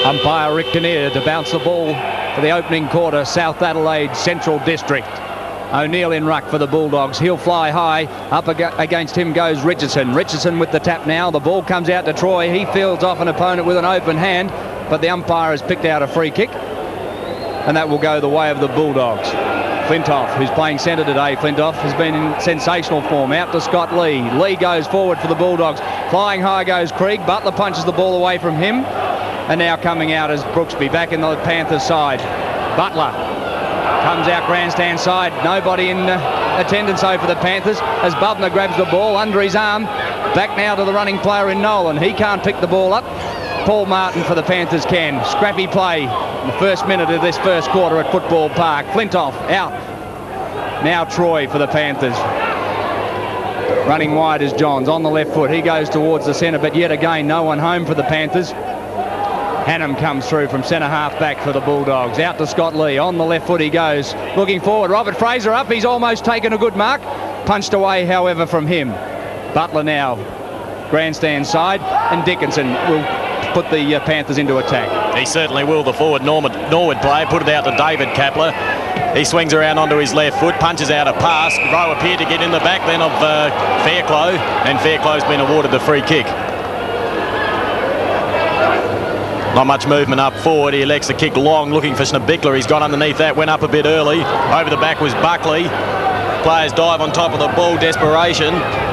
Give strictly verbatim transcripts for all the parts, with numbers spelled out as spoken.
Umpire Rick Kinnear to bounce the ball for the opening quarter, South Adelaide Central District. O'Neale in ruck for the Bulldogs. He'll fly high. Up ag against him goes Richardson. Richardson with the tap now. The ball comes out to Troy. He fields off an opponent with an open hand, but the umpire has picked out a free kick, and that will go the way of the Bulldogs. Flintoff, who's playing centre today, Flintoff, has been in sensational form. Out to Scott Lee. Lee goes forward for the Bulldogs. Flying high goes Krieg. Butler punches the ball away from him. And now coming out is Brooksby, back in the Panthers side. Butler comes out grandstand side. Nobody in uh, attendance over the Panthers as Bubner grabs the ball under his arm. Back now to the running player in Nolan. He can't pick the ball up. Paul Martin for the Panthers can. Scrappy play in the first minute of this first quarter at Football Park. Flintoff out. Now Troy for the Panthers. Running wide is Johns on the left foot. He goes towards the centre, but yet again no one home for the Panthers. Hannam comes through from centre half back for the Bulldogs. Out to Scott Lee. On the left foot he goes. Looking forward. Robert Fraser up. He's almost taken a good mark. Punched away, however, from him. Butler now grandstand side, and Dickinson will put the uh, Panthers into attack. He certainly will. The forward Norwood, Norwood player put it out to David Kapler. He swings around onto his left foot, punches out a pass. Rowe appeared to get in the back then of uh, Fairclough, and Fairclough's been awarded the free kick. Not much movement up forward. He elects to kick long, looking for Schneebichler. He's got underneath that, went up a bit early. Over the back was Buckley. Players dive on top of the ball, desperation.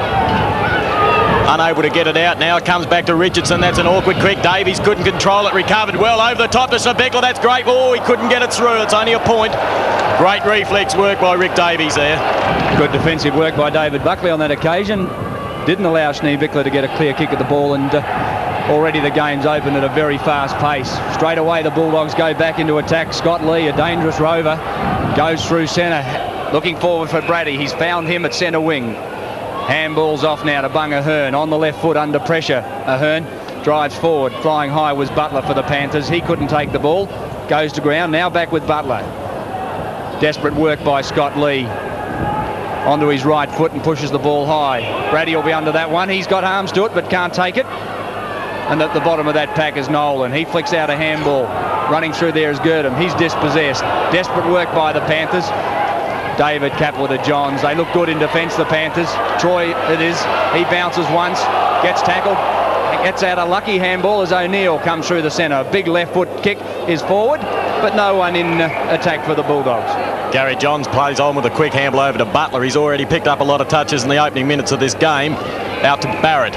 Unable to get it out now. It comes back to Richardson. That's an awkward kick. Davies couldn't control it. Recovered well over the top to Schneebichler. That's great. Oh, he couldn't get it through. It's only a point. Great reflex work by Rick Davies there. Good defensive work by David Buckley on that occasion. Didn't allow Schneebichler to get a clear kick at the ball, and uh, already the game's open at a very fast pace. Straight away the Bulldogs go back into attack. Scott Lee, a dangerous rover, goes through centre, looking forward for Brady. He's found him at centre wing. Handball's off now to Bung Ahern on the left foot under pressure. Ahern drives forward. Flying high was Butler for the Panthers. He couldn't take the ball. Goes to ground. Now back with Butler. Desperate work by Scott Lee. Onto his right foot and pushes the ball high. Brady will be under that one. He's got arms to it but can't take it. And at the bottom of that pack is Nolan. He flicks out a handball. Running through there is Girdham. He's dispossessed. Desperate work by the Panthers. David Kapler to Johns. They look good in defence, the Panthers. Troy it is. He bounces once, gets tackled, gets out a lucky handball as O'Neale comes through the centre. A big left foot kick is forward, but no one in attack for the Bulldogs. Gary Johns plays on with a quick handball over to Butler. He's already picked up a lot of touches in the opening minutes of this game. Out to Barrett.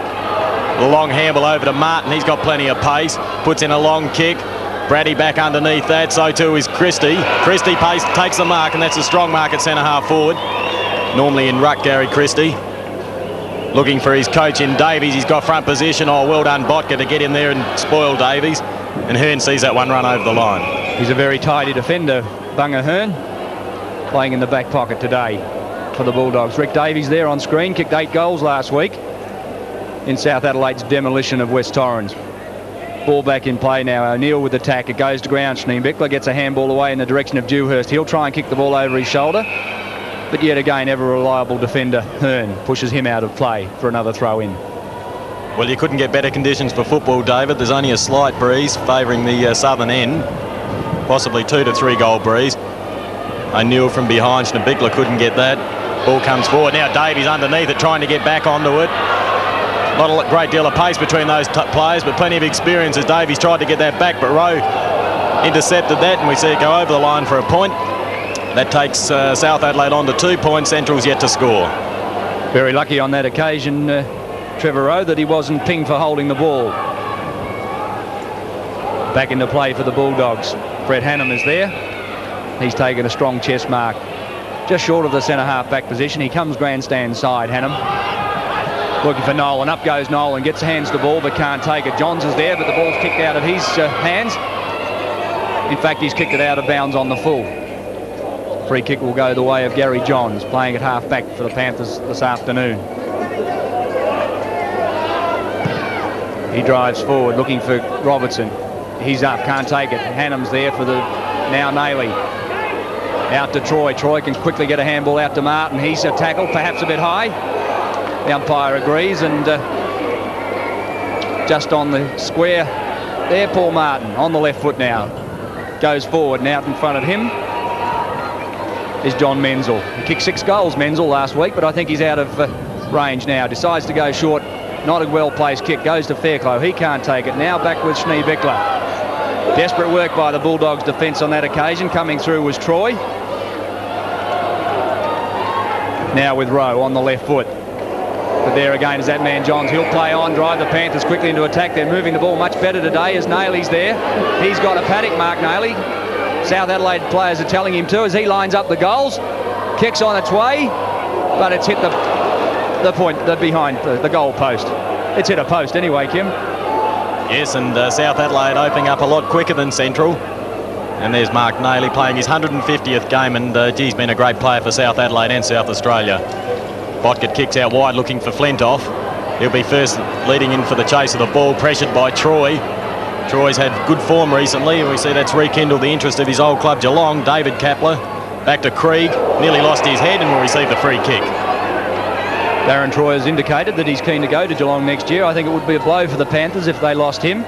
A long handball over to Martin. He's got plenty of pace. Puts in a long kick. Brady back underneath that, so too is Christie. Christie pace, takes the mark, and that's a strong mark at centre half forward. Normally in ruck, Gary Christie. Looking for his coach in Davies. He's got front position. Oh, well done, Botka, to get in there and spoil Davies. And Hearn sees that one run over the line. He's a very tidy defender, Bunga Hearn, playing in the back pocket today for the Bulldogs. Rick Davies there on screen, kicked eight goals last week in South Adelaide's demolition of West Torrens. Ball back in play now. O'Neale with the tack. It goes to ground. Schneebichler gets a handball away in the direction of Dewhirst. He'll try and kick the ball over his shoulder. But yet again, ever reliable defender Hearn pushes him out of play for another throw in. Well, you couldn't get better conditions for football, David. There's only a slight breeze favouring the uh, southern end. Possibly two to three goal breeze. O'Neale from behind. Schneebichler couldn't get that. Ball comes forward. Now Davies underneath it, trying to get back onto it. Not a great deal of pace between those t players, but plenty of experience as Davies tried to get that back, but Rowe intercepted that, and we see it go over the line for a point. That takes uh, South Adelaide on to two points. Central's yet to score. Very lucky on that occasion, uh, Trevor Rowe, that he wasn't pinged for holding the ball. Back into play for the Bulldogs. Brett Hannam is there. He's taken a strong chest mark. Just short of the centre half back position. He comes grandstand side, Hannam. Looking for Nolan. Up goes Nolan. Gets hands to the ball but can't take it. Johns is there, but the ball's kicked out of his uh, hands. In fact, he's kicked it out of bounds on the full. Free kick will go the way of Gary Johns, playing at half back for the Panthers this afternoon. He drives forward looking for Robertson. He's up, can't take it. Hannam's there for the now Naley. Out to Troy. Troy can quickly get a handball out to Martin. He's a tackle, perhaps a bit high. The umpire agrees, and uh, just on the square there, Paul Martin on the left foot now. Goes forward, and out in front of him is John Menzel. He kicked six goals, Menzel, last week, but I think he's out of uh, range now. Decides to go short. Not a well-placed kick. Goes to Fairclough. He can't take it. Now back with Schneebichler. Desperate work by the Bulldogs' defence on that occasion. Coming through was Troy. Now with Rowe on the left foot. But there again is that man Johns. He'll play on, drive the Panthers quickly into attack. They're moving the ball much better today as Naley's there. He's got a paddock mark, Naley. South Adelaide players are telling him to as he lines up the goals. Kicks on its way, but it's hit the the point, the behind the, the goal post. It's hit a post anyway, Kim. Yes, and uh, South Adelaide opening up a lot quicker than Central. And there's Mark Naley playing his one hundred fiftieth game, and uh, geez, been a great player for South Adelaide and South Australia. Botket kicks out wide looking for Flintoff. He'll be first leading in for the chase of the ball, pressured by Troy. Troy's had good form recently, and we see that's rekindled the interest of his old club Geelong. David Kapler back to Krieg, nearly lost his head and will receive the free kick. Darren Troy has indicated that he's keen to go to Geelong next year. I think it would be a blow for the Panthers if they lost him.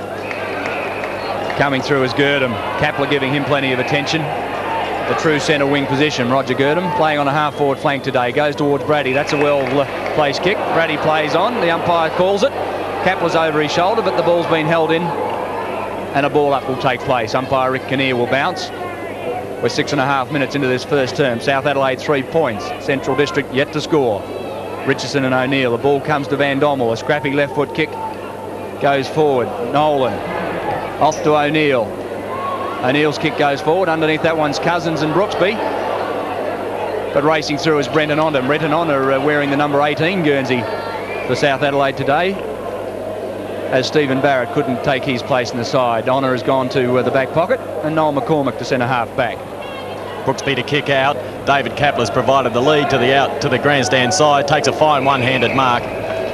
Coming through is Girdham. Kapler giving him plenty of attention. The true centre wing position, Roger Girdham, playing on a half-forward flank today. Goes towards Brady. That's a well-placed kick. Brady plays on. The umpire calls it. Kapler's over his shoulder, but the ball's been held in. And a ball up will take place. Umpire Rick Kinnear will bounce. We're six and a half minutes into this first term. South Adelaide three points. Central District yet to score. Richardson and O'Neale. The ball comes to Van Dommel. A scrappy left foot kick goes forward. Nolan off to O'Neale. O'Neale's kick goes forward. Underneath that one's Cousins and Brooksby. But racing through is Brenton Honor. Brenton Honor uh, wearing the number eighteen Guernsey for South Adelaide today, as Stephen Barrett couldn't take his place in the side. Honor has gone to uh, the back pocket, and Noel McCormick to centre half back. Brooksby to kick out. David Kapler's provided the lead to the out to the grandstand side. Takes a fine one-handed mark.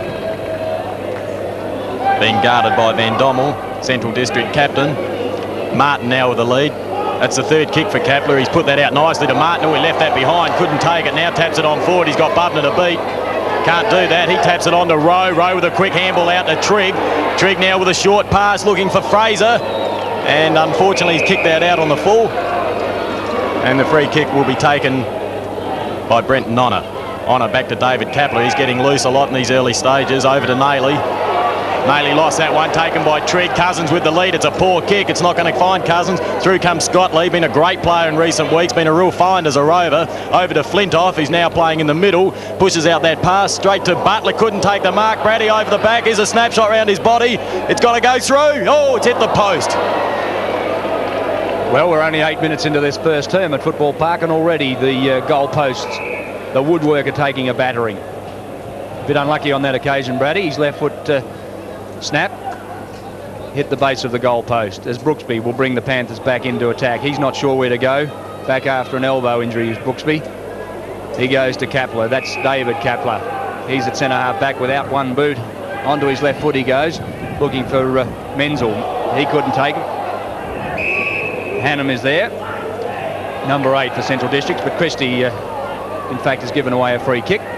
Being guarded by Van Dommel, Central District captain. Martin now with the lead. That's the third kick for Kapler. He's put that out nicely to Martin, who he left that behind. Couldn't take it. Now taps it on forward. He's got Bubner to beat. Can't do that. He taps it on to Rowe. Rowe with a quick handball out to Trigg. Trigg now with a short pass looking for Fraser. And unfortunately he's kicked that out on the full. And the free kick will be taken by Brenton Honor. Honor back to David Kapler. He's getting loose a lot in these early stages. Over to Naley. Naley lost that one, taken by Trigg. Cousins with the lead. It's a poor kick. It's not going to find Cousins. Through comes Scott Lee. Been a great player in recent weeks. Been a real find as a rover. Over to Flintoff. He's now playing in the middle. Pushes out that pass straight to Butler. Couldn't take the mark. Brady over the back. Here's a snapshot around his body. It's got to go through. Oh, it's hit the post. Well, we're only eight minutes into this first term at Football Park, and already the uh, goal posts, the woodwork are taking a battering. A bit unlucky on that occasion, Brady. His left foot uh, snap hit the base of the goal post, as Brooksby will bring the Panthers back into attack. He's not sure where to go. Back after an elbow injury is Brooksby. He goes to Kapler. That's David Kapler. He's at centre half back without one boot. Onto his left foot he goes, looking for uh, Menzel. He couldn't take it. Hannum is there, number eight for Central Districts, but Christie, uh, in fact, has given away a free kick.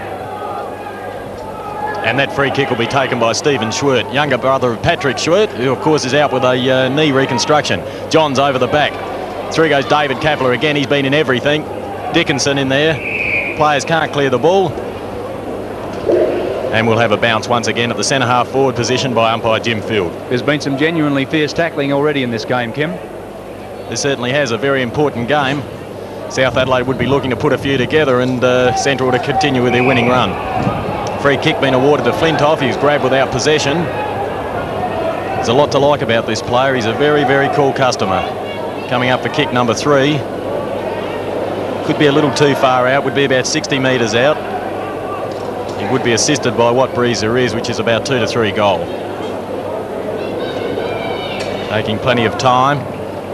And that free kick will be taken by Stephen Schwert, younger brother of Patrick Schwert, who, of course, is out with a uh, knee reconstruction. John's over the back. Through goes David Kapler again. He's been in everything. Dickinson in there. Players can't clear the ball. And we'll have a bounce once again at the centre half forward position by umpire Jim Field. There's been some genuinely fierce tackling already in this game, Kim. This certainly has a very important game. South Adelaide would be looking to put a few together, and uh, Central to continue with their winning run. Free kick being awarded to Flintoff. He was grabbed without possession. There's a lot to like about this player. He's a very, very cool customer. Coming up for kick number three. Could be a little too far out. Would be about sixty metres out. He would be assisted by what breeze there is, which is about two to three goal. Taking plenty of time.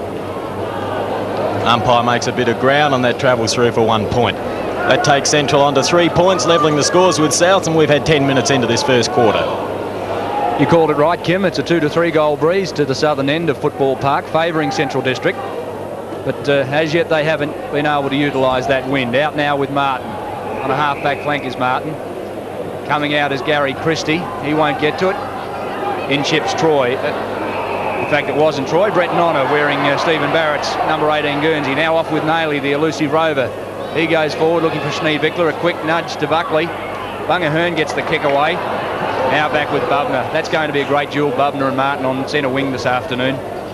Umpire makes a bit of ground, and that travels through for one point. That takes Central on to three points, levelling the scores with South, and we've had ten minutes into this first quarter. You called it right, Kim. It's a two to three goal breeze to the southern end of Football Park, favouring Central District. But uh, as yet they haven't been able to utilise that wind. Out now with Martin. On a half-back flank is Martin. Coming out is Gary Christie. He won't get to it. In chips Troy. Uh, In fact, it wasn't Troy. Brett Nonner wearing uh, Stephen Barrett's number eighteen Guernsey. Now off with Naley, the elusive rover. He goes forward looking for Schneebichler. A quick nudge to Buckley. Bungor Hearn gets the kick away. Now back with Bubner. That's going to be a great duel, Bubner and Martin on centre wing this afternoon.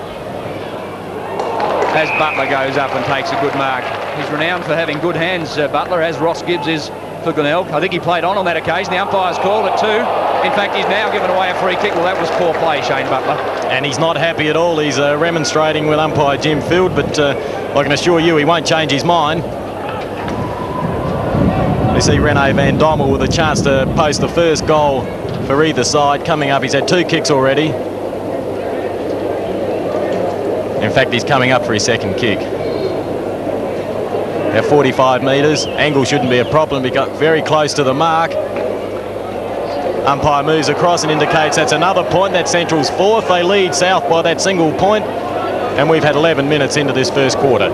As Butler goes up and takes a good mark. He's renowned for having good hands, uh, Butler, as Ross Gibbs is for Glenelg. I think he played on on that occasion. The umpire's called it too. In fact, he's now given away a free kick. Well, that was poor play, Shane Butler. And he's not happy at all. He's uh, remonstrating with umpire Jim Field, but uh, I can assure you he won't change his mind. We see Rene van Dommel with a chance to post the first goal for either side. Coming up, he's had two kicks already. In fact, he's coming up for his second kick. At forty-five metres, angle shouldn't be a problem. He got very close to the mark. Umpire moves across and indicates that's another point. That's Central's fourth. They lead South by that single point, and we've had eleven minutes into this first quarter.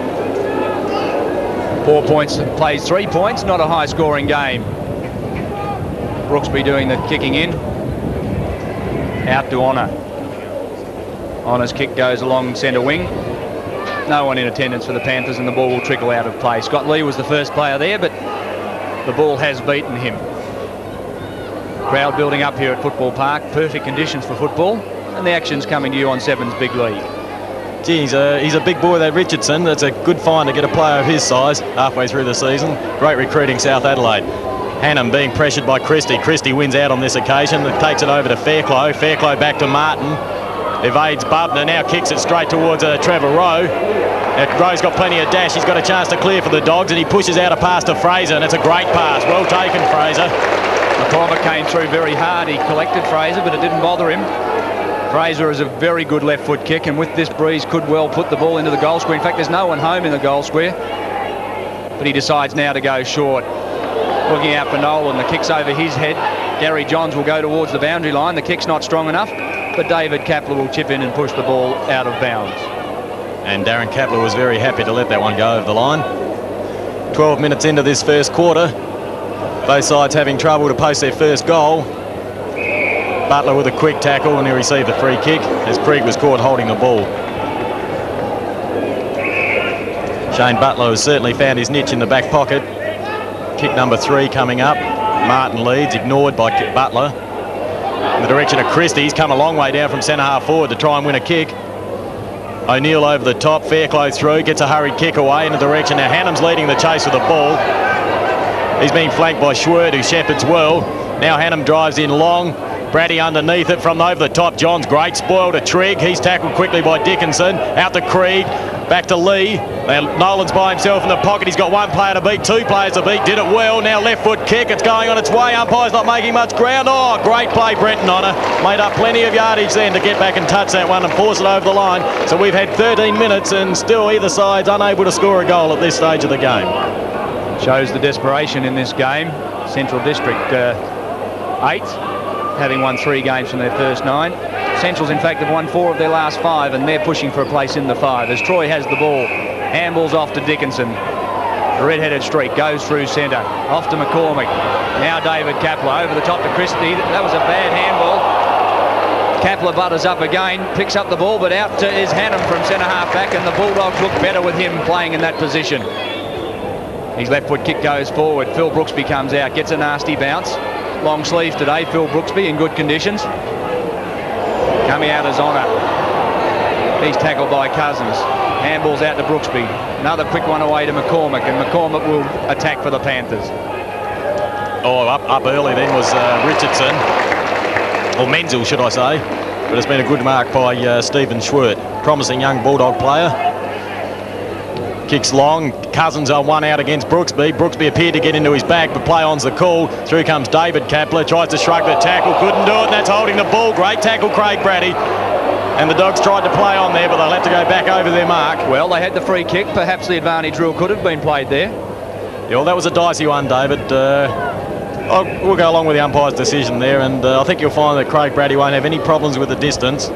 Four points, plays three points, not a high-scoring game. Brooksby doing the kicking in. Out to Honour. Honour's kick goes along centre wing. No one in attendance for the Panthers, and the ball will trickle out of play. Scott Lee was the first player there, but the ball has beaten him. Crowd building up here at Football Park. Perfect conditions for football, and the action's coming to you on Seven's Big League. Gee, he's a, he's a big boy, that Richardson. That's a good find to get a player of his size halfway through the season. Great recruiting, South Adelaide. Hannam being pressured by Christie. Christie wins out on this occasion. Takes it over to Fairclough. Fairclough back to Martin. Evades Bubner, now kicks it straight towards uh, Trevor Rowe. Now, Rowe's got plenty of dash. He's got a chance to clear for the Dogs, and he pushes out a pass to Fraser, and it's a great pass. Well taken, Fraser. McCormick came through very hard. He collected Fraser, but it didn't bother him. Fraser is a very good left foot kick, and with this breeze could well put the ball into the goal square. In fact, there's no one home in the goal square, but he decides now to go short. Looking out for Nolan, the kick's over his head. Gary Johns will go towards the boundary line. The kick's not strong enough, but David Kapler will chip in and push the ball out of bounds. And Darren Kapler was very happy to let that one go over the line. twelve minutes into this first quarter. Both sides having trouble to post their first goal. Butler with a quick tackle, and he received the free kick as Krieg was caught holding the ball. Shane Butler has certainly found his niche in the back pocket. Kick number three coming up. Martin leads, ignored by Butler. In the direction of Christie. He's come a long way down from centre half forward to try and win a kick. O'Neal over the top, Fairclough through, gets a hurried kick away in the direction. Now Hannam's leading the chase with the ball. He's being flanked by Schwerd, who shepherds well. Now Hannam drives in long. Brady underneath it from over the top. John's great spoil to Trigg. He's tackled quickly by Dickinson. Out to Krieg. Back to Lee. Now Nolan's by himself in the pocket. He's got one player to beat, two players to beat. Did it well. Now left foot kick. It's going on its way. Umpire's not making much ground. Oh, great play, Brenton Honour. Made up plenty of yardage then to get back and touch that one and force it over the line. So we've had thirteen minutes and still either side's unable to score a goal at this stage of the game. Shows the desperation in this game. Central District uh, eight, having won three games from their first nine. Centrals, in fact, have won four of their last five, and they're pushing for a place in the five. As Troy has the ball, handballs off to Dickinson. The red-headed streak goes through centre, off to McCormick. Now David Kapler over the top to Christie. That was a bad handball. Kapler butters up again, picks up the ball, but out to, is Hannam from centre half back, and the Bulldogs look better with him playing in that position. His left foot kick goes forward. Phil Brooksby comes out, gets a nasty bounce. Long sleeves today, Phil Brooksby in good conditions. Coming out as Honour. He's tackled by Cousins. Handballs out to Brooksby. Another quick one away to McCormick, and McCormick will attack for the Panthers. Oh, up, up early then was uh, Richardson. Or Menzel, should I say. But it's been a good mark by uh, Stephen Schwert. Promising young Bulldog player. Kicks long. Cousins on one out against Brooksby. Brooksby appeared to get into his back, but play on's the call. Through comes David Kapler. Tries to shrug the tackle. Couldn't do it, and that's holding the ball. Great tackle, Craig Brady. And the Dogs tried to play on there, but they'll have to go back over their mark. Well, they had the free kick. Perhaps the advantage rule could have been played there. Yeah, well, that was a dicey one, David. Uh, I'll, we'll go along with the umpire's decision there, and uh, I think you'll find that Craig Brady won't have any problems with the distance.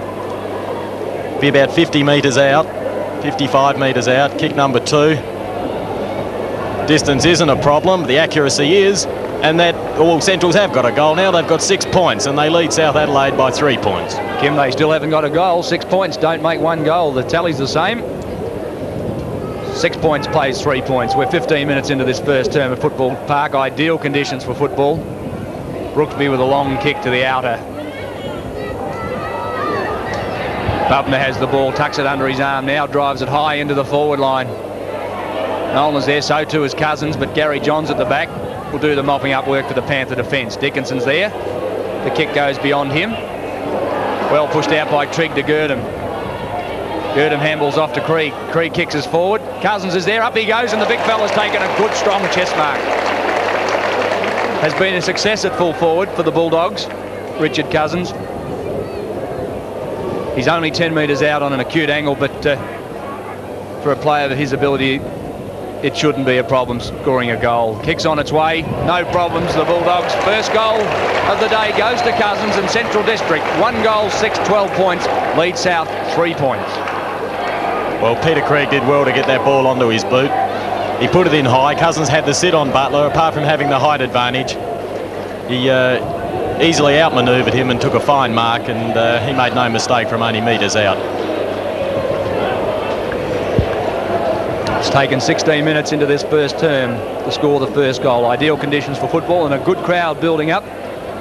Be about fifty metres out. fifty-five metres out, kick number two. Distance isn't a problem, the accuracy is. and that all Centrals have got a goal now. They've got six points, and they lead South Adelaide by three points. Kym, they still haven't got a goal. Six points, don't make one goal. The tally's the same. Six points plays three points. We're fifteen minutes into this first term of Football Park. Ideal conditions for football. Brooksby with a long kick to the outer. Bubner has the ball, tucks it under his arm now, drives it high into the forward line. Nolan is there, so too is Cousins, but Gary Johns at the back will do the mopping up work for the Panther defence. Dickinson's there. The kick goes beyond him. Well pushed out by Trigg to Girdham. Girdham handballs off to Krieg. Krieg kicks us forward. Cousins is there, up he goes, and the big fella's taken a good strong chest mark. Has been a success at full forward for the Bulldogs, Richard Cousins. He's only ten metres out on an acute angle, but uh, for a player of his ability, it shouldn't be a problem scoring a goal. Kicks on its way, no problems. The Bulldogs' first goal of the day goes to Cousins and Central District. One goal, six, twelve points. Lead South, three points. Well, Peter Krieg did well to get that ball onto his boot. He put it in high. Cousins had the sit on Butler, apart from having the height advantage. He uh, easily outmanoeuvred him and took a fine mark, and uh, he made no mistake from only metres out. It's taken sixteen minutes into this first term to score the first goal. Ideal conditions for football and a good crowd building up.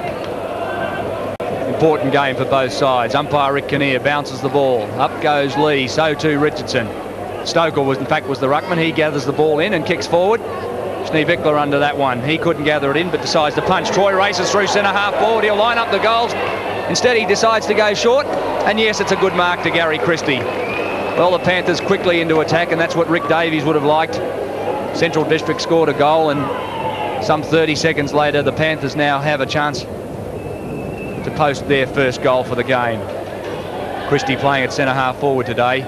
Important game for both sides. Umpire Rick Kinnear bounces the ball. Up goes Lee, so too Richardson. Stoker was, in fact, was the ruckman. He gathers the ball in and kicks forward. Schneebichler under that one. He couldn't gather it in, but decides to punch. Troy races through centre half forward. He'll line up the goals. Instead, he decides to go short. And yes, it's a good mark to Gary Christie. Well, the Panthers quickly into attack, and that's what Rick Davies would have liked. Central District scored a goal, and some thirty seconds later, the Panthers now have a chance to post their first goal for the game. Christie playing at centre half forward today.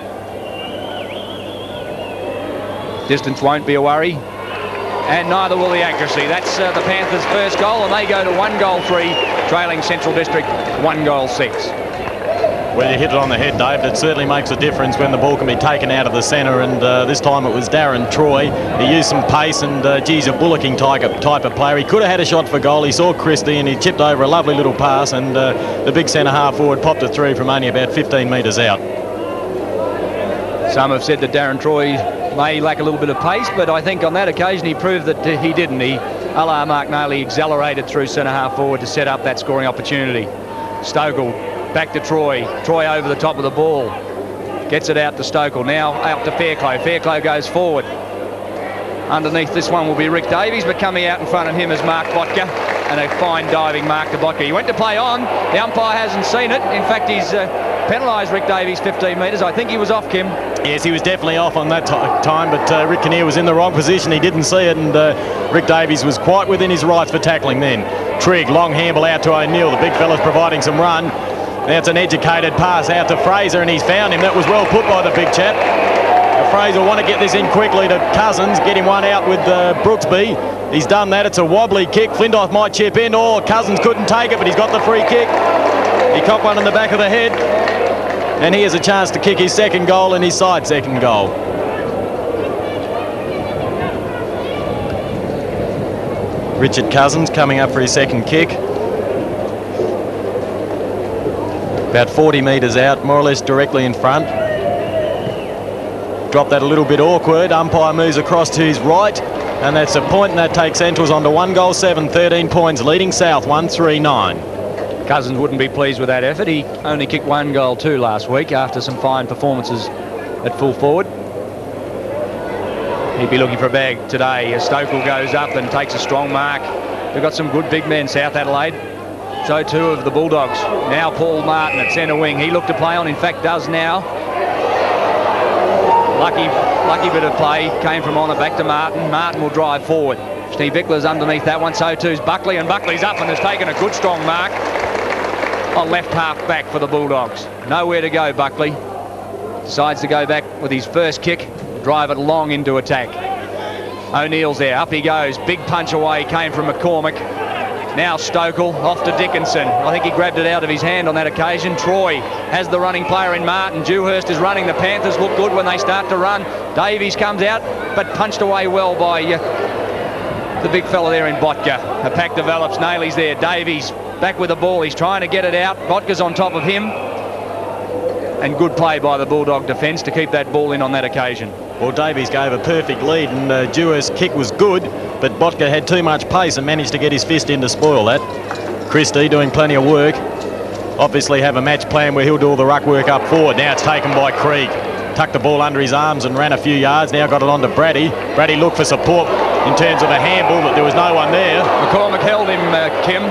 Distance won't be a worry, and neither will the accuracy. That's uh, the Panthers' first goal, and they go to one goal three, trailing Central District one goal six. Well, you hit it on the head, Dave. It certainly makes a difference when the ball can be taken out of the centre, and uh, this time it was Darren Troy. He used some pace, and uh, geez, a bullocking type of, type of player. He could have had a shot for goal. He saw Christie, and he chipped over a lovely little pass, and uh, the big centre half forward popped it through from only about fifteen metres out. Some have said that Darren Troy may lack a little bit of pace, but I think on that occasion he proved that he didn't. He, a la Mark Naley, accelerated through centre half forward to set up that scoring opportunity. Stokel back to Troy. Troy over the top of the ball. Gets it out to Stokel. Now out to Fairclough. Fairclough goes forward. Underneath this one will be Rick Davies, but coming out in front of him is Mark Botka, and a fine diving mark to Botka. He went to play on. The umpire hasn't seen it. In fact, he's uh, penalised Rick Davies fifteen metres. I think he was off, Kym. Yes, he was definitely off on that time, but uh, Rick Kinnear was in the wrong position. He didn't see it, and uh, Rick Davies was quite within his rights for tackling then. Trigg, long handball out to O'Neale. The big fella's providing some run. Now it's an educated pass out to Fraser, and he's found him. That was well put by the big chap. Uh, Fraser will want to get this in quickly to Cousins, get him one out with uh, Brooksby. He's done that. It's a wobbly kick. Flintoff might chip in, or Cousins couldn't take it, but he's got the free kick. He copped one in the back of the head, and he has a chance to kick his second goal and his side second goal. Richard Cousins coming up for his second kick. About forty metres out, more or less directly in front. Dropped that a little bit awkward. Umpire moves across to his right, and that's a point, and that takes Centrals on to one goal seven, thirteen points, leading South one three nine. Cousins wouldn't be pleased with that effort. He only kicked one goal too last week after some fine performances at full forward. He'd be looking for a bag today as Stokel goes up and takes a strong mark. They've got some good big men, South Adelaide. So too of the Bulldogs. Now Paul Martin at centre wing. He looked to play on, in fact does now. Lucky, lucky bit of play. Came from Honor back to Martin. Martin will drive forward. Schneebichler's underneath that one. So too's Buckley, and Buckley's up and has taken a good strong mark on left half back for the Bulldogs. Nowhere to go, Buckley. Decides to go back with his first kick. Drive it long into attack. O'Neale's there. Up he goes. Big punch away came from McCormick. Now Stokel off to Dickinson. I think he grabbed it out of his hand on that occasion. Troy has the running player in Martin. Dewhirst is running. The Panthers look good when they start to run. Davies comes out, but punched away well by uh, the big fella there in Botka. A pack develops. Naley's there. Davies back with the ball. He's trying to get it out. Botka's on top of him. And good play by the Bulldog defence to keep that ball in on that occasion. Well, Davies gave a perfect lead, and uh, Dewhirst's kick was good, but Botka had too much pace and managed to get his fist in to spoil that. Christie doing plenty of work. Obviously have a match plan where he'll do all the ruck work up forward. Now it's taken by Krieg. Tucked the ball under his arms and ran a few yards. Now got it on to Brady. Brady looked for support in terms of a handball, but there was no one there. McCormick held him, uh, Kim.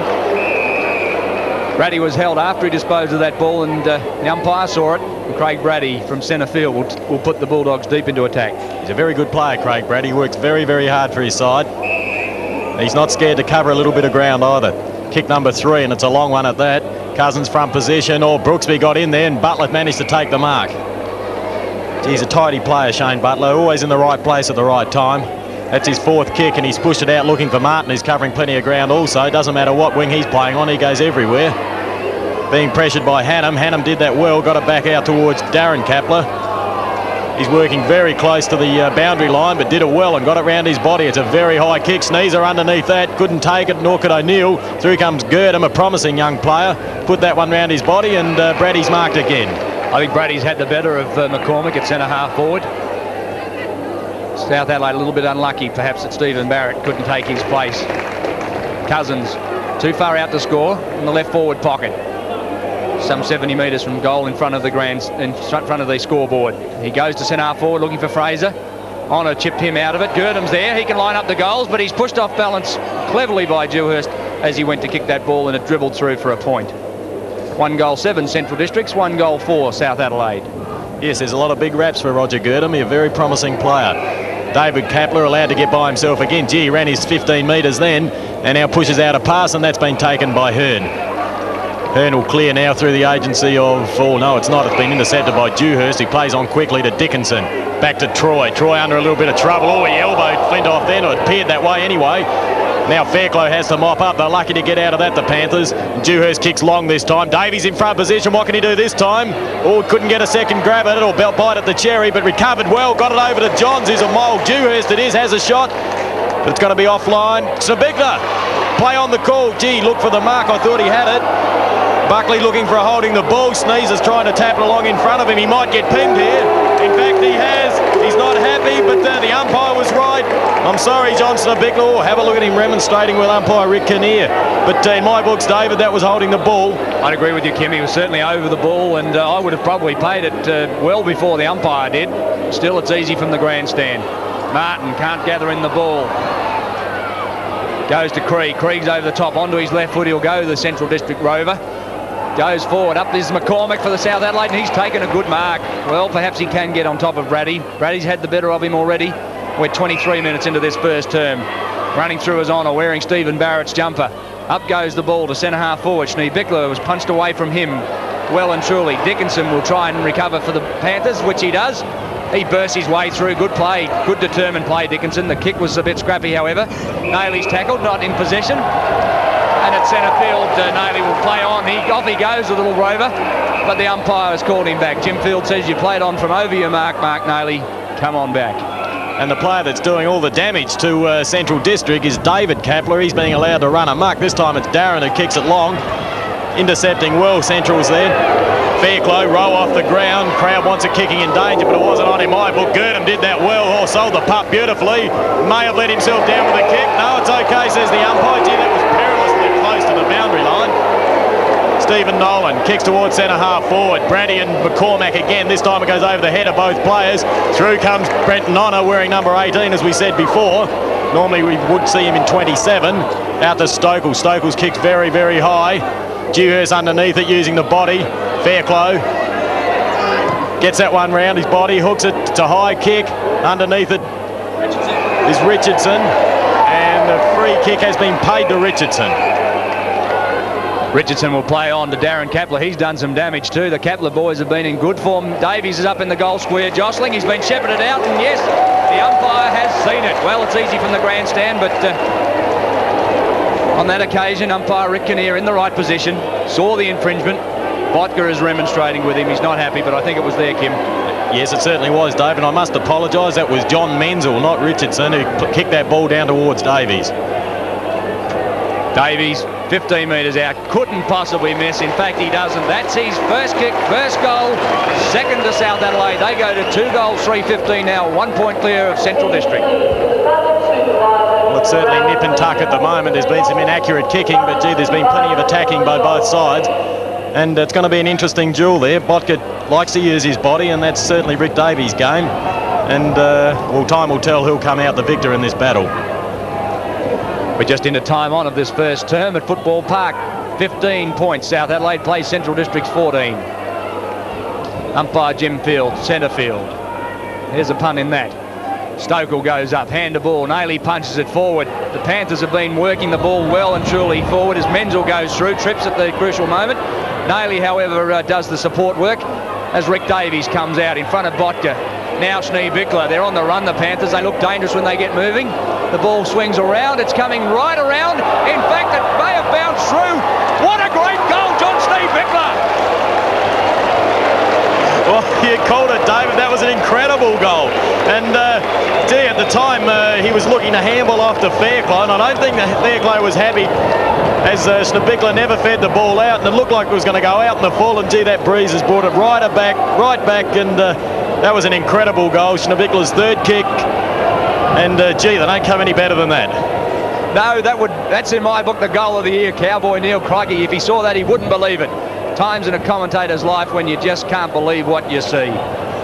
Brady was held after he disposed of that ball, and uh, the umpire saw it. And Craig Brady from centre field will, will put the Bulldogs deep into attack. He's a very good player, Craig Brady. He works very, very hard for his side. He's not scared to cover a little bit of ground either. Kick number three, and it's a long one at that. Cousins front position. Oh, Brooksby got in there, and Butler managed to take the mark. He's a tidy player, Shane Butler, always in the right place at the right time. That's his fourth kick, and he's pushed it out looking for Martin, who's covering plenty of ground also. Doesn't matter what wing he's playing on, he goes everywhere. Being pressured by Hannum. Hannum did that well, got it back out towards Darren Kapler. He's working very close to the uh, boundary line, but did it well and got it round his body. It's a very high kick. Sneezer underneath that. Couldn't take it, nor could O'Neale. Through comes Girdham, a promising young player. Put that one round his body, and uh, Brady's marked again. I think Brady's had the better of uh, McCormick at centre half forward. South Adelaide a little bit unlucky, perhaps, that Stephen Barrett couldn't take his place. Cousins too far out to score in the left forward pocket. Some seventy metres from goal in front of the grand, in front of the scoreboard. He goes to centre half forward looking for Fraser. Honor chipped him out of it. Girdham's there. He can line up the goals, but he's pushed off balance cleverly by Dewhirst as he went to kick that ball, and it dribbled through for a point. One goal, seven Central Districts, one goal, four South Adelaide. Yes, there's a lot of big raps for Roger Girdham. He's a very promising player. David Kapler allowed to get by himself again. Gee, he ran his fifteen metres then, and now pushes out a pass, and that's been taken by Hearn. Hearn will clear now through the agency of, oh no, it's not. It's been intercepted by Dewhirst. He plays on quickly to Dickinson. Back to Troy. Troy under a little bit of trouble. Oh, he elbowed Flintoff then, or it appeared that way anyway. Now Fairclough has to mop up. They're lucky to get out of that, the Panthers. Dewhirst kicks long this time. Davies in front position. What can he do this time? Oh, couldn't get a second grab at it or belt bite at the cherry, but recovered well. Got it over to Johns, who's a mole. Dewhirst it is, has a shot, but it's going to be offline. Schneebichler, play on the call. Gee, look for the mark. I thought he had it. Buckley looking for holding the ball. Sneezer's trying to tap it along in front of him. He might get pinged here. In fact, he has. He's not happy, but uh, the umpire was right. I'm sorry, John Schneebichler. Oh, have a look at him remonstrating with umpire Rick Kinnear. But uh, in my books, David, that was holding the ball. I'd agree with you, Kim. He was certainly over the ball, and uh, I would have probably paid it uh, well before the umpire did. Still, it's easy from the grandstand. Martin can't gather in the ball. Goes to Krieg. Krieg's over the top. Onto his left foot. He'll go to the Central District Rover. Goes forward. Up is McCormick for the South Adelaide, and he's taken a good mark. Well, perhaps he can get on top of Brady. Brady's had the better of him already. We're twenty-three minutes into this first term. Running through his honour, wearing Stephen Barrett's jumper. Up goes the ball to centre half forward. Schneebichler was punched away from him well and truly. Dickinson will try and recover for the Panthers, which he does. He bursts his way through. Good play. Good determined play, Dickinson. The kick was a bit scrappy, however. Naley's tackled, not in possession. And at centre field, uh, Naley will play on. He, off he goes, the little rover. But the umpire has called him back. Jim Field says you played on from over your mark, Mark Naley. Come on back. And the player that's doing all the damage to uh, Central District is David Kapler. He's being allowed to run amok. This time it's Darren who kicks it long. Intercepting well, Central's there. Fairclough, row off the ground. Crowd wants it kicking in danger, but it wasn't on in my book. Girdham did that well. Oh, sold the pup beautifully. May have let himself down with a kick. No, it's okay, says the umpire. Gee, that was perilously close to the boundary line. Stephen Nolan kicks towards centre half forward. Brady and McCormack again. This time it goes over the head of both players. Through comes Brenton Honor wearing number eighteen, as we said before. Normally we would see him in twenty-seven. Out to Stokels. Stokels kicks very, very high. Dewhirst underneath it using the body. Fairclough gets that one round his body, hooks it to high kick. Underneath it is Richardson, and the free kick has been paid to Richardson. Richardson will play on to Darren Kapler. He's done some damage too. The Kapler boys have been in good form. Davies is up in the goal square jostling. He's been shepherded out, and yes, the umpire has seen it. Well, it's easy from the grandstand, but uh, on that occasion, umpire Rick Kinnear in the right position, saw the infringement. Botka is remonstrating with him. He's not happy, but I think it was there, Kim. Yes, it certainly was, Dave, and I must apologise. That was John Menzel, not Richardson, who kicked that ball down towards Davies. Davies, fifteen metres out, couldn't possibly miss. In fact, he doesn't. That's his first kick, first goal, second to South Adelaide. They go to two goals, three fifteen now, one point clear of Central District. Well, it's certainly nip and tuck at the moment. There's been some inaccurate kicking, but gee, there's been plenty of attacking by both sides. And it's going to be an interesting duel there. Botka likes to use his body, and that's certainly Rick Davies' game. And, uh, well, time will tell who'll come out the victor in this battle. We're just into time on of this first term at Football Park. fifteen points. South Adelaide plays Central District's fourteen. Umpire Jim Field, centre field. There's a pun in that. Stokel goes up, hand to ball. Naley punches it forward. The Panthers have been working the ball well and truly forward as Menzel goes through, trips at the crucial moment. Naley, however, uh, does the support work as Rick Davies comes out in front of Botka. Now Schneebichler, they're on the run, the Panthers. They look dangerous when they get moving. The ball swings around. It's coming right around. In fact, it may have bounced through. What a great goal, John Schneebichler! Well, you called it, David. That was an incredible goal. And, uh, gee, at the time, uh, he was looking to handball off to Fairclough, and I don't think that Fairclough was happy as uh, Schneebichler never fed the ball out, and it looked like it was going to go out in the full, and, gee, that breeze has brought it right back, right back, and uh, that was an incredible goal. Schneebichler's third kick, and, uh, gee, they don't come any better than that. No, that would that's in my book the goal of the year, Cowboy Neale Craigie. If he saw that, he wouldn't believe it. Times in a commentator's life when you just can't believe what you see.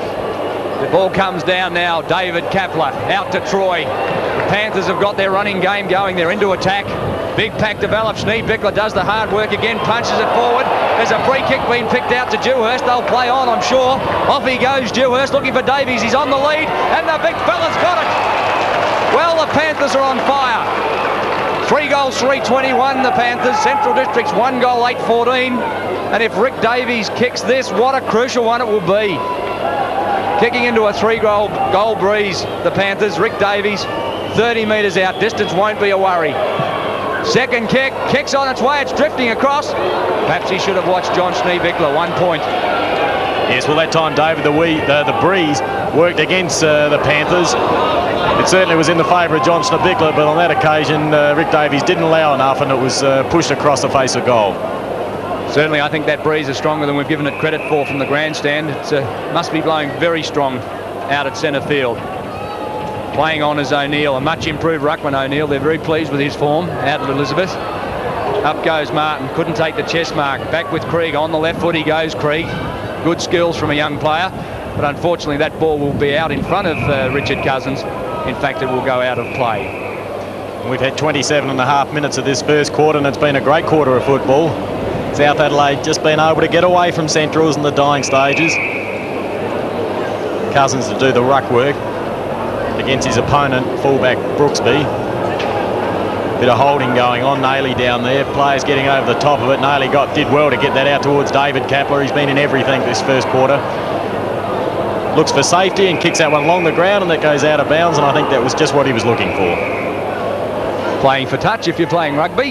The ball comes down now. David Kapler out to Troy. The Panthers have got their running game going. They're into attack. Big pack develops. Schneebichler does the hard work again, punches it forward. There's a free kick being picked out to Dewhirst. They'll play on, I'm sure. Off he goes, Dewhirst looking for Davies. He's on the lead, and the big fella's got it. Well, the Panthers are on fire. Three goals, three twenty-one, the Panthers. Central District's one goal, eight fourteen. And if Rick Davies kicks this, what a crucial one it will be. Kicking into a three-goal goal breeze, the Panthers. Rick Davies, thirty metres out. Distance won't be a worry. Second kick, kicks on its way. It's drifting across. Perhaps he should have watched John Schneebichler. One point. Yes, well, that time, David, the, wee, the, the breeze worked against uh, the Panthers. It certainly was in the favour of John Schneebichler, but on that occasion, uh, Rick Davies didn't allow enough, and it was uh, pushed across the face of goal. Certainly, I think that breeze is stronger than we've given it credit for from the grandstand. It uh, must be blowing very strong out at centre field. Playing on is O'Neale, a much improved ruckman O'Neale. They're very pleased with his form out at Elizabeth. Up goes Martin, couldn't take the chest mark. Back with Krieg, on the left foot he goes, Krieg. Good skills from a young player, but unfortunately that ball will be out in front of uh, Richard Cousins. In fact, it will go out of play. We've had twenty-seven and a half minutes of this first quarter, and it's been a great quarter of football. South Adelaide just been able to get away from Centrals in the dying stages. Cousins to do the ruck work against his opponent, fullback Brooksby. Bit of holding going on. Naley down there. Players getting over the top of it. Naley got did well to get that out towards David Kapler. He's been in everything this first quarter. Looks for safety and kicks that one along the ground, and that goes out of bounds, and I think that was just what he was looking for. Playing for touch if you're playing rugby.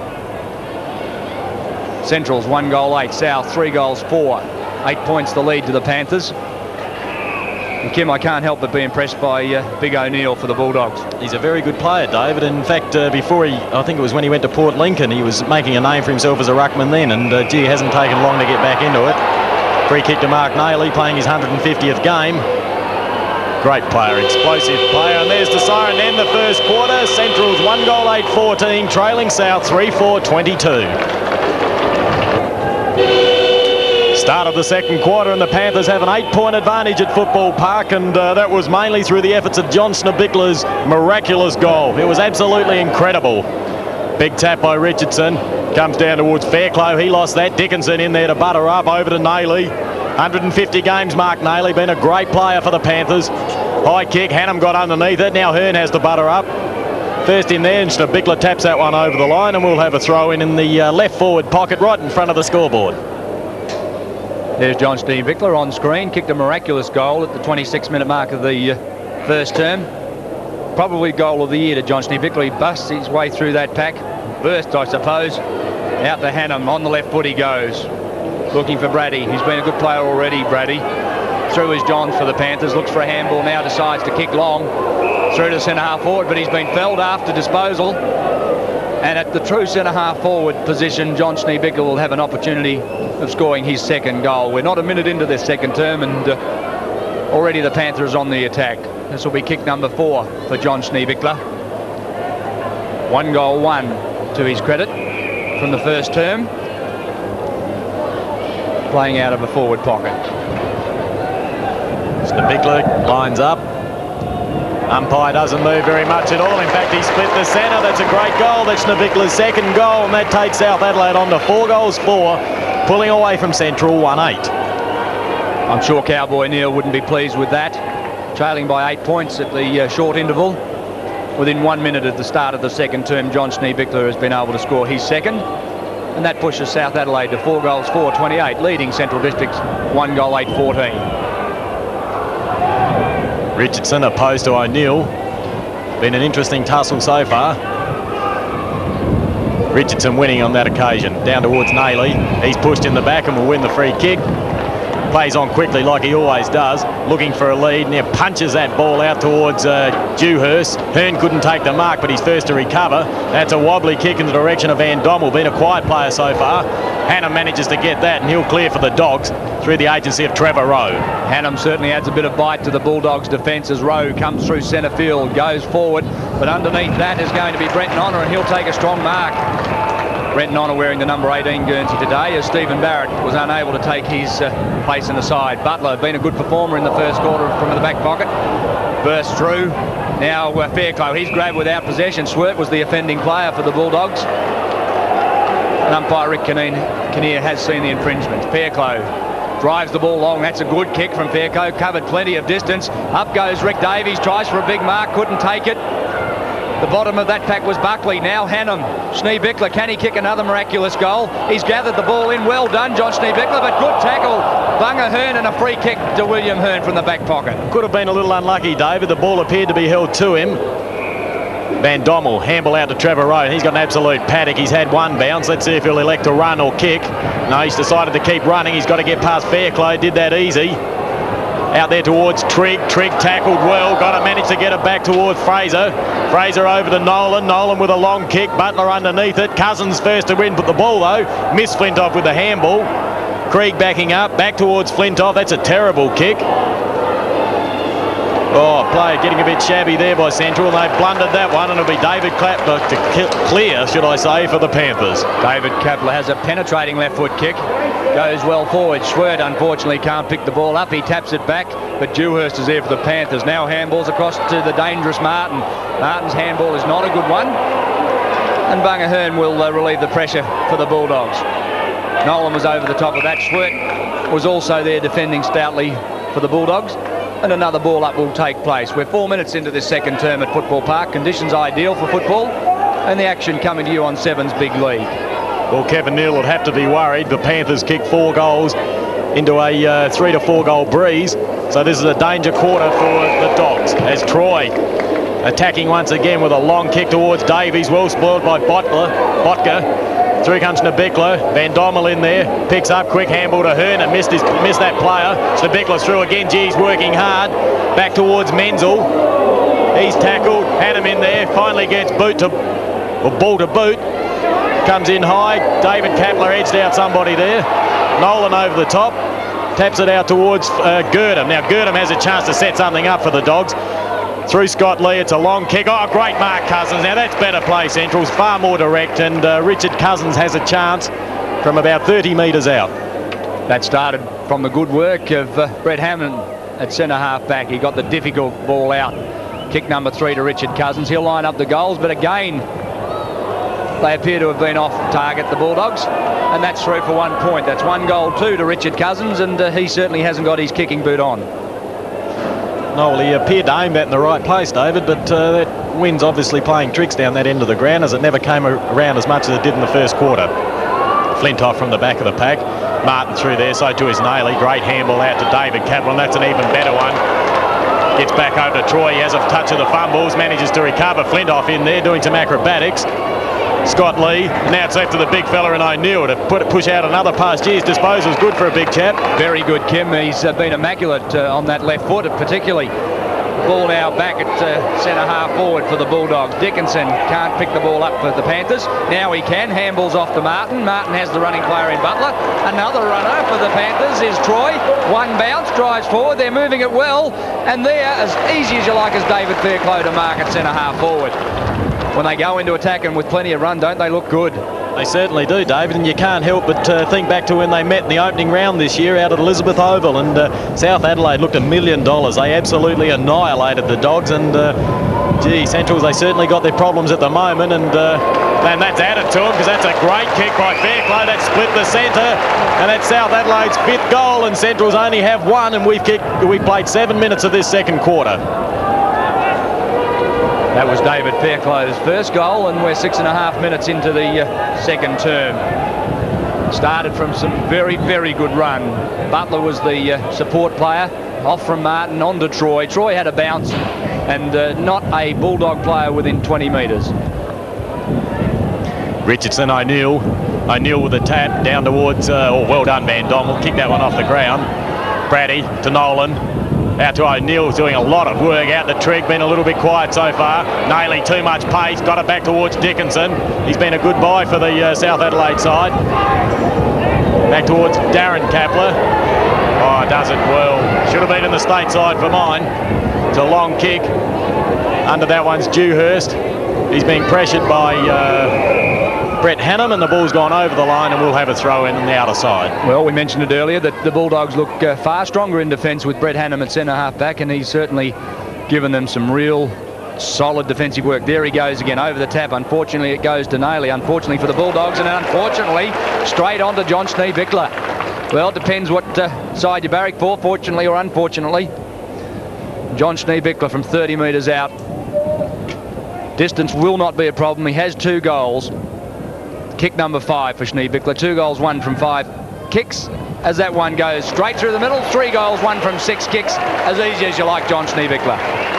Central's one goal, eight. South, three goals, four. Eight points the lead to the Panthers. And Kim, I can't help but be impressed by uh, Big O'Neale for the Bulldogs. He's a very good player, David. In fact, uh, before he, I think it was when he went to Port Lincoln, he was making a name for himself as a ruckman then, and uh, gee, it hasn't taken long to get back into it. Free kick to Mark Naley, playing his one hundred fiftieth game. Great player, explosive player, and there's the siren to end the first quarter. Central's one goal, eight fourteen, trailing South three four twenty-two. Start of the second quarter, and the Panthers have an eight-point advantage at Football Park, and uh, that was mainly through the efforts of John Schneebichler's miraculous goal. It was absolutely incredible. Big tap by Richardson. Comes down towards Fairclough. He lost that. Dickinson in there to butter up. Over to Naley. one hundred fifty games, Mark Naley. Been a great player for the Panthers. High kick. Hannam got underneath it. Now Hearn has to butter up. First in there, and Schneebichler taps that one over the line, and we'll have a throw in in the uh, left forward pocket right in front of the scoreboard. There's John Schneebichler on screen. Kicked a miraculous goal at the twenty-six minute mark of the uh, first term. Probably goal of the year to John Schneebichler. He busts his way through that pack. Burst, I suppose. Out to Hannam. On the left foot he goes. Looking for Brady. He's been a good player already, Brady. Through is Johns for the Panthers. Looks for a handball now. Decides to kick long. Through to centre half forward, but he's been felled after disposal. And at the true centre half forward position, John Schneebichler will have an opportunity of scoring his second goal. We're not a minute into this second term, and uh, already the Panthers on the attack. This will be kick number four for John Schneebichler. One goal, one to his credit from the first term. Playing out of a forward pocket. Schneebichler lines up. Umpire doesn't move very much at all. In fact, he split the centre. That's a great goal. That's Schneebichler's second goal, and that takes South Adelaide on to four goals four, pulling away from Central one eight. I'm sure Cowboy Neale wouldn't be pleased with that. Trailing by eight points at the uh, short interval. Within one minute at the start of the second term, John Schneebichler has been able to score his second, and that pushes South Adelaide to four goals four twenty-eight, leading Central Districts one goal eight fourteen. Richardson opposed to O'Neil. Been an interesting tussle so far. Richardson winning on that occasion. Down towards Naley. He's pushed in the back and will win the free kick. Plays on quickly like he always does. Looking for a lead. Now punches that ball out towards uh, Dewhirst. Hearn couldn't take the mark, but he's first to recover. That's a wobbly kick in the direction of Van Dommel. Been a quiet player so far. Hannam manages to get that, and he'll clear for the Dogs through the agency of Trevor Rowe. Hannam certainly adds a bit of bite to the Bulldogs' defence as Rowe comes through centre field, goes forward, but underneath that is going to be Brenton Honor, and he'll take a strong mark. Brenton Honor wearing the number eighteen Guernsey today, as Stephen Barrett was unable to take his uh, place in the side. Butler been a good performer in the first quarter from the back pocket. Burst through. Now uh, Fairclough, he's grabbed without possession. Swert was the offending player for the Bulldogs. And umpire Rick Kinnear has seen the infringement. Fairclough drives the ball long. That's a good kick from Fairclough. Covered plenty of distance. Up goes Rick Davies. Tries for a big mark. Couldn't take it. The bottom of that pack was Buckley. Now Hannam. Schneebichler, can he kick another miraculous goal? He's gathered the ball in. Well done, John Schneebichler, but good tackle. Bubner Hearn, and a free kick to William Hearn from the back pocket. Could have been a little unlucky, David. The ball appeared to be held to him. Van Dommel, handball out to Trevor Rowe. He's got an absolute paddock. He's had one bounce. Let's see if he'll elect to run or kick. No, he's decided to keep running. He's got to get past Fairclough. Did that easy. Out there towards Trigg. Trigg tackled well. Got to manage to get it back towards Fraser. Fraser over to Nolan. Nolan with a long kick. Butler underneath it. Cousins first to win, but the ball though. Missed Flintoff with the handball. Krieg backing up. Back towards Flintoff. That's a terrible kick. Oh, player getting a bit shabby there by Central, and they've blundered that one, and it'll be David Kapler to clear, should I say, for the Panthers. David Kapler has a penetrating left foot kick. Goes well forward. Schwert unfortunately can't pick the ball up. He taps it back, but Dewhurst is there for the Panthers. Now handballs across to the dangerous Martin. Martin's handball is not a good one, and Bubner Hearn will uh, relieve the pressure for the Bulldogs. Nolan was over the top of that. Schwert was also there defending stoutly for the Bulldogs. And another ball up will take place. We're four minutes into this second term at Football Park. Conditions ideal for football, and the action coming to you on Seven's Big League. Well, Kevin Neale would have to be worried. The Panthers kicked four goals into a uh, three to four goal breeze. So this is a danger quarter for the Dogs, as Troy attacking once again with a long kick towards Davies. Well spoiled by Butler, Botka. Through comes Schneebichler. Van Dommel in there. Picks up, quick handball to Hearn and missed, his, missed that player. Schneebichler through again. Gee's working hard. Back towards Menzel. He's tackled. Had him in there. Finally gets boot to, or ball to boot. Comes in high. David Kapler edged out somebody there. Nolan over the top. Taps it out towards uh, Girdham. Now Girdham has a chance to set something up for the Dogs. Through Scott Lee, it's a long kick. Oh, great mark, Cousins. Now that's better play, Central's far more direct, and uh, Richard Cousins has a chance from about thirty metres out. That started from the good work of uh, Brett Hammond at centre half back. He got the difficult ball out. Kick number three to Richard Cousins. He'll line up the goals, but again, they appear to have been off target, the Bulldogs, and that's through for one point. That's one goal two to Richard Cousins, and uh, he certainly hasn't got his kicking boot on. No, well, he appeared to aim that in the right place, David, but uh, that wind's obviously playing tricks down that end of the ground, as it never came around as much as it did in the first quarter. Flintoff from the back of the pack. Martin through there, so too is Naley. Great handball out to David Kapler, and that's an even better one. Gets back over to Troy. He has a touch of the fumbles, manages to recover. Flintoff in there doing some acrobatics. Scott Lee. Now it's left to the big fella in O'Neale to put it, push out another pass. Geez, disposal's good for a big chap. Very good, Kym. He's uh, been immaculate uh, on that left foot, particularly. Ball now back at uh, centre half forward for the Bulldogs. Dickinson can't pick the ball up for the Panthers. Now he can. Handballs off to Martin. Martin has the running player in Butler. Another runner for the Panthers is Troy. One bounce, drives forward. They're moving it well. And there, as easy as you like, as David Fairclough to mark at centre half forward. When they go into attack and with plenty of run, don't they look good? They certainly do, David, and you can't help but uh, think back to when they met in the opening round this year out at Elizabeth Oval, and uh, South Adelaide looked a million dollars. They absolutely annihilated the Dogs, and uh, gee, Centrals, they certainly got their problems at the moment, and uh, and that's added to them because that's a great kick by Fairclough. That split the centre, and that's South Adelaide's fifth goal, and Centrals only have one, and we've kicked, we've played seven minutes of this second quarter. That was David Fairclough's first goal, and we're six and a half minutes into the uh, second term. Started from some very, very good run. Butler was the uh, support player. Off from Martin, on to Troy. Troy had a bounce, and uh, not a Bulldog player within twenty metres. Richardson, O'Neale. O'Neale with a tap down towards, uh, oh, well done, Van Dommel. Kick that one off the ground. Brady to Nolan. Out to O'Neale, doing a lot of work out the trig, been a little bit quiet so far. Naley, too much pace, got it back towards Dickinson. He's been a good buy for the uh, South Adelaide side. Back towards Darren Kapler. Oh, does it well. Should have been in the state side for mine. It's a long kick. Under that one's Dewhirst. He's being pressured by uh, Brett Hannum, and the ball's gone over the line, and we'll have a throw in on the outer side. Well, we mentioned it earlier that the Bulldogs look uh, far stronger in defence with Brett Hannum at centre half back, and he's certainly given them some real solid defensive work. There he goes again over the tap. Unfortunately, it goes to Naley. Unfortunately for the Bulldogs, and unfortunately straight on to John Schneebichler. Well, it depends what uh, side you barrack for, fortunately or unfortunately. John Schneebichler from thirty metres out. Distance will not be a problem. He has two goals. Kick number five for Schneebichler. Two goals, one from five kicks. As that one goes straight through the middle. Three goals, one from six kicks. As easy as you like, John Schneebichler.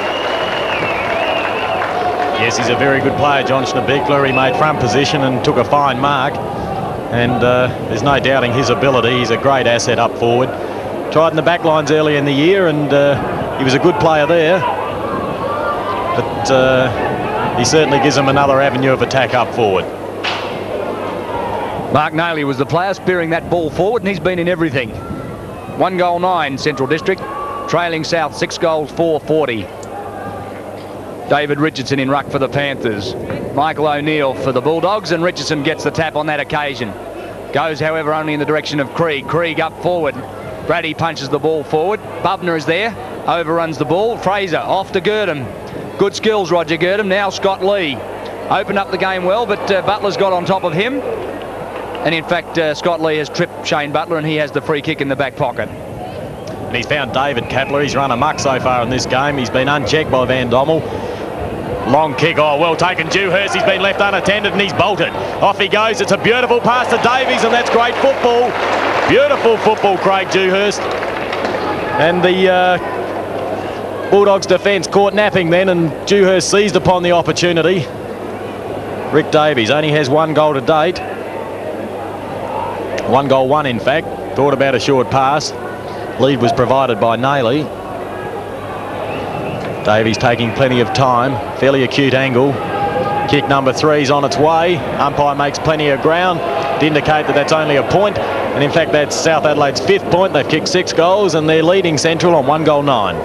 Yes, he's a very good player, John Schneebichler. He made front position and took a fine mark. And uh, there's no doubting his ability. He's a great asset up forward. Tried in the back lines early in the year, and uh, he was a good player there. But uh, he certainly gives them another avenue of attack up forward. Mark Naley was the player spearing that ball forward, and he's been in everything. One goal, nine, Central District. Trailing South, six goals, four forty. David Richardson in ruck for the Panthers. Michael O'Neale for the Bulldogs, and Richardson gets the tap on that occasion. Goes, however, only in the direction of Krieg. Krieg up forward. Brady punches the ball forward. Bubner is there. Overruns the ball. Fraser off to Girdham. Good skills, Roger Girdham. Now Scott Lee. Opened up the game well, but uh, Butler's got on top of him. And in fact, uh, Scott Lee has tripped Shane Butler, and he has the free kick in the back pocket. And he's found David Kapler. He's run amok so far in this game. He's been unchecked by Van Dommel. Long kick, oh, well taken. Dewhurst, he's been left unattended, and he's bolted. Off he goes. It's a beautiful pass to Davies, and that's great football. Beautiful football, Craig Dewhurst. And the uh, Bulldogs' defence caught napping then, and Dewhurst seized upon the opportunity. Rick Davies only has one goal to date. One goal, one in fact. Thought about a short pass. Lead was provided by Naley. Davies taking plenty of time. Fairly acute angle. Kick number three's on its way. Umpire makes plenty of ground to indicate that that's only a point. And in fact, that's South Adelaide's fifth point. They've kicked six goals, and they're leading Central on one goal, nine.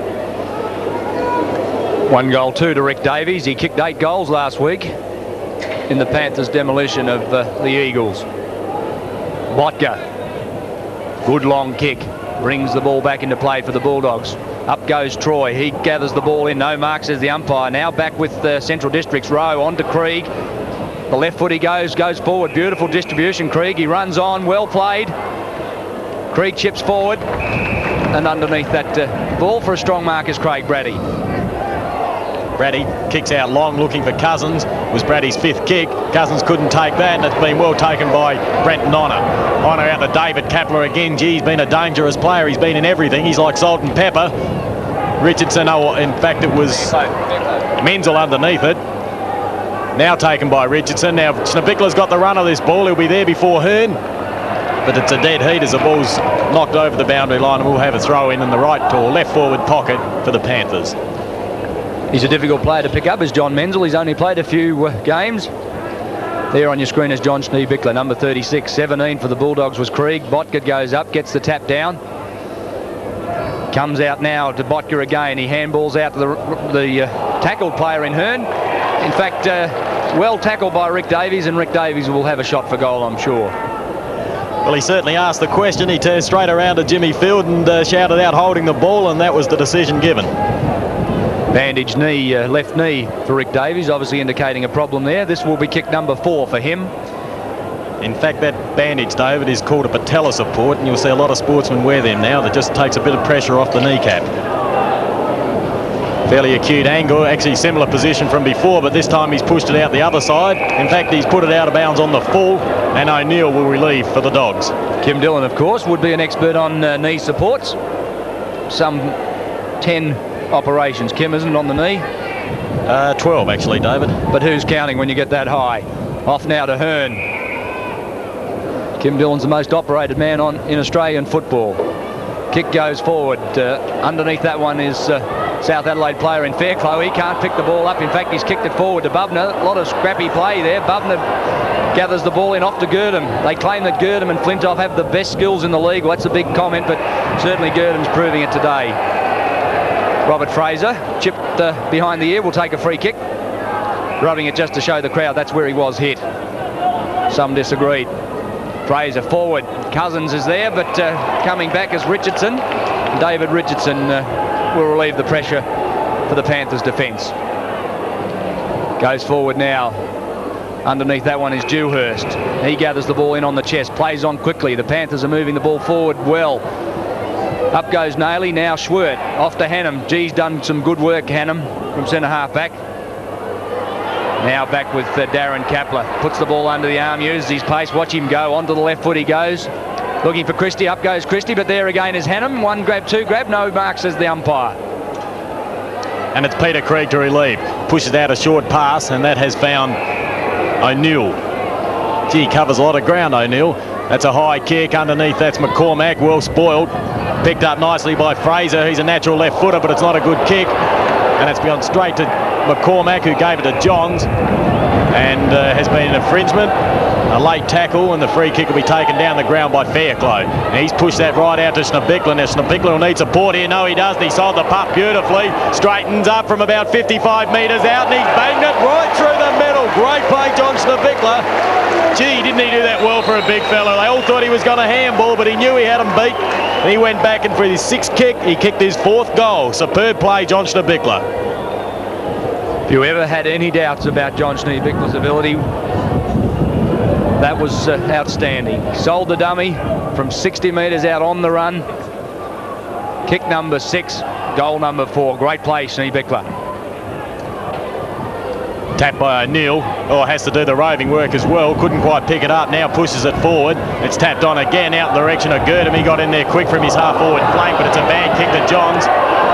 One goal, two to Rick Davies. He kicked eight goals last week in the Panthers' demolition of uh, the Eagles. Botka. Good long kick. Brings the ball back into play for the Bulldogs. Up goes Troy. He gathers the ball in. No mark, says the umpire. Now back with the Central District's row. On to Krieg. The left foot he goes, goes forward. Beautiful distribution, Krieg. He runs on. Well played. Krieg chips forward. And underneath that uh, ball for a strong mark is Craig Brady. Brady kicks out long, looking for Cousins. It was Brady's fifth kick. Cousins couldn't take that, and it's been well taken by Brenton Honor. Honor out to David Kapler again. Gee, he's been a dangerous player. He's been in everything. He's like salt and pepper. Richardson, oh, in fact, it was Menzel underneath it. Now taken by Richardson. Now Schneebichler's got the run of this ball. He'll be there before Hearn. But it's a dead heat as the ball's knocked over the boundary line, and we'll have a throw in in the right or left forward pocket for the Panthers. He's a difficult player to pick up, as John Menzel. He's only played a few uh, games. There on your screen is John Schneebichler, number thirty-six. seventeen for the Bulldogs was Krieg. Botka goes up, gets the tap down. Comes out now to Botka again. He handballs out to the, the uh, tackled player in Hearn. In fact, uh, well tackled by Rick Davies, and Rick Davies will have a shot for goal, I'm sure. Well, he certainly asked the question. He turned straight around to Jimmy Field and uh, shouted out holding the ball, and that was the decision given. Bandaged knee, uh, left knee for Rick Davies, obviously indicating a problem there. This will be kick number four for him. In fact, that bandage, David, is called a patella support, and you'll see a lot of sportsmen wear them now. That just takes a bit of pressure off the kneecap. Fairly acute angle, actually similar position from before, but this time he's pushed it out the other side. In fact, he's put it out of bounds on the full, and O'Neil will relieve for the Dogs. Kym Dillon, of course, would be an expert on uh, knee supports. Some ten operations. Kym isn't on the knee. Uh, twelve, actually, David. But who's counting when you get that high? Off now to Hearn. Kym Dillon's the most operated man on in Australian football. Kick goes forward. Uh, underneath that one is uh, South Adelaide player in Fairclough. He can't pick the ball up. In fact, he's kicked it forward to Bubner. A lot of scrappy play there. Bubner gathers the ball in off to Girdham. They claim that Girdham and Flintoff have the best skills in the league. Well, that's a big comment, but certainly Girdham's proving it today. Robert Fraser, chipped uh, behind the ear, will take a free kick. Rubbing it just to show the crowd that's where he was hit. Some disagreed. Fraser forward. Cousins is there, but uh, coming back is Richardson. David Richardson uh, will relieve the pressure for the Panthers' defence. Goes forward now. Underneath that one is Dewhirst. He gathers the ball in on the chest, plays on quickly. The Panthers are moving the ball forward well. Up goes Naley, now Schwert. Off to Hannum. G's done some good work, Hannum, from centre half back. Now back with uh, Darren Kapler. Puts the ball under the arm, uses his pace. Watch him go. Onto the left foot he goes. Looking for Christie. Up goes Christie, but there again is Hannum. One grab, two grab. No mark, says the umpire. And it's Peter Krieg to relieve. Pushes out a short pass, and that has found O'Neil. Gee, covers a lot of ground, O'Neil. That's a high kick. Underneath, that's McCormack. Well spoiled. Picked up nicely by Fraser. He's a natural left footer, but it's not a good kick. And it's gone straight to McCormack, who gave it to Johns, and uh, has been an infringement. A late tackle, and the free kick will be taken down the ground by Fairclough. And he's pushed that right out to Schneebichler. Now Schneebichler will need support here. No, he doesn't. He sold the puck beautifully. Straightens up from about fifty-five metres out, and he's banged it right through the middle. Great play, John Schneebichler. Gee, didn't he do that well for a big fella? They all thought he was going to handball, but he knew he had him beat. And he went back, and for his sixth kick, he kicked his fourth goal. Superb play, John Schneebichler. If you ever had any doubts about John Schneebichler's ability, that was uh, outstanding. Sold the dummy from sixty metres out on the run. Kick number six, goal number four. Great play, Schneebichler. Tapped by Neale. Oh, has to do the roving work as well. Couldn't quite pick it up. Now pushes it forward. It's tapped on again out in the direction of Girdham. He got in there quick from his half-forward flank, but it's a bad kick to Johns.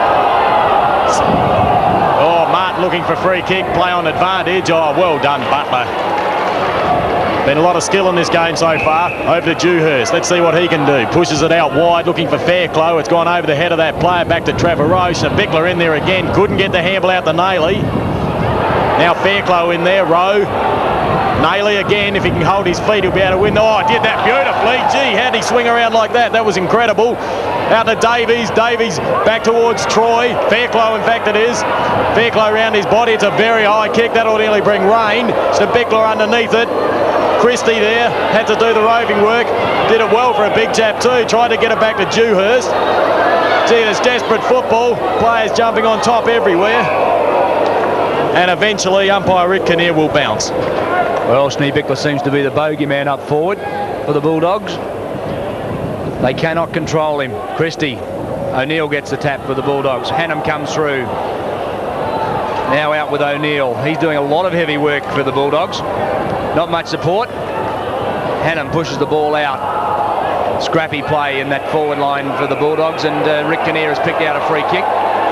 Oh, Martin looking for free kick. Play on advantage. Oh, well done, Butler. Been a lot of skill in this game so far. Over to Dewhirst. Let's see what he can do. Pushes it out wide, looking for Fairclough. It's gone over the head of that player. Back to Trevor Roche. Schneebichler in there again. Couldn't get the handle out to Naley. Now Fairclough in there. Rowe. Naley again. If he can hold his feet, he'll be able to win. Oh, did that beautifully. Gee, how did he swing around like that? That was incredible. Out to Davies. Davies back towards Troy. Fairclough, in fact, it is. Fairclough around his body. It's a very high kick. That'll nearly bring rain. Schneebichler underneath it. Christie there. Had to do the roving work. Did it well for a big chap too. Tried to get it back to Dewhirst. Gee, there's desperate football. Players jumping on top everywhere. And eventually, umpire Rick Kinnear will bounce. Well, Schneebichler seems to be the bogeyman up forward for the Bulldogs. They cannot control him. Christie. O'Neil gets the tap for the Bulldogs. Hannum comes through. Now out with O'Neil. He's doing a lot of heavy work for the Bulldogs. Not much support. Hannum pushes the ball out. Scrappy play in that forward line for the Bulldogs, and uh, Rick Kinnear has picked out a free kick.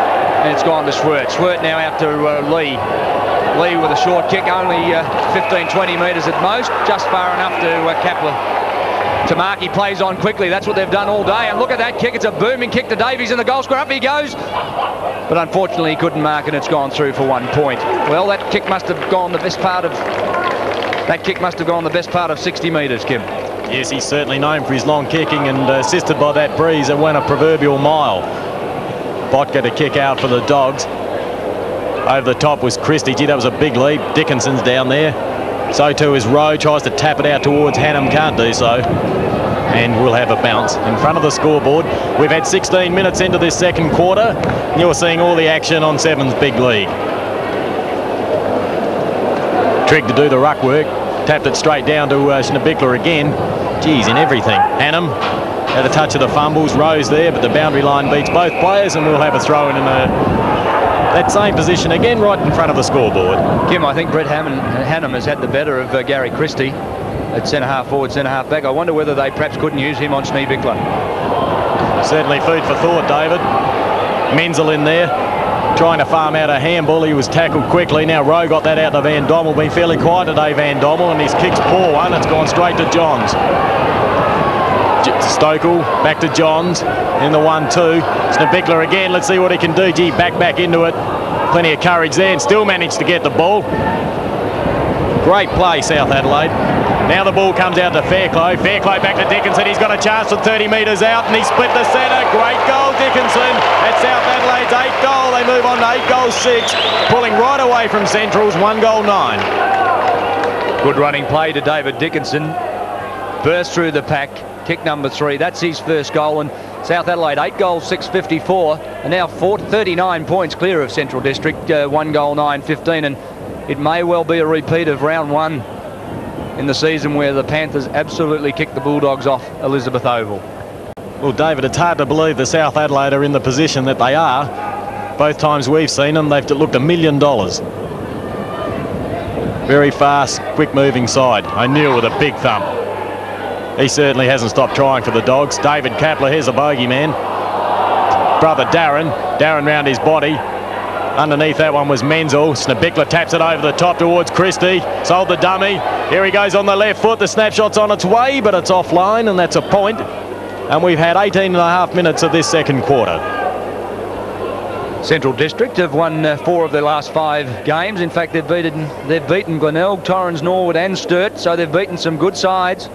and it's gone to Swert. Swert now out to uh, Lee. Lee with a short kick, only uh, fifteen, twenty metres at most, just far enough to uh, Kepler. Tamaki plays on quickly. That's what they've done all day. And look at that kick. It's a booming kick to Davies in the goal square. Up he goes. But unfortunately, he couldn't mark, and it's gone through for one point. Well, that kick must have gone the best part of... That kick must have gone the best part of sixty metres, Kim. Yes, he's certainly known for his long kicking, and uh, assisted by that breeze, it went a proverbial mile. Botka to kick out for the Dogs. Over the top was Christie. Gee, that was a big leap. Dickinson's down there. So too is Rowe. Tries to tap it out towards Hannam. Can't do so. And we'll have a bounce in front of the scoreboard. We've had sixteen minutes into this second quarter. You're seeing all the action on Seven's big league. Trigg to do the ruck work. Tapped it straight down to uh, Schneebichler again. Geez, in everything. Hannam had a touch of the fumbles. Rowe's there, but the boundary line beats both players, and we'll have a throw in in a... that same position again, right in front of the scoreboard. Kim, I think Brett Hammond, Hannam has had the better of uh, Gary Christie at centre-half forward, centre-half back. I wonder whether they perhaps couldn't use him on Schneebichler. Certainly food for thought, David. Menzel in there, trying to farm out a handball. He was tackled quickly. Now Rowe got that out to Van Dommel. Been fairly quiet today, Van Dommel, and his kick's poor one. It's gone straight to Johns. Stokel back to Johns in the one two. Schneebichler again. Let's see what he can do. Gee, back back into it. Plenty of courage there, and still managed to get the ball. Great play, South Adelaide. Now the ball comes out to Fairclough. Fairclough back to Dickinson. He's got a chance from thirty metres out, and he split the centre. Great goal, Dickinson. That's South Adelaide's eighth goal. They move on to eight goals six, pulling right away from Central's one goal nine. Good running play to David Dickinson. Burst through the pack. Kick number three. That's his first goal, and South Adelaide eight goals, six fifty-four, and now four, thirty-nine points clear of Central District. Uh, one goal, nine fifteen, and it may well be a repeat of round one in the season where the Panthers absolutely kicked the Bulldogs off Elizabeth Oval. Well, David, it's hard to believe the South Adelaide are in the position that they are. Both times we've seen them, they've looked a million dollars. Very fast, quick-moving side. O'Neale with a big thump. He certainly hasn't stopped trying for the Dogs. David Kepler, here's a bogey man. Brother Darren. Darren round his body. Underneath that one was Menzel. Schneebichler taps it over the top towards Christie. Sold the dummy. Here he goes on the left foot. The snapshot's on its way, but it's offline, and that's a point. And we've had eighteen and a half minutes of this second quarter. Central District have won uh, four of their last five games. In fact, they've beaten, they've beaten Glenelg, Torrens, Norwood and Sturt, so they've beaten some good sides.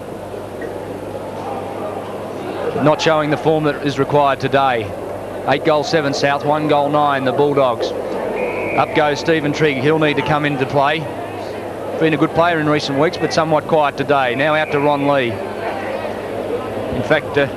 Not showing the form that is required today. Eight goals, seven South, one goal, nine the Bulldogs. Up goes Stephen Trigg. He'll need to come into play. Been a good player in recent weeks, but somewhat quiet today. Now out to Ron Lee. In fact, uh,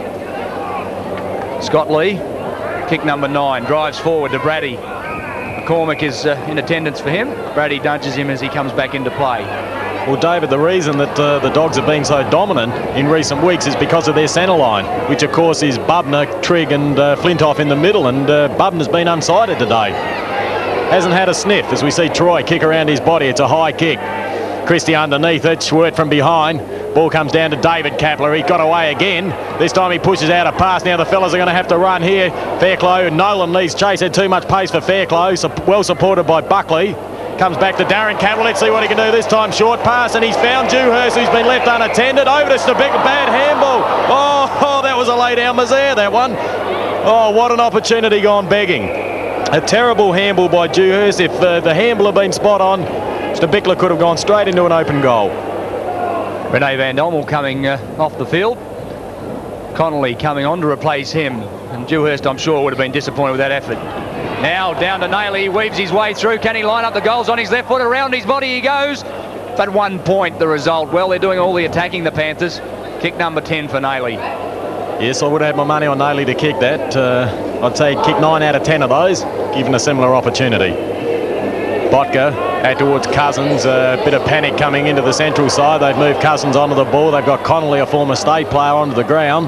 Scott Lee, kick number nine, drives forward to Brady. McCormick is uh, in attendance for him. Brady nudges him as he comes back into play. Well, David, the reason that uh, the Dogs have been so dominant in recent weeks is because of their centre line, which of course is Bubner, Trigg and uh, Flintoff in the middle, and uh, Bubner's been unsighted today. Hasn't had a sniff as we see Troy kick around his body. It's a high kick. Christie underneath it, Schwert from behind. Ball comes down to David Kepler. He got away again. This time he pushes out a pass. Now the fellas are going to have to run here. Fairclough, Nolan leads chase. Had too much pace for Fairclough. So well supported by Buckley. Comes back to Darren Campbell. Let's see what he can do this time. Short pass, and he's found Dewhirst, who's been left unattended. Over to Schneebichler. Bad handball. Oh, oh, that was a lay down misère, that one. Oh, what an opportunity gone begging. A terrible handball by Dewhirst. If uh, the handball had been spot on, Schneebichler could have gone straight into an open goal. Renee Van Dommel coming uh, off the field. Connolly coming on to replace him. And Dewhirst, I'm sure, would have been disappointed with that effort. Now down to Naley, he weaves his way through. Can he line up the goals on his left foot? Around his body he goes. But one point the result. Well, they're doing all the attacking, the Panthers. Kick number ten for Naley. Yes, I would have had my money on Naley to kick that. Uh, I'd say kick nine out of ten of those, given a similar opportunity. Botka out towards Cousins. A bit of panic coming into the central side. They've moved Cousins onto the ball. They've got Connolly, a former state player, onto the ground.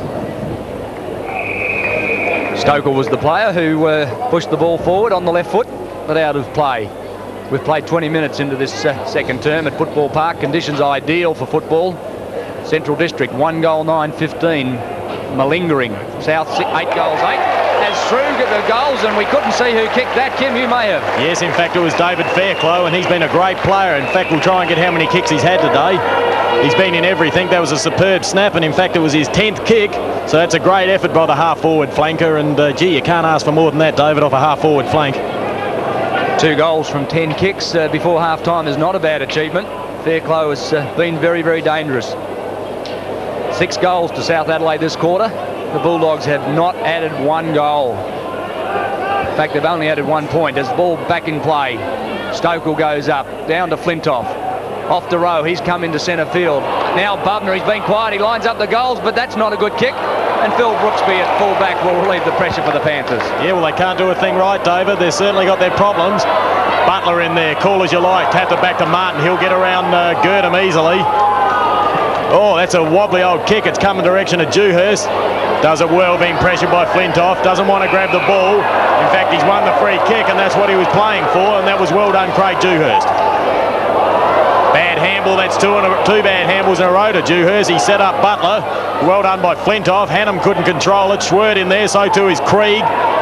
Stoker was the player who uh, pushed the ball forward on the left foot, but out of play. We've played twenty minutes into this uh, second term at Football Park. Conditions ideal for football. Central District, one goal, nine fifteen. Malingering. South, eight goals, eight. As goes through the goals, and we couldn't see who kicked that. Kim, you may have. Yes, in fact, it was David Fairclough, and he's been a great player. In fact, we'll try and get how many kicks he's had today. He's been in everything. That was a superb snap, and in fact, it was his tenth kick. So that's a great effort by the half-forward flanker, and uh, gee, you can't ask for more than that, David, off a half-forward flank. Two goals from ten kicks uh, before half-time is not a bad achievement. Fairclough has uh, been very, very dangerous. Six goals to South Adelaide this quarter. The Bulldogs have not added one goal. In fact, they've only added one point. As the ball back in play, Stokel goes up, down to Flintoff. Off to Rowe, he's come into centre field. Now Bubner, he's been quiet, he lines up the goals, but that's not a good kick. And Phil Brooksby at full-back will relieve the pressure for the Panthers. Yeah, well, they can't do a thing right, David. They've certainly got their problems. Butler in there, call as you like. Tapped it back to Martin. He'll get around uh, Girdham easily. Oh, that's a wobbly old kick. It's coming direction of Dewhirst. Does it well, being pressured by Flintoff. Doesn't want to grab the ball. In fact, he's won the free kick, and that's what he was playing for, and that was well done, Craig Dewhirst. Bad handball, that's two, in a, two bad handballs in a row to Dewhurst. He set up Butler. Well done by Flintoff. Hannam couldn't control it. Schwert in there, so too is Krieg.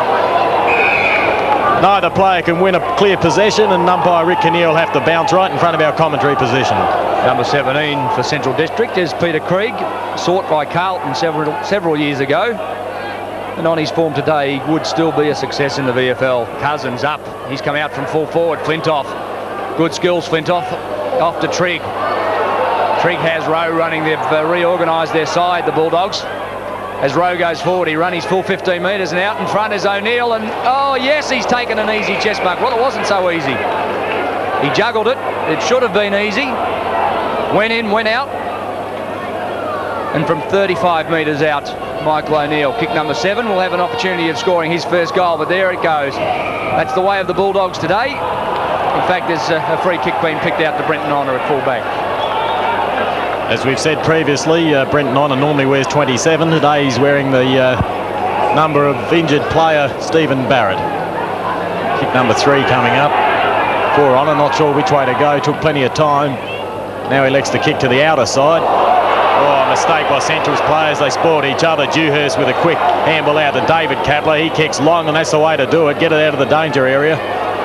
Neither player can win a clear possession, and umpire Rick Kinnear will have to bounce right in front of our commentary position. Number seventeen for Central District is Peter Krieg, sought by Carlton several, several years ago. And on his form today, he would still be a success in the V F L. Cousins up. He's come out from full forward. Flintoff. Good skills, Flintoff. Off to Trigg. Trigg has Rowe running. They've uh, reorganised their side, the Bulldogs. As Rowe goes forward, he runs his full fifteen metres, and out in front is O'Neale. And, oh, yes, he's taken an easy chest mark. Well, it wasn't so easy. He juggled it. It should have been easy. Went in, went out. And from thirty-five metres out, Michael O'Neale, kick number seven, will have an opportunity of scoring his first goal, but there it goes. That's the way of the Bulldogs today. In fact, there's a, a free kick being picked out to Brenton Honor at full-back. As we've said previously, uh, Brenton Honor normally wears twenty-seven. Today he's wearing the uh, number of injured player, Stephen Barrett. Kick number three coming up for Honor. Not sure which way to go. Took plenty of time. Now he elects to kick to the outer side. Oh, a mistake by Central's players. They spoiled each other. Dewhurst with a quick handball out to David Kapler. He kicks long, and that's the way to do it. Get it out of the danger area.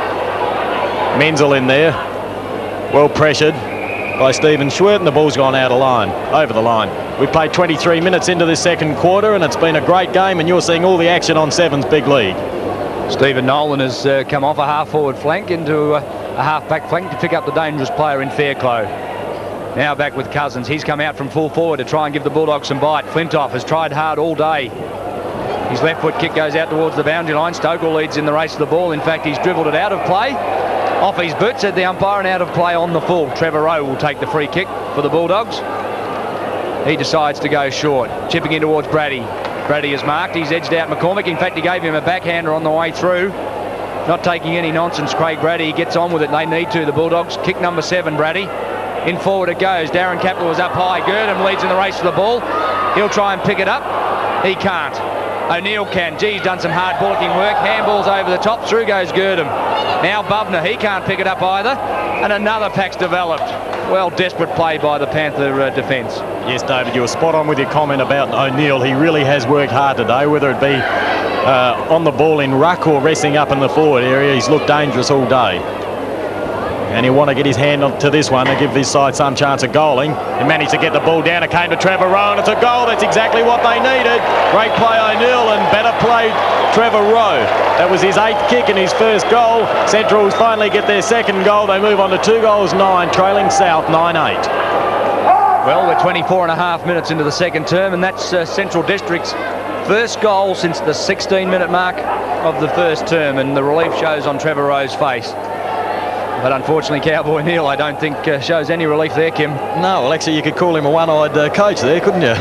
Menzel in there. Well pressured by Stephen Schwert, and the ball's gone out of line, over the line. We've played twenty-three minutes into this second quarter, and it's been a great game, and you're seeing all the action on Seven's big league. Stephen Nolan has uh, come off a half-forward flank into a, a half-back flank to pick up the dangerous player in Fairclough. Now back with Cousins. He's come out from full forward to try and give the Bulldogs some bite. Flintoff has tried hard all day. His left foot kick goes out towards the boundary line. Stokel leads in the race to the ball. In fact, he's dribbled it out of play. Off his boot, said the umpire, and out of play on the full. Trevor Rowe will take the free kick for the Bulldogs. He decides to go short. Chipping in towards Brady. Brady is marked. He's edged out McCormick. In fact, he gave him a backhander on the way through. Not taking any nonsense, Craig Brady. He gets on with it. They need to, the Bulldogs. Kick number seven, Brady. In forward it goes. Darren Kapler was up high. Girdham leads in the race to the ball. He'll try and pick it up. He can't. O'Neale can. Gee, he's done some hard bullocking work. Handballs over the top. Through goes Girdham. Now Bubner. He can't pick it up either. And another pack's developed. Well, desperate play by the Panther uh, defence. Yes, David, you were spot on with your comment about O'Neale. He really has worked hard today, whether it be uh, on the ball in ruck or resting up in the forward area. He's looked dangerous all day. And he'll want to get his hand to this one to give this side some chance of goaling. He managed to get the ball down. It came to Trevor Rowe, and it's a goal. That's exactly what they needed. Great play, O'Neale, and better play, Trevor Rowe. That was his eighth kick and his first goal. Centrals finally get their second goal. They move on to two goals, nine, trailing South nine eight. Well, we're twenty-four and a half minutes into the second term, and that's uh, Central District's first goal since the sixteen minute mark of the first term, and the relief shows on Trevor Rowe's face. But unfortunately, Cowboy Neale, I don't think uh, shows any relief there, Kim. No, well, actually, you could call him a one-eyed uh, coach there, couldn't you?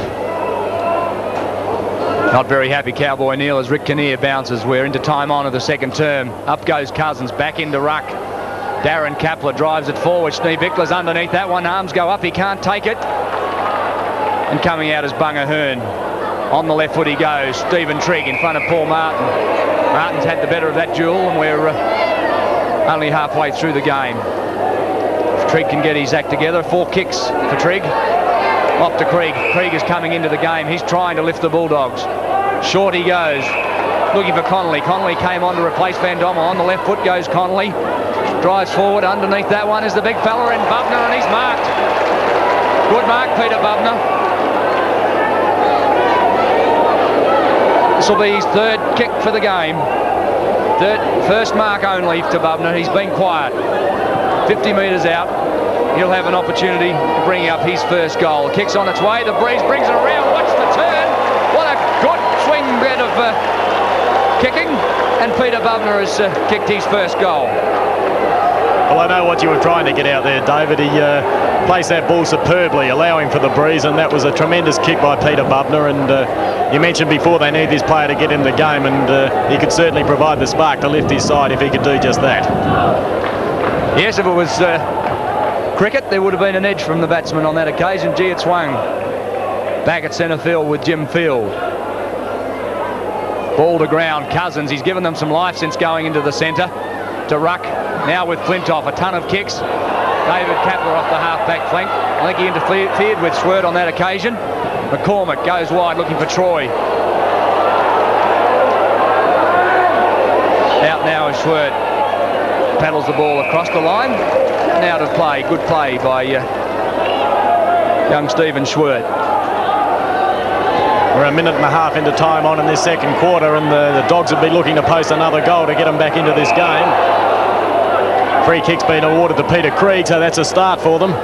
Not very happy, Cowboy Neale, as Rick Kinnear bounces. We're into time on of the second term. Up goes Cousins, back into ruck. Darren Kapler drives it forward. Schneebichler's underneath that one. Arms go up, he can't take it. And coming out is Bunger Hearn. On the left foot he goes. Stephen Trigg in front of Paul Martin. Martin's had the better of that duel, and we're uh, only halfway through the game. If Trigg can get his act together, four kicks for Trigg. Off to Krieg. Krieg is coming into the game. He's trying to lift the Bulldogs. Short he goes. looking for Connolly. Connolly came on to replace Van Dommel. On the left foot goes Connolly. Drives forward. Underneath that one is the big fella in Bubner, and he's marked. Good mark, Peter Bubner. This will be his third kick for the game. Third, first mark only to Bubner. He's been quiet. fifty metres out. He'll have an opportunity to bring up his first goal. Kicks on its way. The breeze brings it around. Watch the turn. What a good swing bit of uh, kicking. And Peter Bubner has uh, kicked his first goal. Well, I know what you were trying to get out there, David. He uh, placed that ball superbly, allowing for the breeze, and that was a tremendous kick by Peter Bubner. And uh, you mentioned before they need this player to get in the game, and uh, he could certainly provide the spark to lift his side if he could do just that. Yes, if it was uh, cricket, there would have been an edge from the batsman on that occasion. Gee, it swung. Back at centre field with Jim Field. Ball to ground. Cousins, he's given them some life since going into the centre. To Ruck. Now with Flintoff, a ton of kicks. David Kapler off the half-back flank. I think he interfered with Swert on that occasion. McCormick goes wide looking for Troy. Out now is Swert. Paddles the ball across the line. And out of play. Good play by uh, young Stephen Schwert. We're a minute and a half into time on in this second quarter, and the, the Dogs have been looking to post another goal to get them back into this game. Free kick's been awarded to Peter Krieg, so that's a start for them.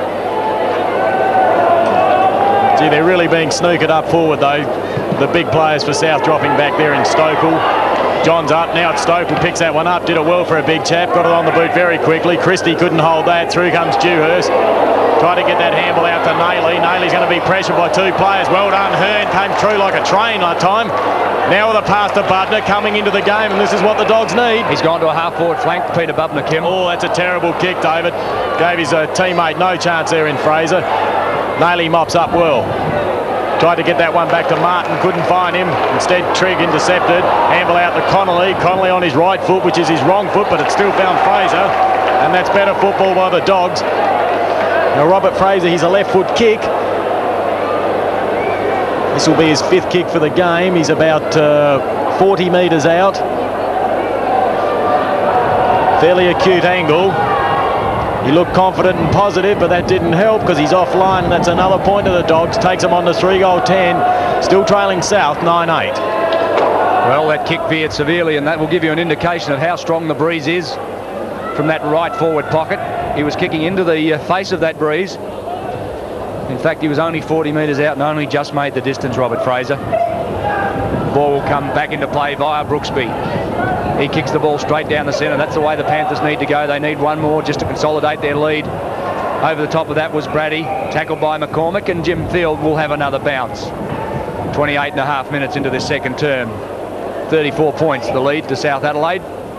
Gee, they're really being snookered up forward, though. The big players for South dropping back there in Stokel. John's up, now it's Stokel, picks that one up, did it well for a big chap, got it on the boot very quickly. Christie couldn't hold that, through comes Dewhirst. Tried to get that handball out to Naley. Naley's going to be pressured by two players. Well done, Hearn. Came through like a train that time. Now with a pass to Bubner coming into the game, and this is what the Dogs need. He's gone to a half-forward flank, Peter Bubner, Kim. Oh, that's a terrible kick, David. Gave his uh, teammate no chance there in Fraser. Naley mops up well. Tried to get that one back to Martin, couldn't find him. Instead, Trigg intercepted. Handball out to Connolly. Connolly on his right foot, which is his wrong foot, but it still found Fraser. And that's better football by the Dogs. Now Robert Fraser, he's a left foot kick. This will be his fifth kick for the game. He's about uh, forty metres out. Fairly acute angle. He looked confident and positive, but that didn't help because he's offline. That's another point to the Dogs. Takes them on to three goal ten. Still trailing South nine eight. Well, that kick veered severely, and that will give you an indication of how strong the breeze is from that right forward pocket. He was kicking into the uh, face of that breeze. In fact, he was only forty metres out and only just made the distance, Robert Fraser. The ball will come back into play via Brooksby. He kicks the ball straight down the centre. That's the way the Panthers need to go. They need one more just to consolidate their lead. Over the top of that was Brady, tackled by McCormick, and Jim Field will have another bounce. twenty-eight and a half minutes into this second term. thirty-four points, the lead to South Adelaide.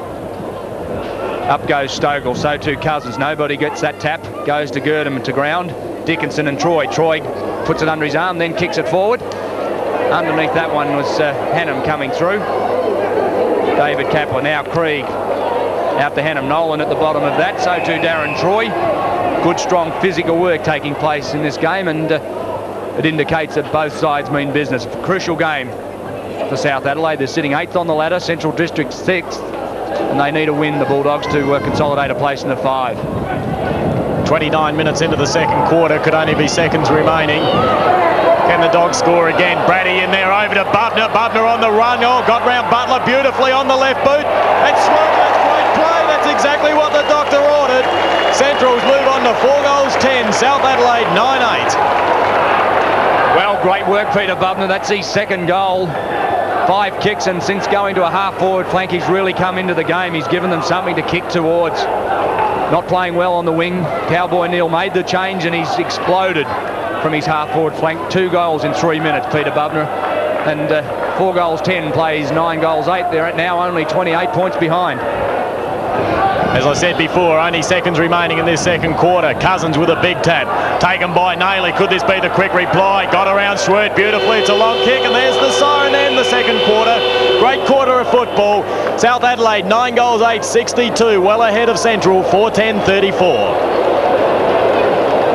Up goes Stokel, so too Cousins. Nobody gets that tap. Goes to Girdham to ground. Dickinson and Troy. Troy puts it under his arm, then kicks it forward. Underneath that one was uh, Hannam coming through. David Kapler, now Krieg. Out to Hannam. Nolan at the bottom of that, so too Darren Troy. Good, strong physical work taking place in this game, and uh, it indicates that both sides mean business. A crucial game for South Adelaide. They're sitting eighth on the ladder, Central District sixth. And they need a win, the Bulldogs, to uh, consolidate a place in the five. twenty-nine minutes into the second quarter, could only be seconds remaining. Can the Dogs score again? Brady in there, over to Bubner. Bubner on the run. Oh, got round Butler beautifully on the left boot. And Swope, that's great play. That's exactly what the doctor ordered. Centrals move on to four goals ten. South Adelaide nine eight. Well, great work, Peter Bubner. That's his second goal. Five kicks, and since going to a half-forward flank, he's really come into the game. He's given them something to kick towards. Not playing well on the wing. Cowboy Neale made the change, and he's exploded from his half-forward flank. Two goals in three minutes, Peter Bubner. And uh, four goals ten, plays nine goals eight. They're at now only twenty-eight points behind. As I said before, only seconds remaining in this second quarter. Cousins with a big tap. Taken by Naley. Could this be the quick reply? Got around Schwert beautifully. It's a long kick, and there's the siren end the second quarter. Great quarter of football. South Adelaide, nine goals, eight, sixty-two. Well ahead of Central, four ten thirty-four.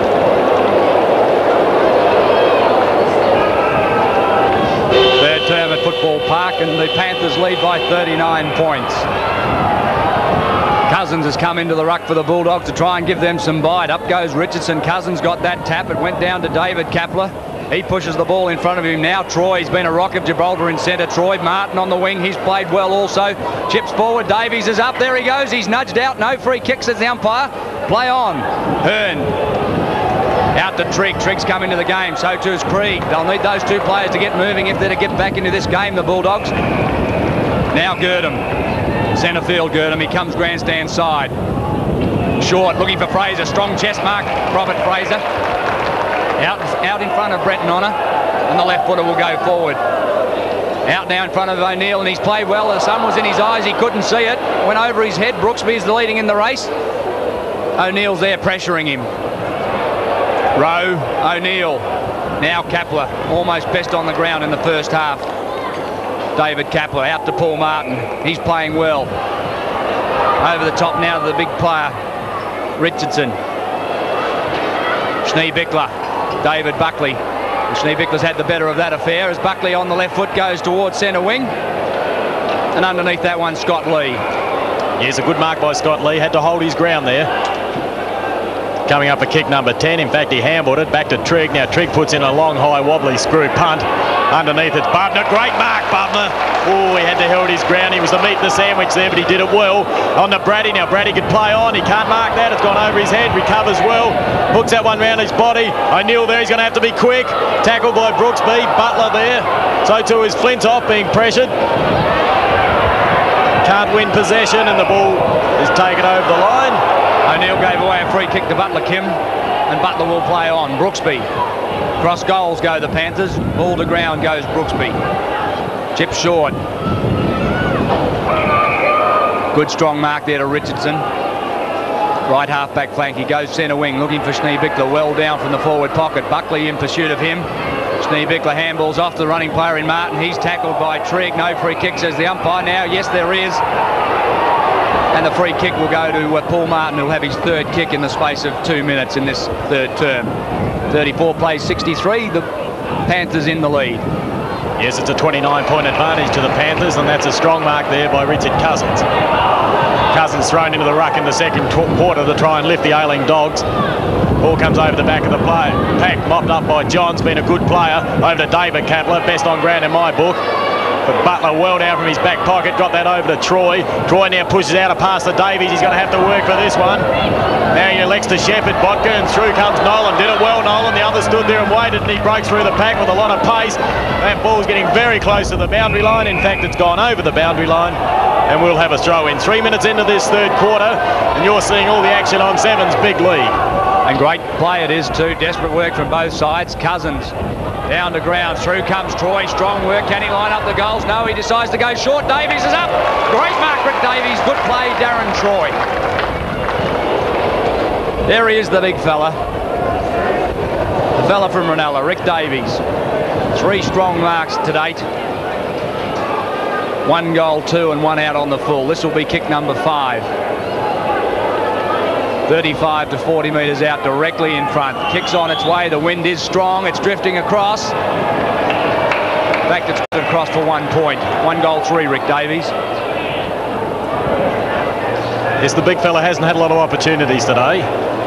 Third term Adelaide Football Park, and the Panthers lead by thirty-nine points. Cousins has come into the ruck for the Bulldogs to try and give them some bite. Up goes Richardson. Cousins got that tap. It went down to David Kapler. He pushes the ball in front of him now. Troy's been a rock of Gibraltar in centre. Troy Martin on the wing. He's played well also. Chips forward. Davies is up. There he goes. He's nudged out. No free kicks, says the umpire. Play on. Hearn. Out to Trigg. Trigg's come into the game. So too is Krieg. They'll need those two players to get moving if they're to get back into this game, the Bulldogs. Now Girdham. Centre field Girdham. He comes grandstand side. Short. Looking for Fraser. Strong chest mark. Robert Fraser. Out, out in front of Bretton Honor, and the left footer will go forward. Out now in front of O'Neil, and he's played well. The sun was in his eyes, he couldn't see it. Went over his head. Brooksby is the leading in the race. O'Neill's there pressuring him. Rowe, O'Neil. Now Kapler, almost best on the ground in the first half. David Kapler out to Paul Martin. He's playing well. Over the top now to the big player, Richardson. Schneebichler. David Buckley. Schneebichler's had the better of that affair as Buckley on the left foot goes towards centre wing. And underneath that one, Scott Lee. Yes, a good mark by Scott Lee. Had to hold his ground there. Coming up for kick number ten. In fact, he handballed it back to Trigg. Now Trigg puts in a long, high, wobbly screw punt. Underneath it's Bubner. Great mark, Bubner. Oh, he had to hold his ground. He was the meat in the sandwich there, but he did it well. On to Brady. Now Brady could play on. He can't mark that. It's gone over his head. Recovers well. Hooks that one round his body. O'Neil there. He's going to have to be quick. Tackled by Brooksby. Butler there. So too is Flintoff being pressured. Can't win possession, and the ball is taken over the line. O'Neil gave away a free kick to Butler Kym, and Butler will play on. Brooksby. Cross goals go the Panthers. Ball to ground goes Brooksby. Chip short. Good strong mark there to Richardson. Right half back flank. He goes centre wing looking for Schneebichler. Well down from the forward pocket. Buckley in pursuit of him. Schneebichler handballs off the running player in Martin. He's tackled by Trigg. No free kick, says the umpire. Now, yes, there is. And the free kick will go to uh, Paul Martin, who'll have his third kick in the space of two minutes in this third term. thirty-four plays sixty-three. The Panthers in the lead. Yes, it's a twenty-nine point advantage to the Panthers, and that's a strong mark there by Richard Cousins. Cousins thrown into the ruck in the second quarter to try and lift the ailing Dogs. Ball comes over the back of the play. Pack mopped up by Johns, been a good player. Over to David Kapler, best on ground in my book. But Butler well down from his back pocket, got that over to Troy. Troy now pushes out a pass to Davies. He's going to have to work for this one. Now he elects to Shepherd. Bodker, and through comes Nolan. Did it well, Nolan. The other stood there and waited, and he broke through the pack with a lot of pace. That ball's getting very close to the boundary line. In fact, it's gone over the boundary line, and we'll have a throw in. Three minutes into this third quarter, and you're seeing all the action on Seven's big lead. And great play it is too. Desperate work from both sides. Cousins down to ground. Through comes Troy. Strong work. Can he line up the goals? No, he decides to go short. Davies is up. Great mark, Rick Davies. Good play, Darren Troy. There he is, the big fella. The fella from Ranella, Rick Davies. Three strong marks to date. One goal, two, and one out on the full. This will be kick number five. thirty-five to forty metres out, directly in front. Kick's on its way. The wind is strong. It's drifting across. In fact, it's across for one point. One goal, three, Rick Davies. Yes, the big fella hasn't had a lot of opportunities today.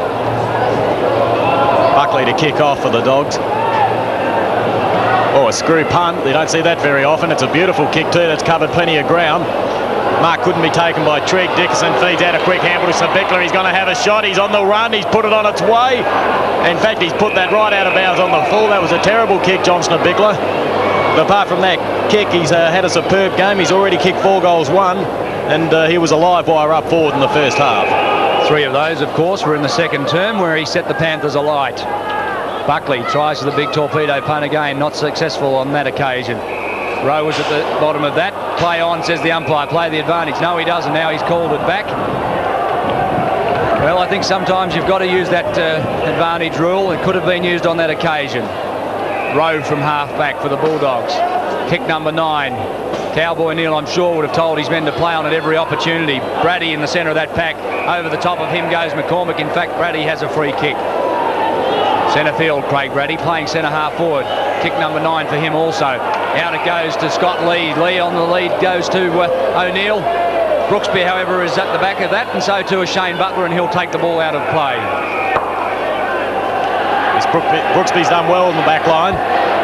Buckley to kick off for the Dogs. Oh, a screw punt. You don't see that very often. It's a beautiful kick too. That's covered plenty of ground. Mark couldn't be taken by Trigg. Dickinson feeds out a quick handball to Schneebichler. He's going to have a shot. He's on the run. He's put it on its way. In fact, he's put that right out of bounds on the full. That was a terrible kick, John Schneebichler. But apart from that kick, he's uh, had a superb game. He's already kicked four goals, one, and uh, he was a live wire up forward in the first half. Three of those, of course, were in the second term where he set the Panthers alight. Buckley tries for the big torpedo punt again. Not successful on that occasion. Rowe was at the bottom of that. Play on, says the umpire. Play the advantage. No, he doesn't. Now he's called it back. Well, I think sometimes you've got to use that uh, advantage rule. It could have been used on that occasion. Rowe from half-back for the Bulldogs. Kick number nine. Cowboy Neale, I'm sure, would have told his men to play on at every opportunity. Brady in the centre of that pack. Over the top of him goes McCormick. In fact, Brady has a free kick. Centre field, Craig Brady, playing centre half forward. Kick number nine for him also. Out it goes to Scott Lee. Lee on the lead goes to uh, O'Neale. Brooksby, however, is at the back of that, and so too is Shane Butler, and he'll take the ball out of play. Brooksby's done well in the back line.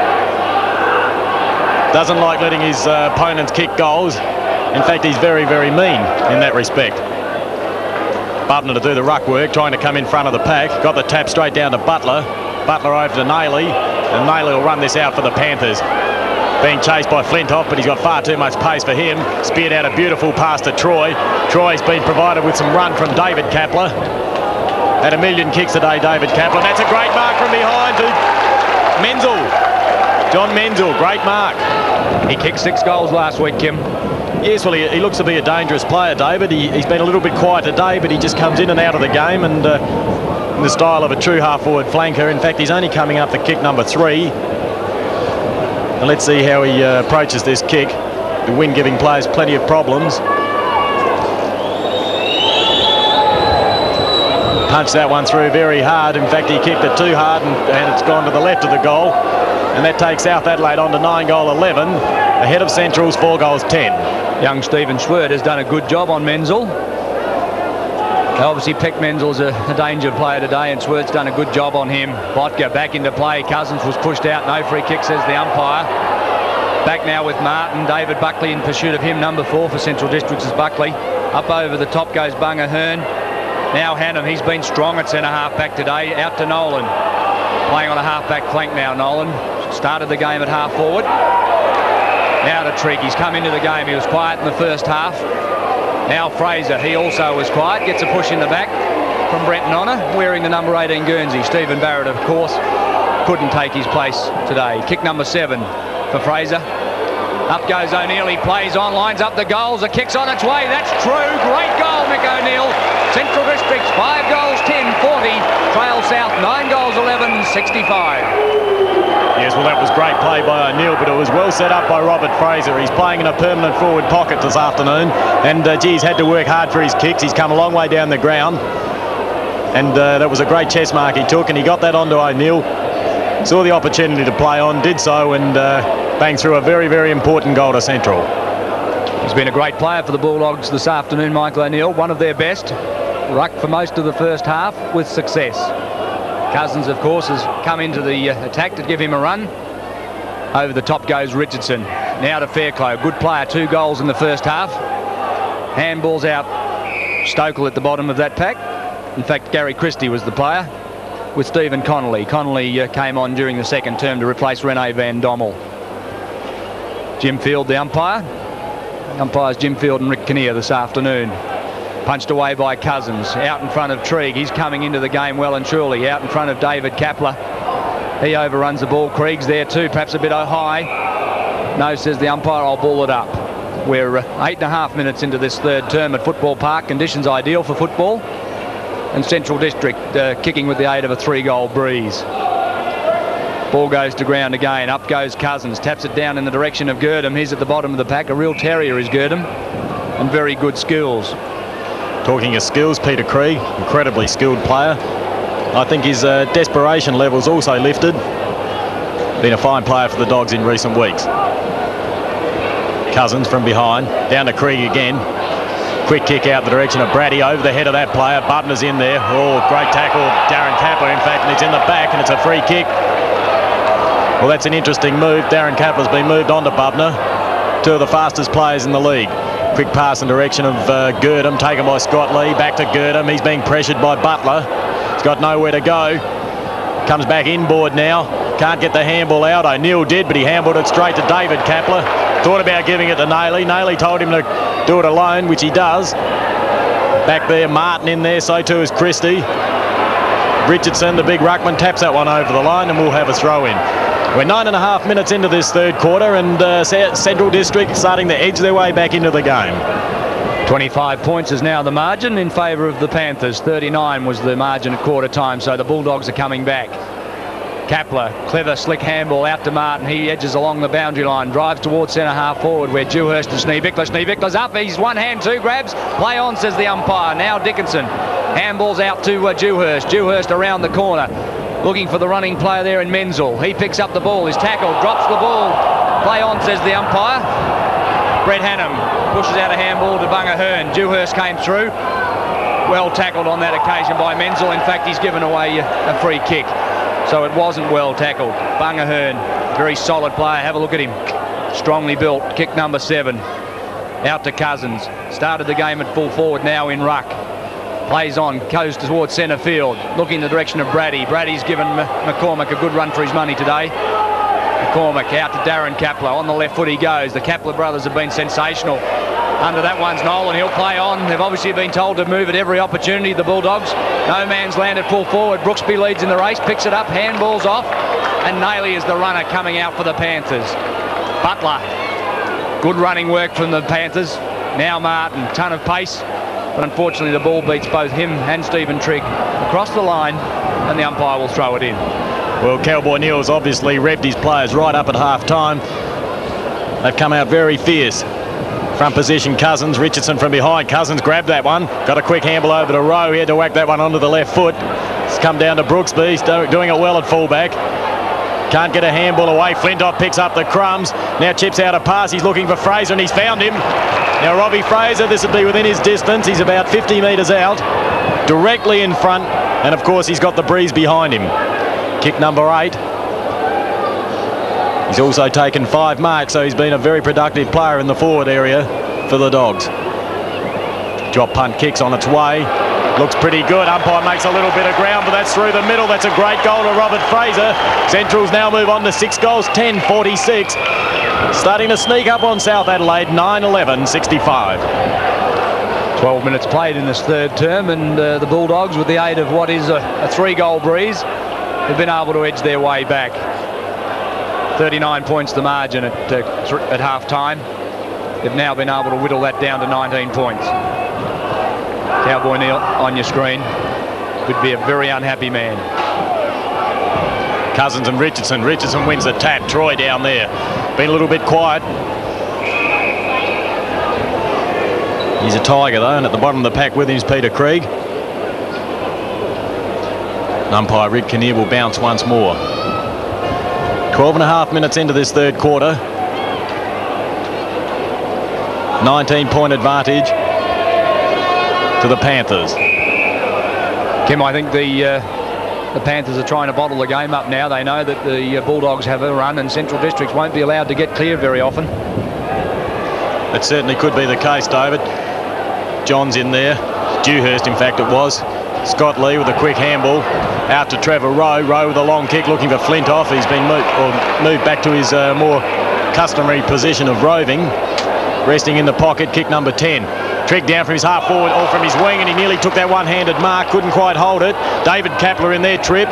Doesn't like letting his uh, opponents kick goals. In fact, he's very, very mean in that respect. Bubner to do the ruck work, trying to come in front of the pack. Got the tap straight down to Butler. Butler over to Naley, and Naley will run this out for the Panthers. Being chased by Flintoff, but he's got far too much pace for him. Speared out a beautiful pass to Troy. Troy's been provided with some run from David Kapler. Had a million kicks today, David Kapler. That's a great mark from behind to Menzel. John Menzel, great mark. He kicked six goals last week, Kim. Yes, well, he, he looks to be a dangerous player, David. He, he's been a little bit quiet today, but he just comes in and out of the game, and uh, in the style of a true half-forward flanker. In fact, he's only coming up for kick number three. And let's see how he uh, approaches this kick. The wind giving players plenty of problems. Punched that one through very hard. In fact, he kicked it too hard, and, and it's gone to the left of the goal. And that takes South Adelaide on to nine goal eleven, ahead of Central's four goals ten. Young Stephen Schwert has done a good job on Menzel. They obviously picked Menzel as a, a danger player today, and Schwert's done a good job on him. Botka back into play. Cousins was pushed out. No free kick, says the umpire. Back now with Martin. David Buckley in pursuit of him. Number four for Central Districts is Buckley. Up over the top goes Bunga Hearn. Now Hannum, he's been strong at centre half back today. Out to Nolan. Playing on a half back flank now, Nolan. Started the game at half forward. Now to Trigg. He's come into the game. He was quiet in the first half. Now Fraser, he also was quiet. Gets a push in the back from Brenton Honor, wearing the number eighteen Guernsey. Stephen Barrett, of course, couldn't take his place today. Kick number seven for Fraser. Up goes O'Neale. He plays on, lines up the goals. The kick's on its way. That's true. Great goal, Mick O'Neale. Central Districts, five goals, ten, forty. Trail South, nine goals, eleven, sixty-five. Yes, well, that was great play by O'Neale, but it was well set up by Robert Fraser. He's playing in a permanent forward pocket this afternoon, and uh, geez, had to work hard for his kicks. He's come a long way down the ground, and uh, that was a great chest mark he took, and he got that onto O'Neale. Saw the opportunity to play on, did so, and uh, banged through a very, very important goal to Central. He's been a great player for the Bulldogs this afternoon, Michael O'Neale, one of their best. Ruck for most of the first half with success. Cousins, of course, has come into the uh, attack to give him a run. Over the top goes Richardson. Now to Fairclough. Good player, two goals in the first half. Handballs out. Stokel at the bottom of that pack. In fact, Gary Christie was the player with Stephen Connolly. Connolly uh, came on during the second term to replace Rene Van Dommel. Jim Field, the umpire. Umpires Jim Field and Rick Kinnear this afternoon. Punched away by Cousins. Out in front of Trigg. He's coming into the game well and truly. Out in front of David Kapler. He overruns the ball. Krieg's there too, perhaps a bit high. No, says the umpire, I'll ball it up. We're uh, eight and a half minutes into this third term at Football Park. Conditions ideal for football. And Central District uh, kicking with the aid of a three-goal breeze. Ball goes to ground again. Up goes Cousins. Taps it down in the direction of Girdham. He's at the bottom of the pack. A real terrier is Girdham. And very good skills. Talking of skills, Peter Krieg, incredibly skilled player. I think his uh, desperation level's also lifted. Been a fine player for the Dogs in recent weeks. Cousins from behind, down to Krieg again. Quick kick out the direction of Brady, over the head of that player. Bubner's in there. Oh, great tackle, Darren Kapler, in fact, and it's in the back, and it's a free kick. Well, that's an interesting move. Darren Kapler's been moved on to Bubner, two of the fastest players in the league. Quick pass in direction of uh, Girdham, taken by Scott Lee. Back to Girdham. He's being pressured by Butler. He's got nowhere to go. Comes back inboard now. Can't get the handball out. O'Neale did, but he handballed it straight to David Kapler. Thought about giving it to Naley. Naley told him to do it alone, which he does. Back there, Martin in there. So too is Christie. Richardson, the big ruckman, taps that one over the line, and we'll have a throw in. We're nine and a half minutes into this third quarter, and uh, Central District starting to edge their way back into the game. twenty-five points is now the margin in favour of the Panthers. thirty-nine was the margin at quarter time, so the Bulldogs are coming back. Kapler, clever, slick handball out to Martin. He edges along the boundary line, drives towards centre half forward where Dewhirst and Schneebichler. Schneebichler's up, he's one hand, two grabs. Play on, says the umpire. Now Dickinson. Handballs out to uh, Dewhirst. Dewhirst around the corner. Looking for the running player there in Menzel. He picks up the ball, is tackled, drops the ball. Play on, says the umpire. Brett Hannum pushes out a handball to Bubner. Dewhirst came through. Well tackled on that occasion by Menzel. In fact, he's given away a free kick. So it wasn't well tackled. Bubner, very solid player. Have a look at him. Strongly built. Kick number seven. Out to Cousins. Started the game at full forward, now in ruck. Plays on, goes towards centre field. Looking in the direction of Brady. Brady's given McCormack a good run for his money today. McCormack out to Darren Kapler. On the left foot he goes. The Kapler brothers have been sensational. Under that one's Noel, and he'll play on. They've obviously been told to move at every opportunity, the Bulldogs. No man's land at full forward. Brooksby leads in the race, picks it up, handballs off, and Naley is the runner coming out for the Panthers. Butler, good running work from the Panthers. Now Martin, ton of pace, but unfortunately the ball beats both him and Stephen Trigg across the line, and the umpire will throw it in. Well, Cowboy Neale's obviously revved his players right up at half-time. They've come out very fierce. Front position, Cousins. Richardson from behind. Cousins grabbed that one. Got a quick handle over to Rowe. He had to whack that one onto the left foot. It's come down to Brooksby. He's doing it well at fullback. Can't get a handball away. Flintoff picks up the crumbs. Now chips out a pass. He's looking for Fraser, and he's found him. Now Robbie Fraser, this would be within his distance. He's about fifty metres out. Directly in front. And, of course, he's got the breeze behind him. Kick number eight. He's also taken five marks, so he's been a very productive player in the forward area for the Dogs. Drop punt kicks on its way. Looks pretty good. Umpire makes a little bit of ground, but that's through the middle. That's a great goal to Robert Fraser. Centrals now move on to six goals, ten forty-six. Starting to sneak up on South Adelaide, nine eleven sixty-five. twelve minutes played in this third term, and uh, the Bulldogs, with the aid of what is a, a three-goal breeze, have been able to edge their way back. thirty-nine points the margin at, uh, at half-time. They've now been able to whittle that down to nineteen points. Cowboy Neale on your screen would be a very unhappy man. Cousins and Richardson. Richardson wins the tap. Troy down there. Been a little bit quiet. He's a tiger, though, and at the bottom of the pack with him is Peter Krieg. Umpire Rick Kinnear will bounce once more. twelve and a half minutes into this third quarter. nineteen point advantage to the Panthers. Kim, I think the uh, the Panthers are trying to bottle the game up now. They know that the uh, Bulldogs have a run, and Central Districts won't be allowed to get clear very often. It certainly could be the case, David. John's in there. Dewhurst, in fact, it was. Scott Lee with a quick handball out to Trevor Rowe. Rowe with a long kick looking for Flintoff. He's been moved, or moved back to his uh, more customary position of roving. Resting in the pocket, kick number ten. Trigg down from his half forward, or from his wing, and he nearly took that one-handed mark. Couldn't quite hold it. David Kapler in there, tripped.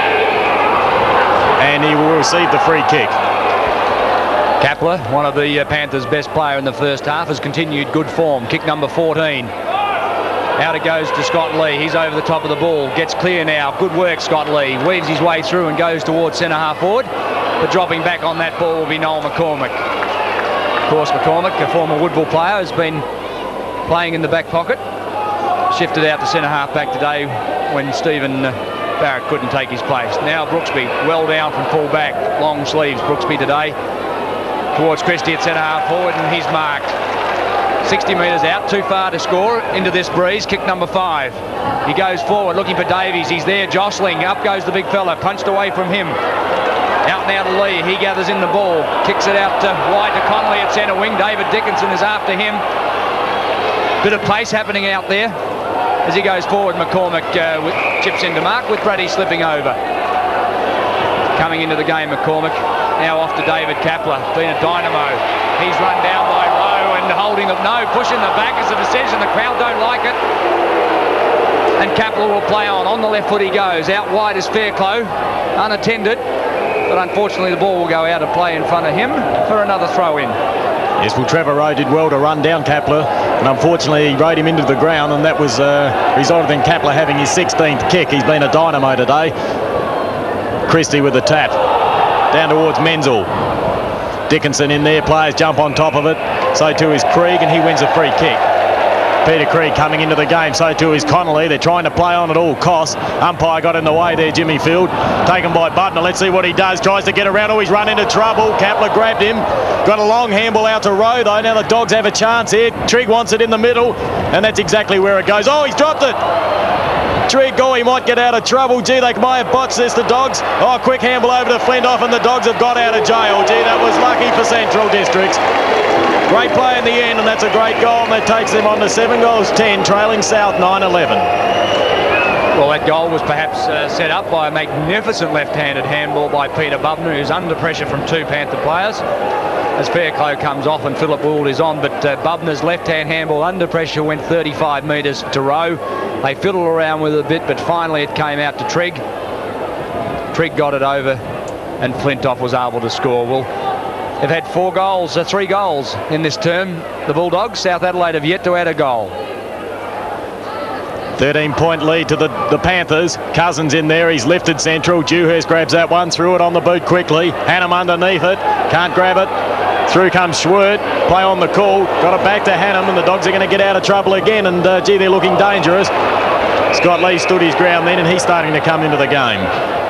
And he will receive the free kick. Kapler, one of the uh, Panthers' best player in the first half, has continued good form. Kick number fourteen. Out it goes to Scott Lee. He's over the top of the ball. Gets clear now. Good work, Scott Lee. Weaves his way through and goes towards centre half forward. But dropping back on that ball will be Noel McCormack. Of course, McCormack, a former Woodville player, has been playing in the back pocket. Shifted out to centre half back today when Stephen Barrett couldn't take his place. Now Brooksby, well down from full back. Long sleeves, Brooksby today. Towards Christie at centre half forward, and he's marked. sixty metres out, too far to score into this breeze. Kick number five. He goes forward looking for Davies. He's there jostling. Up goes the big fella. Punched away from him. Out now to Lee. He gathers in the ball. Kicks it out to wide to Connolly at centre wing. David Dickinson is after him. Bit of pace happening out there. As he goes forward, McCormack uh, with, chips into mark with Brady slipping over. Coming into the game, McCormack. Now off to David Kapler. Been a dynamo. He's run down by Rowe and holding them. No, pushing the back is a decision. The crowd don't like it. And Kapler will play on. On the left foot he goes. Out wide is Fairclough. Unattended. But unfortunately the ball will go out of play in front of him for another throw in. Yes, well, Trevor Rowe did well to run down Kapler, and unfortunately he rode him into the ground, and that was uh, resulted in Kapler having his sixteenth kick. He's been a dynamo today. Christie with the tap. Down towards Menzel. Dickinson in there, players jump on top of it. So too is Krieg, and he wins a free kick. Peter Creed coming into the game, so too is Connolly. They're trying to play on at all costs. Umpire got in the way there, Jimmy Field. Taken by Bubner. Let's see what he does. Tries to get around. Oh, he's run into trouble. Kepler grabbed him. Got a long handball out to Rowe, though. Now the Dogs have a chance here. Trigg wants it in the middle, and that's exactly where it goes. Oh, he's dropped it. Trigg, oh, he might get out of trouble. Gee, they might have botched this, the Dogs. Oh, quick handball over to Flintoff, and the Dogs have got out of jail. Gee, that was lucky for Central Districts. Great play in the end, and that's a great goal, and that takes them on to seven goals ten, trailing South nine eleven. Well, that goal was perhaps uh, set up by a magnificent left-handed handball by Peter Bubner, who's under pressure from two Panther players. As Fairclough comes off and Philip Would is on, but uh, Bubner's left-hand handball under pressure went thirty-five metres to Rowe. They fiddled around with it a bit, but finally it came out to Trigg. Trigg got it over, and Flintoff was able to score. Well, they've had four goals, uh, three goals in this term. The Bulldogs, South Adelaide have yet to add a goal. thirteen point lead to the, the Panthers. Cousins in there, he's lifted Central. Dewhirst grabs that one, threw it on the boot quickly. Hannam underneath it, can't grab it. Through comes Schwert, play on the call. Got it back to Hannam, and the Dogs are going to get out of trouble again, and uh, gee, they're looking dangerous. Scott Lee stood his ground then, and he's starting to come into the game.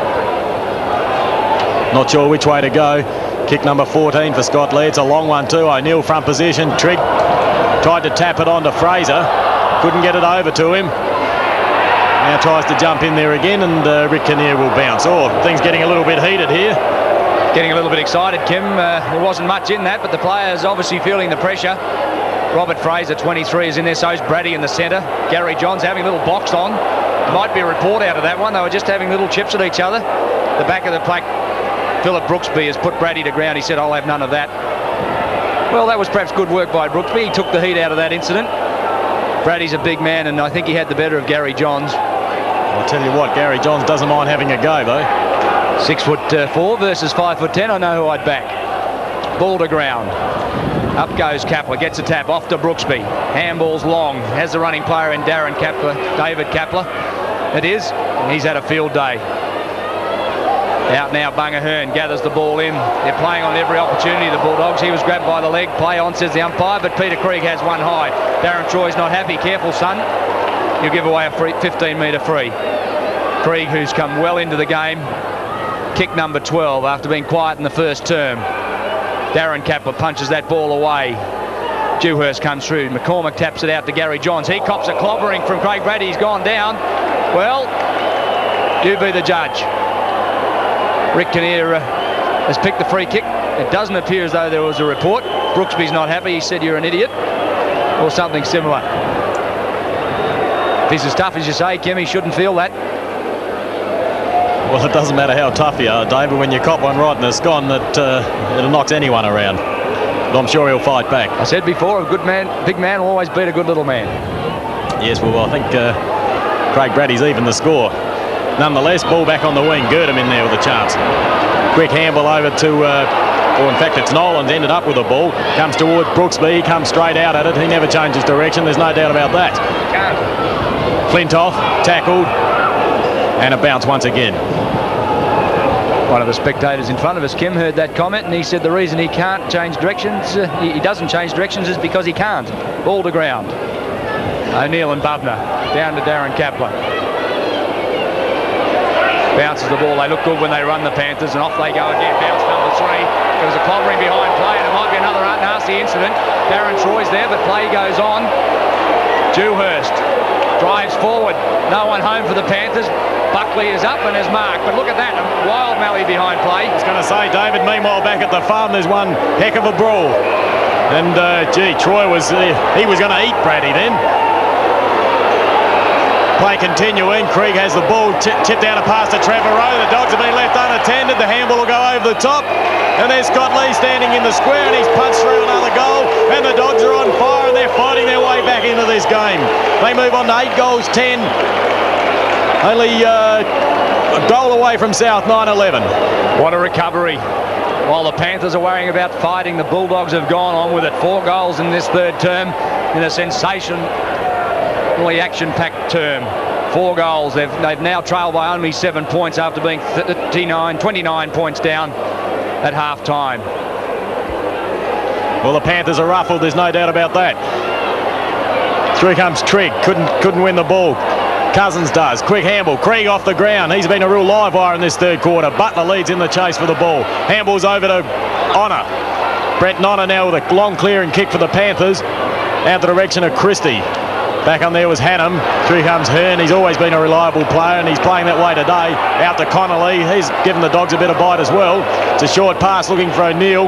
Not sure which way to go. Kick number fourteen for Scott Lee. It's a long one too. O'Neale front position. Trigg tried to tap it on to Fraser. Couldn't get it over to him. Now tries to jump in there again, and uh, Rick Kinnear will bounce. Oh, things getting a little bit heated here. Getting a little bit excited, Kim. Uh, there wasn't much in that, but the players obviously feeling the pressure. Robert Fraser, twenty-three, is in there. So is Brady in the centre. Gary Johns having a little box on. Might be a report out of that one. They were just having little chips at each other. The back of the plaque, Philip Brooksby has put Brady to ground. He said, I'll have none of that. Well, that was perhaps good work by Brooksby. He took the heat out of that incident. Brady's a big man, and I think he had the better of Gary Johns. I'll tell you what, Gary Johns doesn't mind having a go, though. Six foot uh, four versus five foot ten. I know who I'd back. Ball to ground. Up goes Kepler. Gets a tap off to Brooksby. Handball's long. Has the running player in Darren Kepler, David Kepler. It is. And he's had a field day. Out now, Bunga Hearn gathers the ball in. They're playing on every opportunity, the Bulldogs. He was grabbed by the leg. Play on, says the umpire, but Peter Creed has one high. Darren Troy's not happy. Careful, son. You'll give away a free fifteen metre free. Creed, who's come well into the game. Kick number twelve after being quiet in the first term. Darren Kepler punches that ball away. Dewhurst comes through. McCormick taps it out to Gary Johns. He cops a clobbering from Craig Brady. He's gone down. Well, you be the judge. Rick Kinnear uh, has picked the free kick. It doesn't appear as though there was a report. Brooksby's not happy. He said you're an idiot or something similar. If he's as tough as you say, Kim, he shouldn't feel that. Well, it doesn't matter how tough you are, David. When you cop one right in the scone, that uh, it knocks anyone around. But I'm sure he'll fight back. I said before, a good man, big man will always beat a good little man. Yes, well, I think uh, Craig Brady's even the score. Nonetheless, ball back on the wing. Girdham in there with a chance. Quick handball over to, uh, or in fact, it's Nolan's ended up with the ball. Comes towards Brooksby. He comes straight out at it. He never changes direction. There's no doubt about that. Flintoff tackled. And a bounce once again. One of the spectators in front of us, Kim, heard that comment, and he said the reason he can't change directions, uh, he, he doesn't change directions, is because he can't. Ball to ground. O'Neale and Bubner down to Darren Kepler. Bounces the ball. They look good when they run, the Panthers, and off they go again. Bounce number three. There was a clobbering behind play, and it might be another nasty incident. Darren Troy's there, but play goes on. Dewhurst drives forward. No one home for the Panthers. Buckley is up and is marked, but look at that, a wild Malley behind play. I was going to say, David, meanwhile back at the farm, there's one heck of a brawl. And, uh, gee, Troy was, uh, he was going to eat Brady then. Play continuing. Krieg has the ball tipped out a pass to Trevor Rowe. The Dogs have been left unattended. The handball will go over the top. And there's Scott Lee standing in the square, and he's punched through another goal. And the Dogs are on fire, and they're fighting their way back into this game. They move on to eight goals, ten. Only uh, a goal away from South, nine eleven. What a recovery. While the Panthers are worrying about fighting, the Bulldogs have gone on with it. Four goals in this third term in a sensationally action-packed term. Four goals. They've, they've now trailed by only seven points after being thirty-nine, twenty-nine points down at half-time. Well, the Panthers are ruffled, there's no doubt about that. Through comes Trigg. Couldn't, couldn't win the ball. Cousins does. Quick handball. Krieg off the ground. He's been a real live wire in this third quarter. Butler leads in the chase for the ball. Handball's over to Honor. Brent Nonner now with a long clearing kick for the Panthers. Out the direction of Christie. Back on there was Hannum. Through comes Hearn. He's always been a reliable player, and he's playing that way today. Out to Connolly. He's given the Dogs a bit of bite as well. It's a short pass looking for Neale.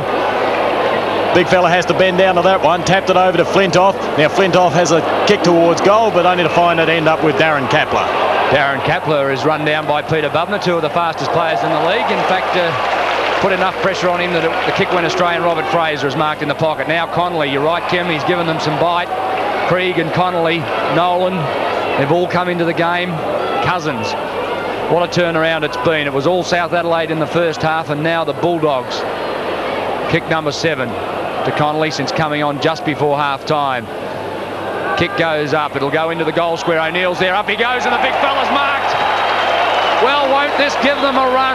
Big fella has to bend down to that one. Tapped it over to Flintoff. Now Flintoff has a kick towards goal, but only to find it end up with Darren Kapler. Darren Kapler is run down by Peter Bubner, two of the fastest players in the league. In fact, uh, put enough pressure on him that it, the kick went astray, and Robert Fraser is marked in the pocket. Now Connolly, you're right, Kim, he's given them some bite. Krieg and Connolly, Nolan, they've all come into the game. Cousins, what a turnaround it's been. It was all South Adelaide in the first half, and now the Bulldogs. Kick number seven to Connolly since coming on just before half-time. Kick goes up. It'll go into the goal square. O'Neill's there. Up he goes, and the big fella's marked. Well, won't this give them a run?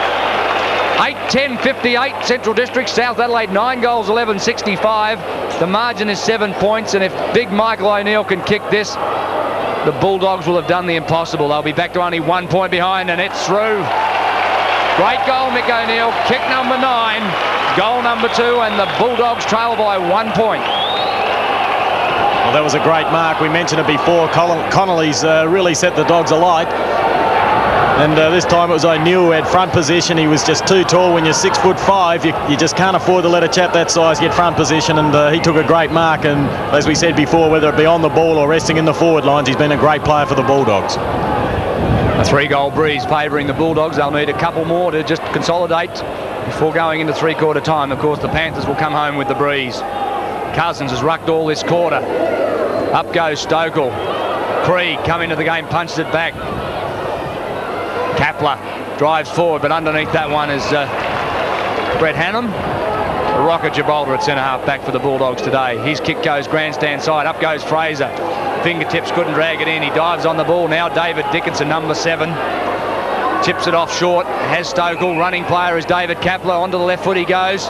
eight ten fifty-eight, Central District, South Adelaide nine goals, eleven sixty-five. The margin is seven points, and if big Michael O'Neill can kick this, the Bulldogs will have done the impossible. They'll be back to only one point behind, and it's through. Great goal, Mick O'Neill. Kick number nine. Goal number two, and the Bulldogs trail by one point. Well, that was a great mark. We mentioned it before. Con Connolly's uh, really set the Dogs alight. And uh, this time it was O'Neill who had front position. He was just too tall. When you're six foot five, you, you just can't afford to let a chap that size get front position. And uh, he took a great mark. And as we said before, whether it be on the ball or resting in the forward lines, he's been a great player for the Bulldogs. A three-goal breeze favouring the Bulldogs. They'll need a couple more to just consolidate before going into three-quarter time. Of course, the Panthers will come home with the breeze. Cousins has rucked all this quarter. Up goes Stokel. Krieg come into the game, punched it back. Kapler drives forward, but underneath that one is uh, Brett Hannum. The Rocket Gibraltar at centre-half back for the Bulldogs today. His kick goes grandstand side. Up goes Fraser. Fingertips couldn't drag it in. He dives on the ball. Now David Dickinson, number seven. Tips it off short. Has Stokel. Running player is David Kapler. Onto the left foot he goes.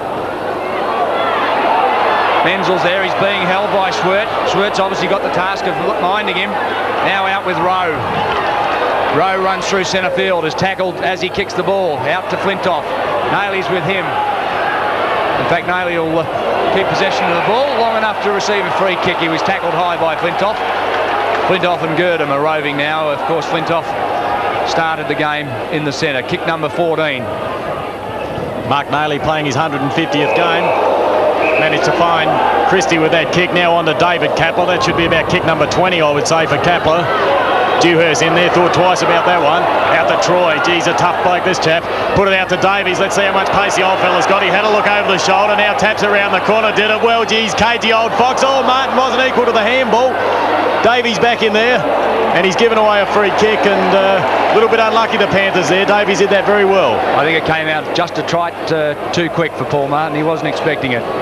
Menzel's there. He's being held by Schwert. Schwert's obviously got the task of minding him. Now out with Rowe. Rowe runs through centre field. Is tackled as he kicks the ball. Out to Flintoff. Naley's with him. In fact, Naley will uh, keep possession of the ball long enough to receive a free kick. He was tackled high by Flintoff. Flintoff and Girdham are roving now. Of course, Flintoff started the game in the centre. Kick number fourteen. Mark Naley playing his one hundred fiftieth game. Managed to find Christie with that kick. Now on to David Kapler. That should be about kick number twenty, I would say, for Kapler. Dewhurst in there, thought twice about that one. Out to Troy. Geez, a tough bloke, this chap. Put it out to Davies. Let's see how much pace the old fella's got. He had a look over the shoulder. Now taps around the corner. Did it well. Geez, cagey old Fox. Oh, Martin wasn't equal to the handball. Davies back in there, and he's given away a free kick, and uh, a little bit unlucky the Panthers there. Davies did that very well. I think it came out just a trite uh, too quick for Paul Martin. He wasn't expecting it.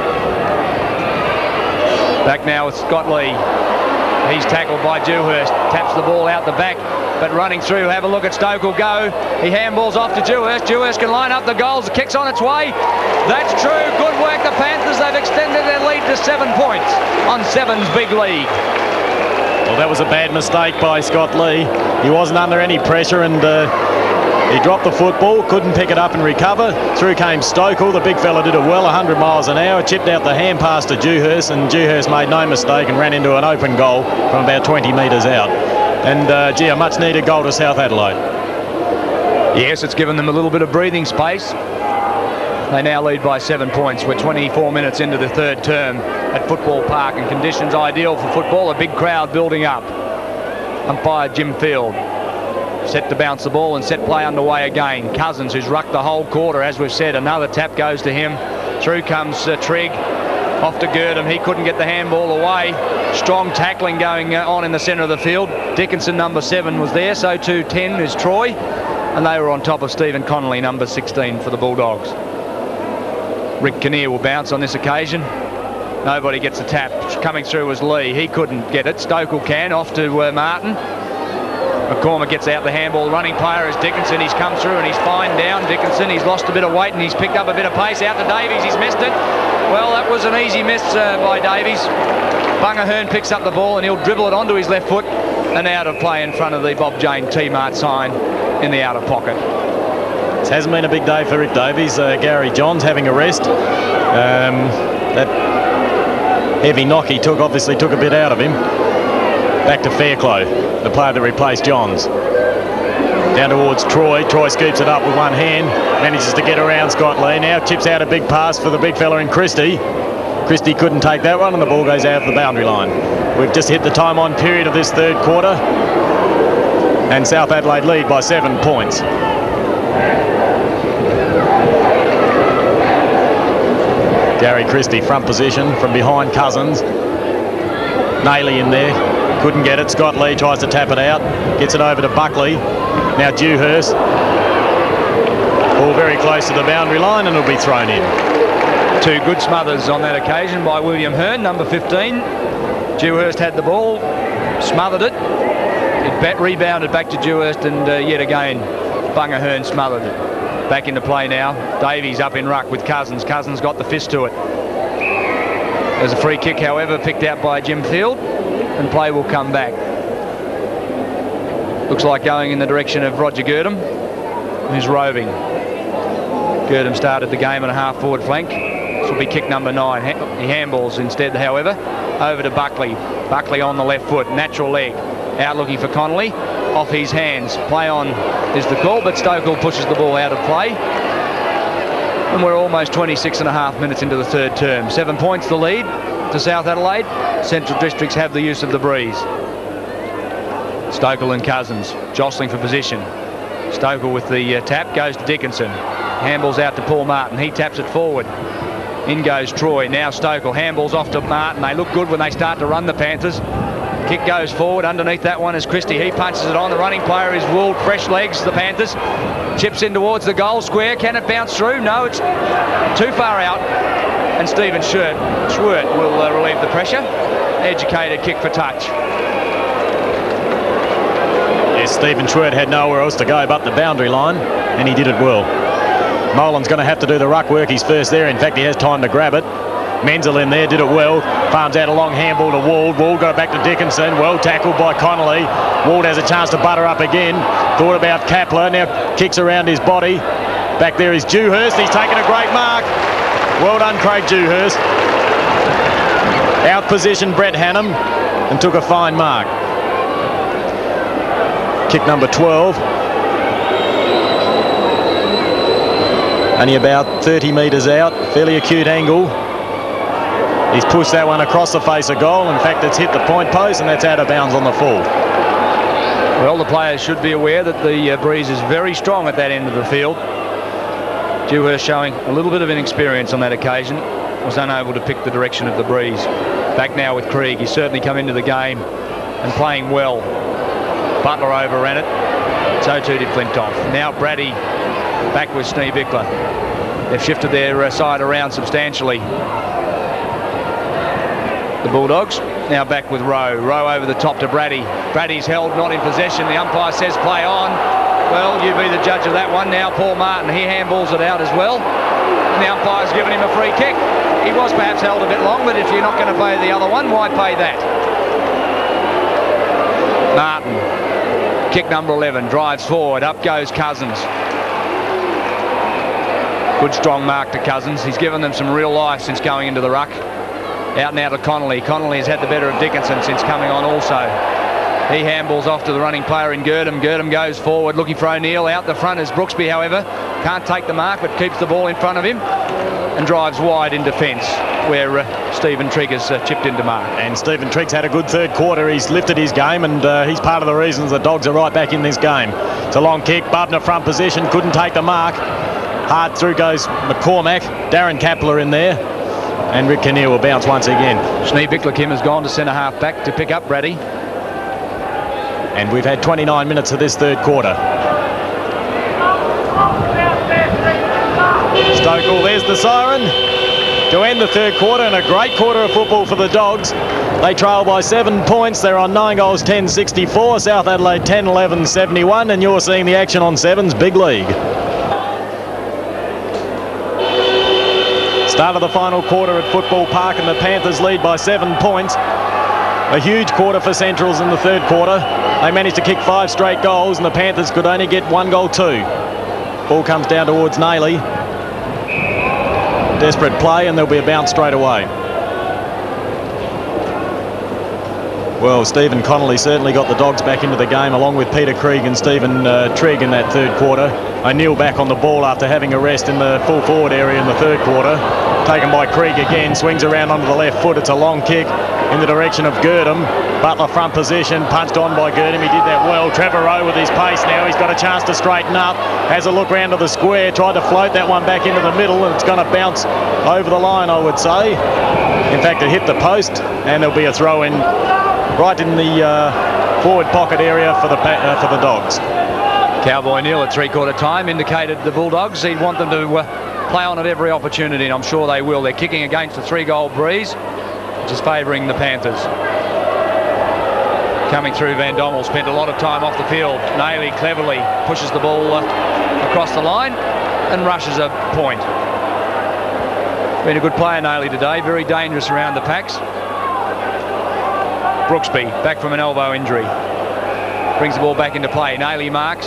Back now with Scott Lee. He's tackled by Dewhurst. Taps the ball out the back, but running through. Have a look at Stokel go. He handballs off to Dewhurst. Dewhurst can line up the goals. The kick's on its way. That's true. Good work, the Panthers. They've extended their lead to seven points on Seven's big lead. Well, that was a bad mistake by Scott Lee. He wasn't under any pressure, and uh, he dropped the football, couldn't pick it up and recover. Through came Stokel. The big fella did it well, one hundred miles an hour. Chipped out the hand pass to Dewhurst, and Dewhurst made no mistake and ran into an open goal from about twenty metres out. And, uh, gee, a much-needed goal to South Adelaide. Yes, it's given them a little bit of breathing space. They now lead by seven points. We're twenty-four minutes into the third term at Football Park, and conditions ideal for football. A big crowd building up. Umpire Jim Field set to bounce the ball, and set play underway again. Cousins, who's rucked the whole quarter, as we've said. Another tap goes to him. Through comes uh, Trigg. Off to Girdham. He couldn't get the handball away. Strong tackling going uh, on in the centre of the field. Dickinson, number seven, was there. So too ten is Troy. And they were on top of Stephen Connolly, number sixteen, for the Bulldogs. Rick Kinnear will bounce on this occasion. Nobody gets a tap. Coming through was Lee. He couldn't get it. Stokel can. Off to uh, Martin. McCormick gets out the handball. The running player is Dickinson. He's come through and he's fine down. Dickinson, he's lost a bit of weight and he's picked up a bit of pace. Out to Davies. He's missed it. Well, that was an easy miss uh, by Davies. Bungahern picks up the ball and he'll dribble it onto his left foot and out of play in front of the Bob Jane T-Mart sign in the outer pocket. It hasn't been a big day for Rick Davies. Uh, Gary Johns having a rest. Um, that heavy knock he took obviously took a bit out of him. Back to Fairclough, the player that replaced Johns. Down towards Troy. Troy scoops it up with one hand. Manages to get around Scott Lee. Now chips out a big pass for the big fella in Christie. Christie couldn't take that one and the ball goes out of the boundary line. We've just hit the time on period of this third quarter. And South Adelaide lead by seven points. Gary Christie front position from behind Cousins. Naley in there. Couldn't get it. Scott Lee tries to tap it out. Gets it over to Buckley. Now Dewhirst. Ball very close to the boundary line and it'll be thrown in. Two good smothers on that occasion by William Hearn, number fifteen. Dewhirst had the ball, smothered it. It rebounded back to Dewhirst and uh, yet again Bungahern smothered it. Back into play now. Davies up in ruck with Cousins. Cousins got the fist to it. There's a free kick, however, picked out by Jim Field, and play will come back. Looks like going in the direction of Roger Girdham, who's roving. Girdham started the game on a half-forward flank. This will be kick number nine. He handballs instead, however, over to Buckley. Buckley on the left foot, natural leg. Out looking for Connolly. Off his hands. Play on is the call, but Stokel pushes the ball out of play. And we're almost twenty-six and a half minutes into the third term. Seven points the lead to South Adelaide. Central Districts have the use of the breeze. Stokel and Cousins jostling for position. Stokel with the uh, tap goes to Dickinson. Handballs out to Paul Martin. He taps it forward. In goes Troy. Now Stokel handballs off to Martin. They look good when they start to run, the Panthers. Kick goes forward. Underneath that one is Christie. He punches it on. The running player is Wool. Fresh legs, the Panthers. Chips in towards the goal square. Can it bounce through? No, it's too far out. And Stephen Schwert, Schwert will uh, relieve the pressure. Educated kick for touch. Yes, Stephen Schwert had nowhere else to go but the boundary line, and he did it well. Nolan's going to have to do the ruck work. He's first there. In fact, he has time to grab it. Menzel in there, did it well. Farms out a long handball to Wald. Wald got it back to Dickinson. Well tackled by Connolly. Wald has a chance to butter up again. Thought about Kapler. Now kicks around his body. Back there is Dewhirst. He's taken a great mark. Well done, Craig Dewhirst. Out position Brett Hannum and took a fine mark. Kick number twelve. Only about thirty metres out. Fairly acute angle. He's pushed that one across the face of goal. In fact, it's hit the point post and that's out of bounds on the full. Well, the players should be aware that the uh, breeze is very strong at that end of the field. Dewhirst showing a little bit of inexperience on that occasion. Was unable to pick the direction of the breeze. Back now with Krieg. He's certainly come into the game and playing well. Butler overran it. So too did Flintoff. Now Brady back with Schneebichler. They've shifted their uh, side around substantially. The Bulldogs now back with Rowe. Rowe over the top to Brady. Brady's held, not in possession. The umpire says play on. Well, you be the judge of that one. Now Paul Martin, he handballs it out as well. And the umpire's given him a free kick. He was perhaps held a bit long, but if you're not going to pay the other one, why pay that? Martin, kick number eleven, drives forward. Up goes Cousins. Good strong mark to Cousins. He's given them some real life since going into the ruck. Out now to Connolly. Connolly has had the better of Dickinson since coming on also. He handballs off to the running player in Girdham. Girdham goes forward looking for O'Neale. Out the front is Brooksby, however. Can't take the mark but keeps the ball in front of him and drives wide in defence where uh, Stephen Trigg has uh, chipped into mark. And Stephen Trigg's had a good third quarter. He's lifted his game and uh, he's part of the reasons the Dogs are right back in this game. It's a long kick. Bubner front position. Couldn't take the mark. Hard through goes McCormack. Darren Kapler in there. And Rick Kinnear will bounce once again. Schneebichler Kym has gone to centre half back to pick up Brady. And we've had twenty-nine minutes of this third quarter. Stokel, there's the siren to end the third quarter, and a great quarter of football for the Dogs. They trail by seven points. They're on nine goals, ten sixty-four. South Adelaide ten eleven seventy-one, and you're seeing the action on Sevens Big League. Start of the final quarter at Football Park, and the Panthers lead by seven points. A huge quarter for Centrals in the third quarter. They managed to kick five straight goals, and the Panthers could only get one goal too. Ball comes down towards Naley. Desperate play, and there'll be a bounce straight away. Well, Stephen Connolly certainly got the Dogs back into the game, along with Peter Krieg and Stephen uh, Trigg in that third quarter. O'Neil back on the ball after having a rest in the full forward area in the third quarter. Taken by Krieg again, swings around onto the left foot. It's a long kick in the direction of Girdham. Butler front position, punched on by Girdham. He did that well. Trevor Rowe with his pace now. He's got a chance to straighten up. Has a look round to the square. Tried to float that one back into the middle, and it's going to bounce over the line, I would say. In fact, it hit the post, and there'll be a throw in right in the uh, forward pocket area for the uh, for the Dogs. Cowboy Neale at three-quarter time indicated the Bulldogs he'd want them to uh, play on at every opportunity, and I'm sure they will. They're kicking against a three-goal breeze, which is favouring the Panthers. Coming through, Van Dommel spent a lot of time off the field. Naley cleverly pushes the ball uh, across the line and rushes a point. Been a good player, Naley, today. Very dangerous around the packs. Brooksby back from an elbow injury. Brings the ball back into play. Naley marks.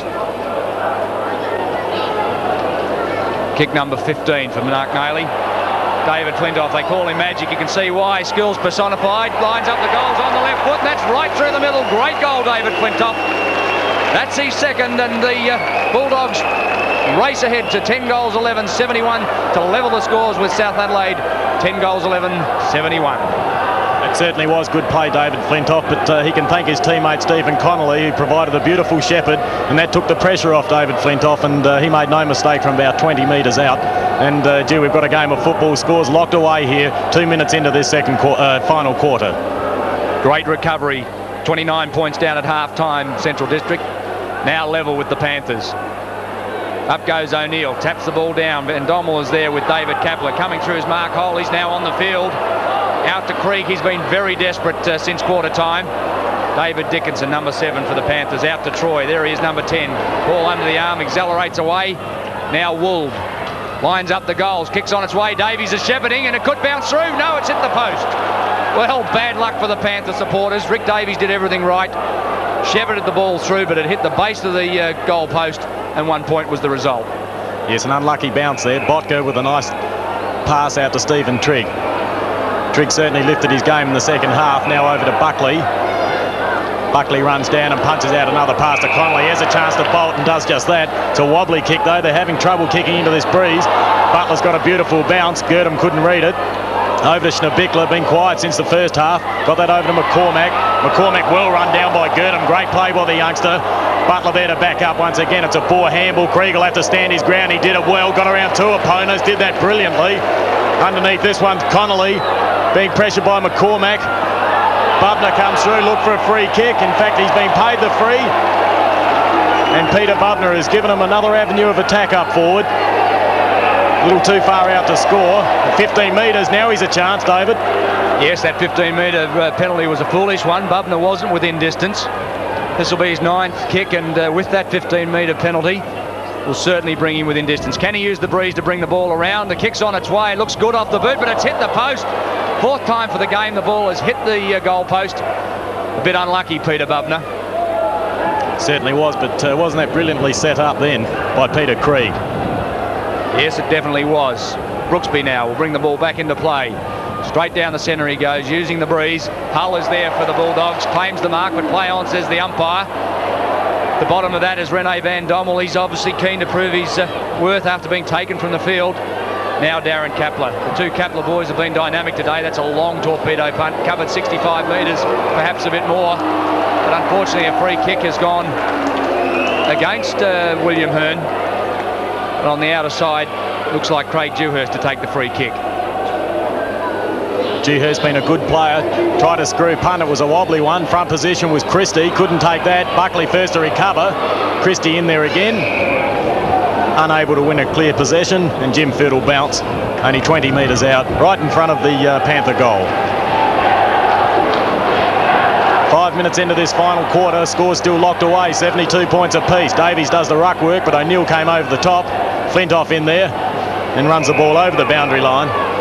Kick number fifteen for Mark Naley. David Flintoff, they call him magic. You can see why. Skills personified. Lines up the goals on the left foot, and that's right through the middle. Great goal, David Flintoff. That's his second, and the uh, Bulldogs race ahead to ten goals, eleven, seventy-one to level the scores with South Adelaide. ten goals, eleven, seventy-one. It certainly was good play, David Flintoff, but uh, he can thank his teammate Stephen Connolly, who provided a beautiful shepherd, and that took the pressure off David Flintoff, and uh, he made no mistake from about twenty metres out. And uh, gee, we've got a game of football. Scores locked away here, two minutes into this second qu uh, final quarter. Great recovery, twenty-nine points down at half-time, Central District. Now level with the Panthers. Up goes O'Neil, taps the ball down. Van Dommel is there with David Kapler coming through his mark hole. He's now on the field. Out to Krieg. He's been very desperate uh, since quarter time. David Dickinson, number seven for the Panthers. Out to Troy. There he is, number ten. Ball under the arm, accelerates away. Now Wold lines up the goals, kicks on its way. Davies is shepherding, and it could bounce through. No, it's hit the post. Well, bad luck for the Panther supporters. Rick Davies did everything right. Shepherded the ball through, but it hit the base of the uh, goal post, and one point was the result. Yes, an unlucky bounce there. Botka with a nice pass out to Stephen Trigg. Trigg certainly lifted his game in the second half. Now over to Buckley. Buckley runs down and punches out another pass to Connolly. Has a chance to bolt and does just that. It's a wobbly kick though. They're having trouble kicking into this breeze. Butler's got a beautiful bounce. Girdham couldn't read it. Over to Schneebichler, been quiet since the first half. Got that over to McCormack. McCormack well run down by Girdham. Great play by the youngster. Butler there to back up once again. It's a poor handball. Krieg will have to stand his ground. He did it well. Got around two opponents. Did that brilliantly. Underneath this one, Connolly being pressured by McCormack. Bubner comes through, look for a free kick. In fact, he's been paid the free. And Peter Bubner has given him another avenue of attack up forward. A little too far out to score. fifteen metres, now he's a chance, David. Yes, that fifteen metre uh, penalty was a foolish one. Bubner wasn't within distance. This will be his ninth kick, and uh, with that fifteen metre penalty, will certainly bring him within distance. Can he use the breeze to bring the ball around? The kick's on its way. It looks good off the boot, but it's hit the post. Fourth time for the game, the ball has hit the uh, goal post. A bit unlucky, Peter Bubner. Certainly was, but uh, wasn't that brilliantly set up then by Peter Krieg? Yes, it definitely was. Brooksby now will bring the ball back into play. Straight down the centre he goes, using the breeze. Hull is there for the Bulldogs, claims the mark, but play on, says the umpire. The bottom of that is Rene Van Dommel. He's obviously keen to prove his uh, worth after being taken from the field. Now Darren Kapler. The two Kapler boys have been dynamic today. That's a long torpedo punt, covered sixty-five metres, perhaps a bit more. But unfortunately a free kick has gone against uh, William Hearn. But on the outer side, looks like Craig Dewhirst to take the free kick. Dewhurst been a good player. Tried to screw punt. It was a wobbly one. Front position was Christie. Couldn't take that. Buckley first to recover. Christie in there again. Unable to win a clear possession. And Jim Fiddle bounce. Only twenty metres out. Right in front of the uh, Panther goal. Five minutes into this final quarter. Score still locked away. seventy-two points apiece. Davies does the ruck work, but O'Neil came over the top. Flintoff in there and runs the ball over the boundary line.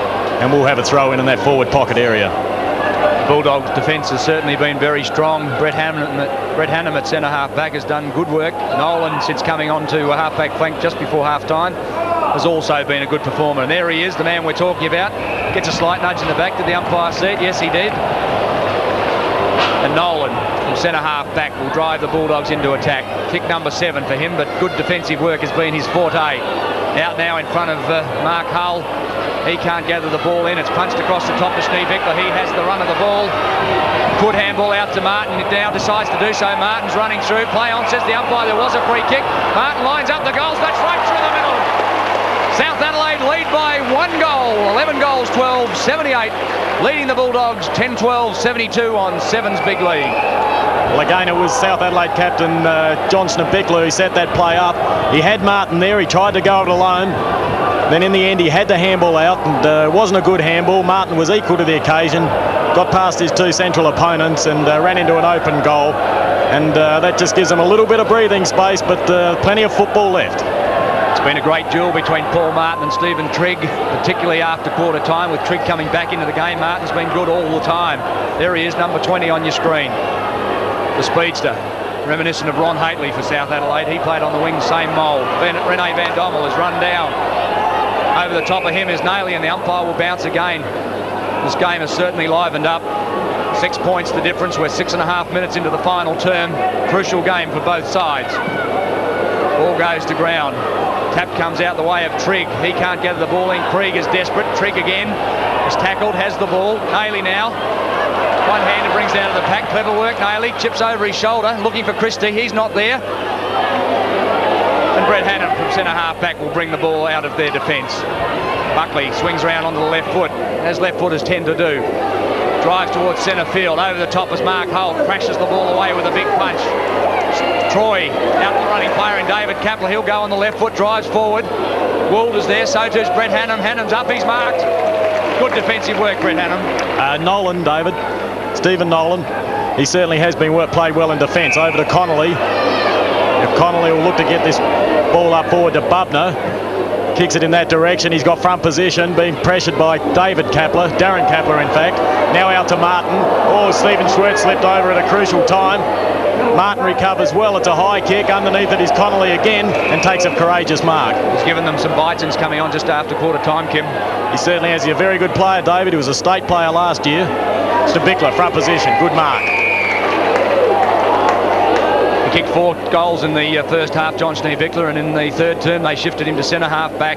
and we'll have a throw in in that forward pocket area. Bulldogs' defence has certainly been very strong. Brett Hannum, Brett Hannum at centre half back has done good work. Nolan, since coming on to a half back flank just before half time, has also been a good performer. And there he is, the man we're talking about. Gets a slight nudge in the back. Did the umpire see it? Yes, he did. And Nolan from centre half back will drive the Bulldogs into attack. Kick number seven for him, but good defensive work has been his forte. Out now in front of uh, Mark Hull. He can't gather the ball in. It's punched across the top to Schneebichler. He has the run of the ball. Good handball out to Martin. He now decides to do so. Martin's running through. Play on, says the umpire. There was a free kick. Martin lines up the goals. That's right through the middle. South Adelaide lead by one goal. eleven goals, twelve, seventy-eight. Leading the Bulldogs ten twelve, seventy-two on Seven's big lead. Well, again, it was South Adelaide captain uh, John Schneebichler who set that play up. He had Martin there. He tried to go it alone. Then in the end, he had the handball out, and uh, it wasn't a good handball. Martin was equal to the occasion, got past his two central opponents and uh, ran into an open goal. And uh, that just gives him a little bit of breathing space, but uh, plenty of football left. It's been a great duel between Paul Martin and Stephen Trigg, particularly after quarter time, with Trigg coming back into the game. Martin's been good all the time. There he is, number twenty on your screen. The speedster, reminiscent of Ron Haitley for South Adelaide. He played on the wing, same mould. Ben, Rene Van Dommel has run down. Over the top of him is Naley, and the umpire will bounce again. This game has certainly livened up. Six points the difference. We're six and a half minutes into the final term. Crucial game for both sides. Ball goes to ground. Tap comes out the way of Trigg. He can't gather the ball in. Krieg is desperate. Trigg again is tackled, has the ball. Naley now. One-hander brings down to the pack. Clever work. Naley chips over his shoulder, looking for Christie. He's not there. And Brett Hannum from centre half back will bring the ball out of their defence. Buckley swings around onto the left foot, as left footers tend to do. Drives towards centre field. Over the top is Mark Hull. Crashes the ball away with a big punch. Troy out the running player in David Kapler. He'll go on the left foot, drives forward. Would is there, so too's Brett Hannum. Hannum's up, he's marked. Good defensive work, Brett Hannum. Uh, Nolan, David. Stephen Nolan. He certainly has been work, played well in defence. Over to Connolly. If Connolly will look to get this ball up forward to Bubner. Kicks it in that direction. He's got front position, being pressured by David Kapler, Darren Kapler in fact. Now out to Martin. Oh, Stephen Schwertz slipped over at a crucial time. Martin recovers well. It's a high kick. Underneath it is Connolly again and takes a courageous mark. He's given them some bites and it's coming on just after quarter time, Kim. He certainly has. He's a very good player, David. He was a state player last year. Schneebichler, front position. Good mark. He kicked four goals in the uh, first half, John Schneebichler, and in the third term they shifted him to centre half back.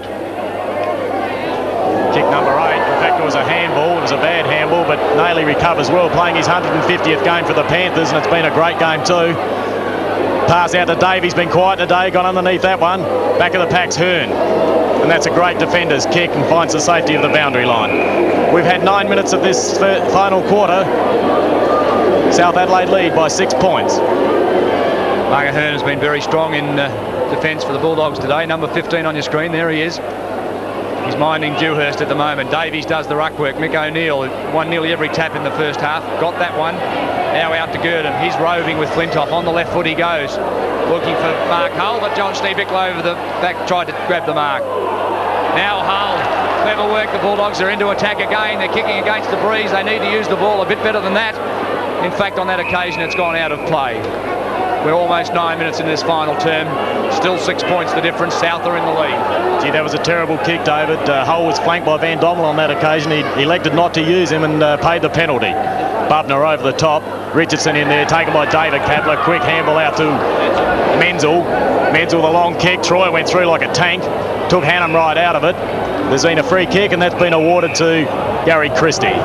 Kick number eight. In fact, it was a handball. It was a bad handball, but Naley recovers well, playing his one hundred fiftieth game for the Panthers, and it's been a great game too. Pass out to Davies, been quiet today, gone underneath that one. Back of the pack's Hearn. And that's a great defender's kick and finds the safety of the boundary line. We've had nine minutes of this final quarter. South Adelaide lead by six points. Mark Hearn has been very strong in uh, defence for the Bulldogs today. Number fifteen on your screen, there he is. He's minding Dewhirst at the moment. Davies does the ruck work. Mick O'Neill won nearly every tap in the first half. Got that one. Now out to Girdham. He's roving with Flintoff. On the left foot he goes. Looking for Mark Hull, but John Schneebichler over the back tried to grab the mark. Now Hull. Clever work. The Bulldogs are into attack again. They're kicking against the breeze. They need to use the ball a bit better than that. In fact, on that occasion, it's gone out of play. We're almost nine minutes in this final term. Still six points the difference. South are in the lead. Gee, that was a terrible kick, David. Uh, Hull was flanked by Van Dommel on that occasion. He elected not to use him and uh, paid the penalty. Bubner over the top. Richardson in there, taken by David Kapler. Quick handball out to Menzel. Menzel the long kick. Troy went through like a tank. Took Hannum right out of it. There's been a free kick and that's been awarded to Gary Christie.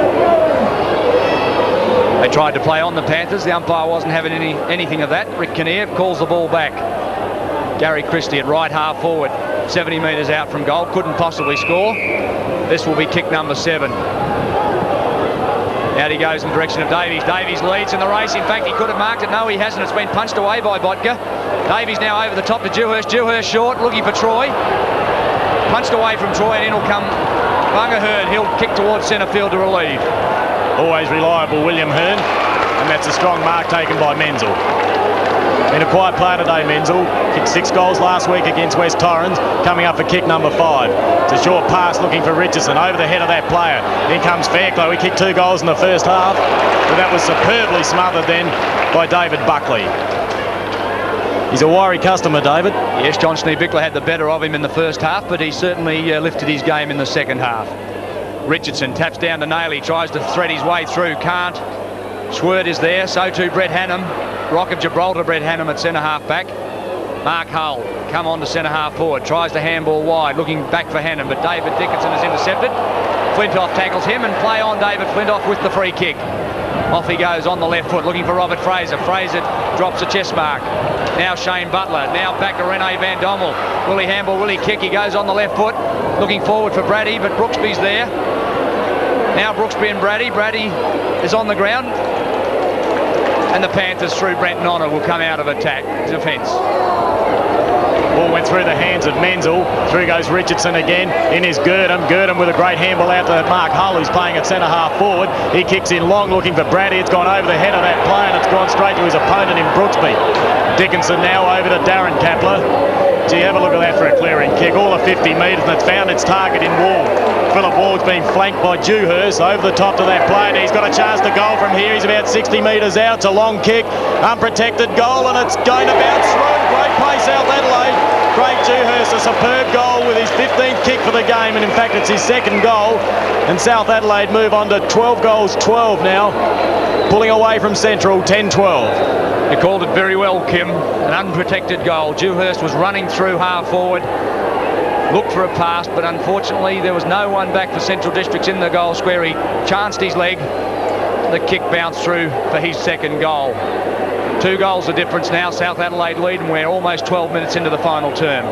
They tried to play on the Panthers. The umpire wasn't having any anything of that. Rick Kinnear calls the ball back. Gary Christie at right half forward. seventy metres out from goal. Couldn't possibly score. This will be kick number seven. Out he goes in the direction of Davies. Davies leads in the race. In fact, he could have marked it. No, he hasn't. It's been punched away by Botka. Davies now over the top to Dewhirst. Dewhirst short, looking for Troy. Punched away from Troy, and in will come Bunga. He'll kick towards centre field to relieve. Always reliable William Hearn, and that's a strong mark taken by Menzel. Been a quiet player today, Menzel. Kicked six goals last week against West Torrens, coming up for kick number five. It's a short pass looking for Richardson over the head of that player. In comes Fairclough. He kicked two goals in the first half, but that was superbly smothered then by David Buckley. He's a Warri customer, David. Yes, John Schneebichler had the better of him in the first half, but he certainly uh, lifted his game in the second half. Richardson taps down to Naley, tries to thread his way through, can't. Schwert is there, so too Brett Hannum. Rock of Gibraltar, Brett Hannum at centre half back. Mark Hull come on to centre half forward, tries to handball wide, looking back for Hannum, but David Dickinson is intercepted. Flintoff tackles him and play on David Flintoff with the free kick. Off he goes on the left foot, looking for Robert Fraser. Fraser drops a chest mark. Now Shane Butler, now back to Rene Van Dommel. Will he handball, will he kick? He goes on the left foot, looking forward for Brady, but Brooksby's there. Now Brooksby and Brady. Brady is on the ground. And the Panthers, through Brent Nonna, will come out of attack. Defence. Ball went through the hands of Menzel. Through goes Richardson again. In is Girdham. Girdham with a great handball out to Mark Hull, who's playing at centre half forward. He kicks in long, looking for Brady. It's gone over the head of that player, and it's gone straight to his opponent in Brooksby. Dickinson now over to Darren Kapler. Gee, have a look at that for a clearing kick. All of fifty metres, and it's found its target in Wall. Philip Ward's been flanked by Dewhirst over the top to that player. He's got a chance to goal from here. He's about sixty metres out. It's a long kick, unprotected goal, and it's going to bounce through. Great play, South Adelaide. Craig Dewhirst, a superb goal with his fifteenth kick for the game, and in fact it's his second goal. And South Adelaide move on to twelve goals, twelve now, pulling away from Central, ten twelve. You called it very well, Kim. An unprotected goal. Dewhirst was running through half forward, looked for a pass, but unfortunately there was no one back for Central Districts in the goal square. He chanced his leg. The kick bounced through for his second goal. Two goals the difference now. South Adelaide lead, and we're almost twelve minutes into the final term.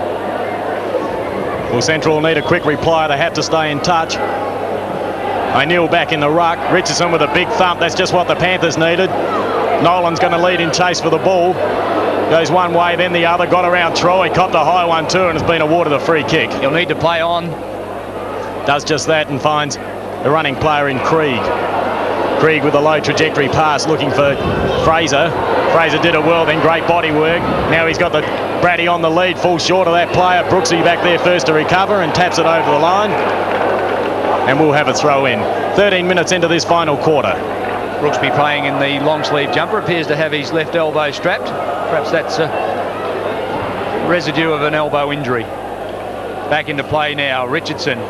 Well, Central will need a quick reply. They have to stay in touch. O'Neill back in the ruck. Richardson with a big thump. That's just what the Panthers needed. Nolan's going to lead in chase for the ball. Goes one way, then the other. Got around Troy. Copped a high one too, and has been awarded a free kick. He'll need to play on. Does just that and finds a running player in Krieg. Krieg with a low trajectory pass looking for Fraser. Fraser did it well, then great body work. Now he's got the Brady on the lead, falls short of that player. Brooksy back there first to recover and taps it over the line. And we'll have a throw in. thirteen minutes into this final quarter. Brooksby playing in the long sleeve jumper, appears to have his left elbow strapped. Perhaps that's a residue of an elbow injury. Back into play now. Richardson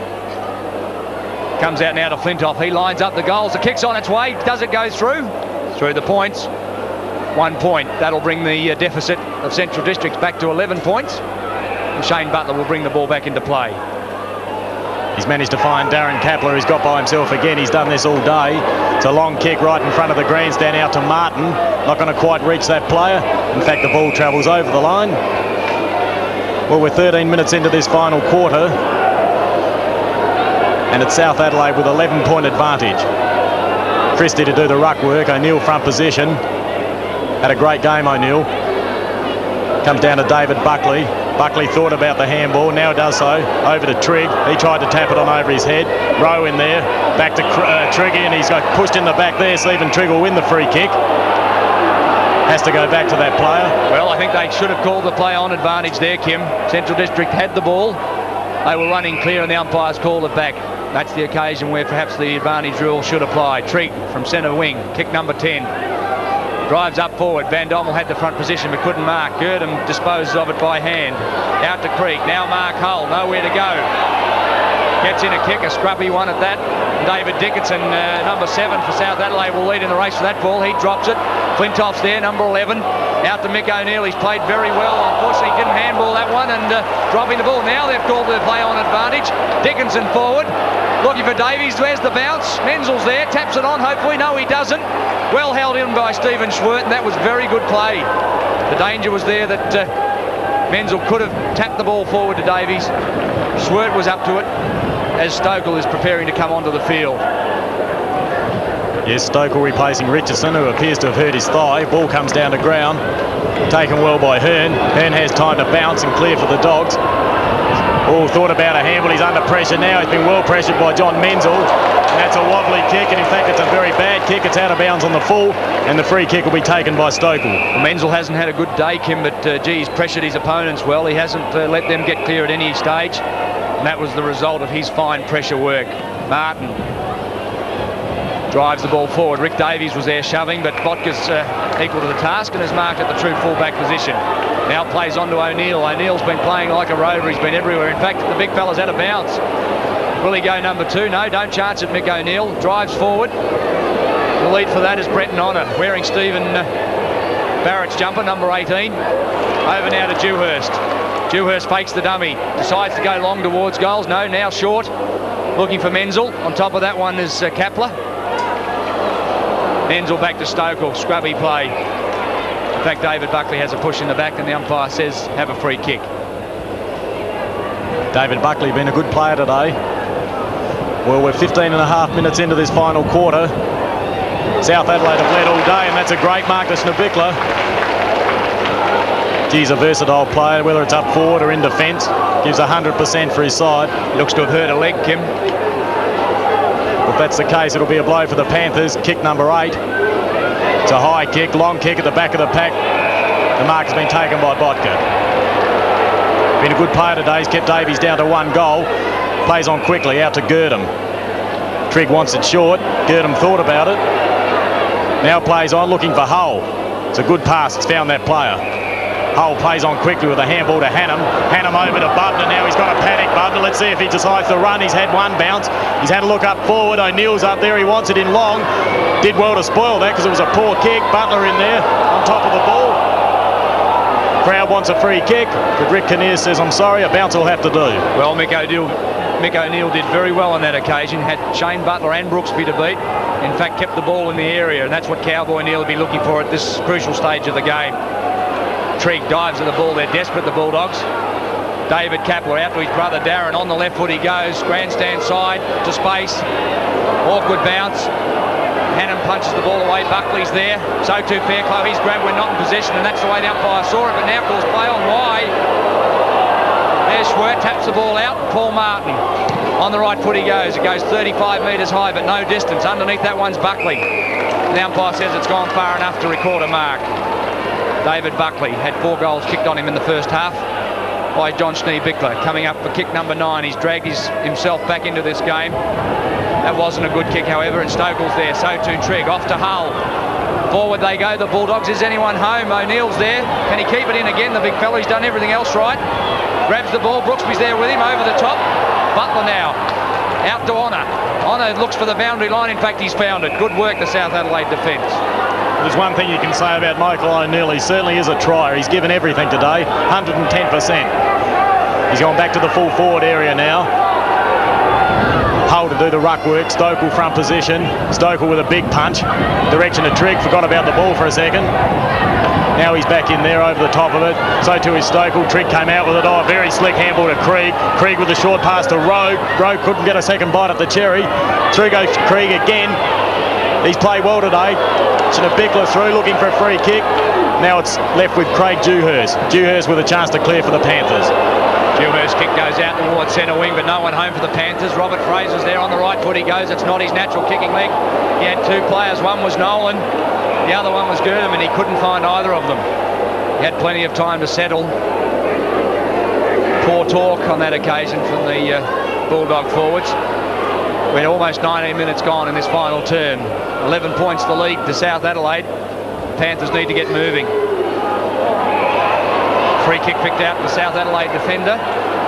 comes out now to Flintoff. He lines up the goals. The kick's on its way. Does it go through? Through the points. One point. That'll bring the deficit of Central Districts back to eleven points. And Shane Butler will bring the ball back into play. He's managed to find Darren Kapler, who's got by himself again. He's done this all day. It's a long kick right in front of the grandstand out to Martin. Not going to quite reach that player. In fact, the ball travels over the line. Well, we're thirteen minutes into this final quarter. And it's South Adelaide with eleven point advantage. Christie to do the ruck work. O'Neill front position. Had a great game, O'Neill. Comes down to David Buckley. Buckley thought about the handball, now does so. Over to Trigg. He tried to tap it on over his head. Rowe in there. Back to uh, Trigg, and he's got pushed in the back there. Stephen Trigg will win the free kick. Has to go back to that player. Well, I think they should have called the play on advantage there, Kim. Central District had the ball. They were running clear, and the umpires called it back. That's the occasion where perhaps the advantage rule should apply. Trigg from centre wing. Kick number ten. Drives up forward. Van Dommel had the front position but couldn't mark. Girdham disposes of it by hand. Out to Creek. Now Mark Hull. Nowhere to go. Gets in a kick. A scruffy one at that. David Dickinson, uh, number seven for South Adelaide, will lead in the race for that ball. He drops it. Flintoff's there, number eleven. Out to Mick O'Neill. He's played very well. Unfortunately, didn't handball that one and uh, dropping the ball. Now they've called the play on advantage. Dickinson forward. Looking for Davies. Where's the bounce? Menzel's there. Taps it on, hopefully. No, he doesn't. Well held in by Stephen Schwert, and that was very good play. The danger was there that uh, Menzel could have tapped the ball forward to Davies. Schwert was up to it as Stokel is preparing to come onto the field. Yes, Stokel replacing Richardson, who appears to have hurt his thigh. Ball comes down to ground. Taken well by Hearn. Hearn has time to bounce and clear for the Dogs. Oh, thought about a handball. He's under pressure now. He's been well pressured by John Menzel. And that's a wobbly kick, and in fact it's a very bad kick. It's out of bounds on the full, and the free kick will be taken by Stokel. Well, Menzel hasn't had a good day, Kim, but uh, gee, he's pressured his opponents well. He hasn't uh, let them get clear at any stage, and that was the result of his fine pressure work. Martin drives the ball forward. Rick Davies was there shoving, but Botka's uh, equal to the task and is marked at the true fullback position. Now plays on to O'Neale. O'Neale's been playing like a rover. He's been everywhere. In fact, the big fella's out of bounds. Will he go number two? No, don't chance it, Mick O'Neale. Drives forward. The lead for that is Brenton Honor, wearing Stephen uh, Barrett's jumper, number eighteen. Over now to Dewhirst. Dewhurst fakes the dummy. Decides to go long towards goals. No, now short. Looking for Menzel. On top of that one is uh, Kapler. Menzel back to Stokel. Scrubby play. In fact, David Buckley has a push in the back, and the umpire says have a free kick. David Buckley been a good player today. Well, we're fifteen and a half minutes into this final quarter. South Adelaide have led all day, and that's a great mark to Schneebichler. He's a versatile player, whether it's up forward or in defence. Gives one hundred percent for his side. Looks to have hurt a leg, Kim. If that's the case, it'll be a blow for the Panthers. Kick number eight. It's a high kick, long kick at the back of the pack. The mark has been taken by Botka. Been a good player today. He's kept Davies down to one goal. Plays on quickly, out to Girdham. Trigg wants it short. Girdham thought about it. Now plays on, looking for Hull. It's a good pass. It's found that player. Hull plays on quickly with a handball to Hannam. Hannam over to Bubner. Now he's got a panic, Bubner. Let's see if he decides to run. He's had one bounce. He's had a look up forward. O'Neale's up there. He wants it in long. Did well to spoil that because it was a poor kick. Butler in there on top of the ball. Crowd wants a free kick, but Rick Kinnear says, I'm sorry, a bounce will have to do. Well, Mick O'Neale, Mick O'Neale did very well on that occasion. Had Shane Butler and Brooksby to beat. In fact, kept the ball in the area, and that's what Cowboy Neale will be looking for at this crucial stage of the game. Trigg dives at the ball. They're desperate, the Bulldogs. David Kapler out to his brother Darren. On the left foot he goes. Grandstand side to space. Awkward bounce. Hannam punches the ball away. Buckley's there. So too Fairclough. He's grabbed. We're not in possession, and that's the way the umpire saw it. But now calls play on wide. There's Schwert. Taps the ball out. Paul Martin. On the right foot he goes. It goes thirty-five metres high, but no distance. Underneath that one's Buckley. The umpire says it's gone far enough to record a mark. David Buckley had four goals kicked on him in the first half by John Schneebichler. Coming up for kick number nine. He's dragged his, himself back into this game. That wasn't a good kick, however, and Stokel's there. So too Trigg. Off to Hull. Forward they go, the Bulldogs. Is anyone home? O'Neale's there. Can he keep it in again? The big fella. He's done everything else right. Grabs the ball. Brooksby's there with him over the top. Butler now. Out to Honor. Honor looks for the boundary line. In fact, he's found it. Good work, the South Adelaide defence. There's one thing you can say about Michael O'Neale. He certainly is a trier. He's given everything today, one hundred ten percent. He's gone back to the full forward area now. Hull to do the ruck work. Stokel front position. Stokel with a big punch. Direction of Trigg. Forgot about the ball for a second. Now he's back in there over the top of it. So too is Stokel. Trigg came out with it. Oh, very slick handball to Krieg. Krieg with a short pass to Rowe. Rowe couldn't get a second bite at the cherry. Through goes Krieg again. He's played well today. Schneebichler through, looking for a free kick. Now it's left with Craig Dewhurst. Dewhurst with a chance to clear for the Panthers. Dewhurst's kick goes out towards centre wing, but no one home for the Panthers. Robert Fraser's there on the right foot. He goes. It's not his natural kicking leg. He had two players. One was Nolan. The other one was Girdham, and he couldn't find either of them. He had plenty of time to settle. Poor talk on that occasion from the uh, Bulldog forwards. We're almost nineteen minutes gone in this final term. eleven points the lead to South Adelaide. Panthers need to get moving. Free kick picked out the South Adelaide defender.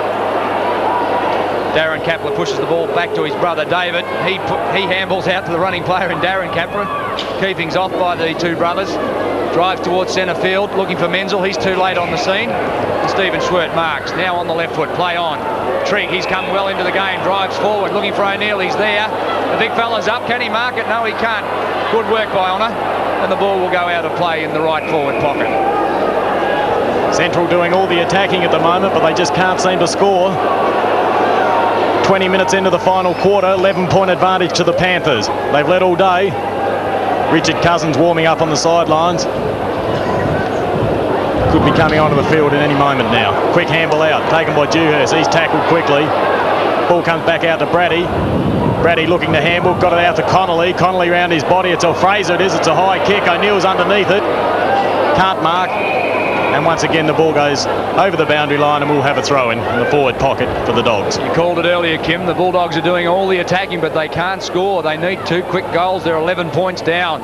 Darren Kapler pushes the ball back to his brother David. He put, he handballs out to the running player in Darren Kapler. Keeping's off by the two brothers. Drives towards centre field, looking for Menzel. He's too late on the scene. And Stephen Schwert marks. Now on the left foot, play on. Trigg, he's come well into the game. Drives forward, looking for O'Neale. He's there. The big fella's up. Can he mark it? No, he can't. Good work by Honor. And the ball will go out of play in the right forward pocket. Central doing all the attacking at the moment, but they just can't seem to score. twenty minutes into the final quarter, eleven point advantage to the Panthers. They've led all day. Richard Cousins warming up on the sidelines. Could be coming onto the field at any moment now. Quick handball out, taken by Dewhurst. He's tackled quickly. Ball comes back out to Brady. Brady looking to handball, got it out to Connolly. Connolly round his body. It's a Fraser. It is. It's a high kick. O'Neill's underneath it. Can't mark. And once again, the ball goes over the boundary line, and we'll have a throw in in the forward pocket for the Dogs. You called it earlier, Kim. The Bulldogs are doing all the attacking, but they can't score. They need two quick goals. They're eleven points down.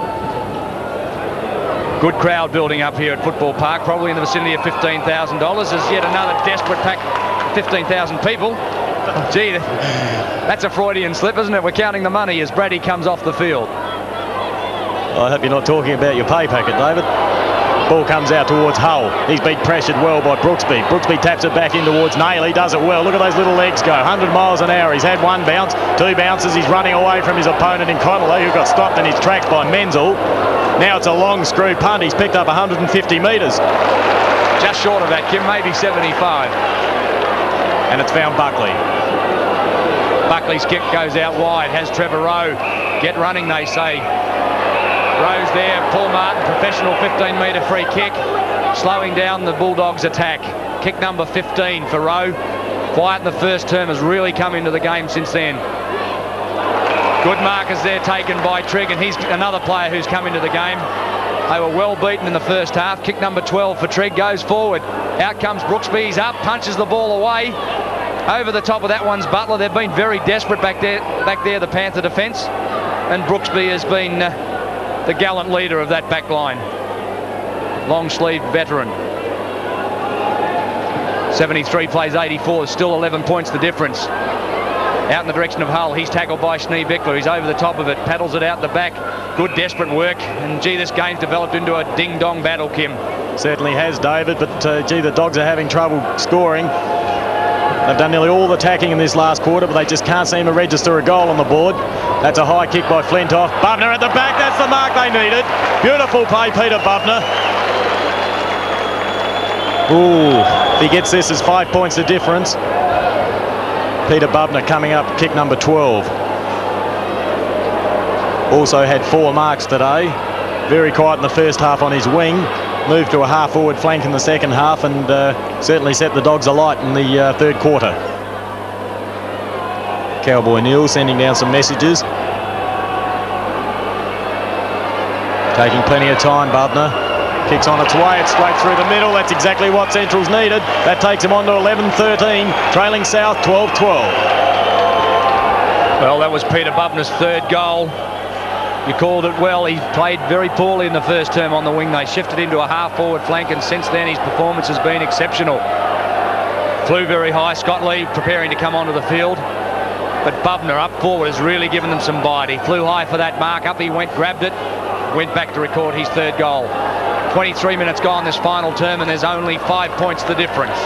Good crowd building up here at Football Park, probably in the vicinity of fifteen thousand dollars. There's yet another desperate pack, fifteen thousand people. Gee, that's a Freudian slip, isn't it? We're counting the money as Brady comes off the field. I hope you're not talking about your pay packet, David. Ball comes out towards Hull. He's been pressured well by Brooksby. Brooksby taps it back in towards Naley. Does it well. Look at those little legs go. one hundred miles an hour. He's had one bounce, two bounces. He's running away from his opponent in Connolly, who got stopped in his tracks by Menzel. Now it's a long screw punt. He's picked up one hundred fifty metres. Just short of that, Kim, maybe seventy-five. And it's found Buckley. Buckley's kick goes out wide. Has Trevor Rowe. Get running, they say. Rowe's there. Paul Martin, professional fifteen metre free kick. Slowing down the Bulldogs' attack. Kick number fifteen for Rowe. Quiet in the first term, has really come into the game since then. Good markers there taken by Trigg, and he's another player who's come into the game. They were well beaten in the first half. Kick number twelve for Trigg goes forward. Out comes Brooksby. He's up, punches the ball away. Over the top of that one's Butler. They've been very desperate back there, back there, the Panther defence. And Brooksby has been uh, the gallant leader of that back line. Long-sleeved veteran. seventy-three plays eighty-four. There's still eleven points the difference. Out in the direction of Hull. He's tackled by Schneebichler. He's over the top of it. Paddles it out the back. Good desperate work. And gee, this game's developed into a ding-dong battle, Kim. Certainly has, David. But uh, gee, the Dogs are having trouble scoring. They've done nearly all the tacking in this last quarter, but they just can't seem to register a goal on the board. That's a high kick by Flintoff. Bubner at the back. That's the mark they needed. Beautiful play, Peter Bubner. Ooh, if he gets this, it's five points the difference. Peter Bubner coming up, kick number twelve. Also had four marks today. Very quiet in the first half on his wing. Moved to a half-forward flank in the second half, and uh, certainly set the Dogs alight in the uh, third quarter. Cowboy Neale sending down some messages. Taking plenty of time, Bubner. Kicks on its way, it's straight through the middle. That's exactly what Central's needed. That takes him on to eleven thirteen, trailing South twelve twelve. Well, that was Peter Bubner's third goal. You called it well. He played very poorly in the first term on the wing. They shifted into a half-forward flank, and since then his performance has been exceptional. Flew very high. Scott Lee preparing to come onto the field. But Bubner up forward has really given them some bite. He flew high for that mark. Up he went, grabbed it, went back to record his third goal. twenty-three minutes gone this final term, and there's only five points the difference.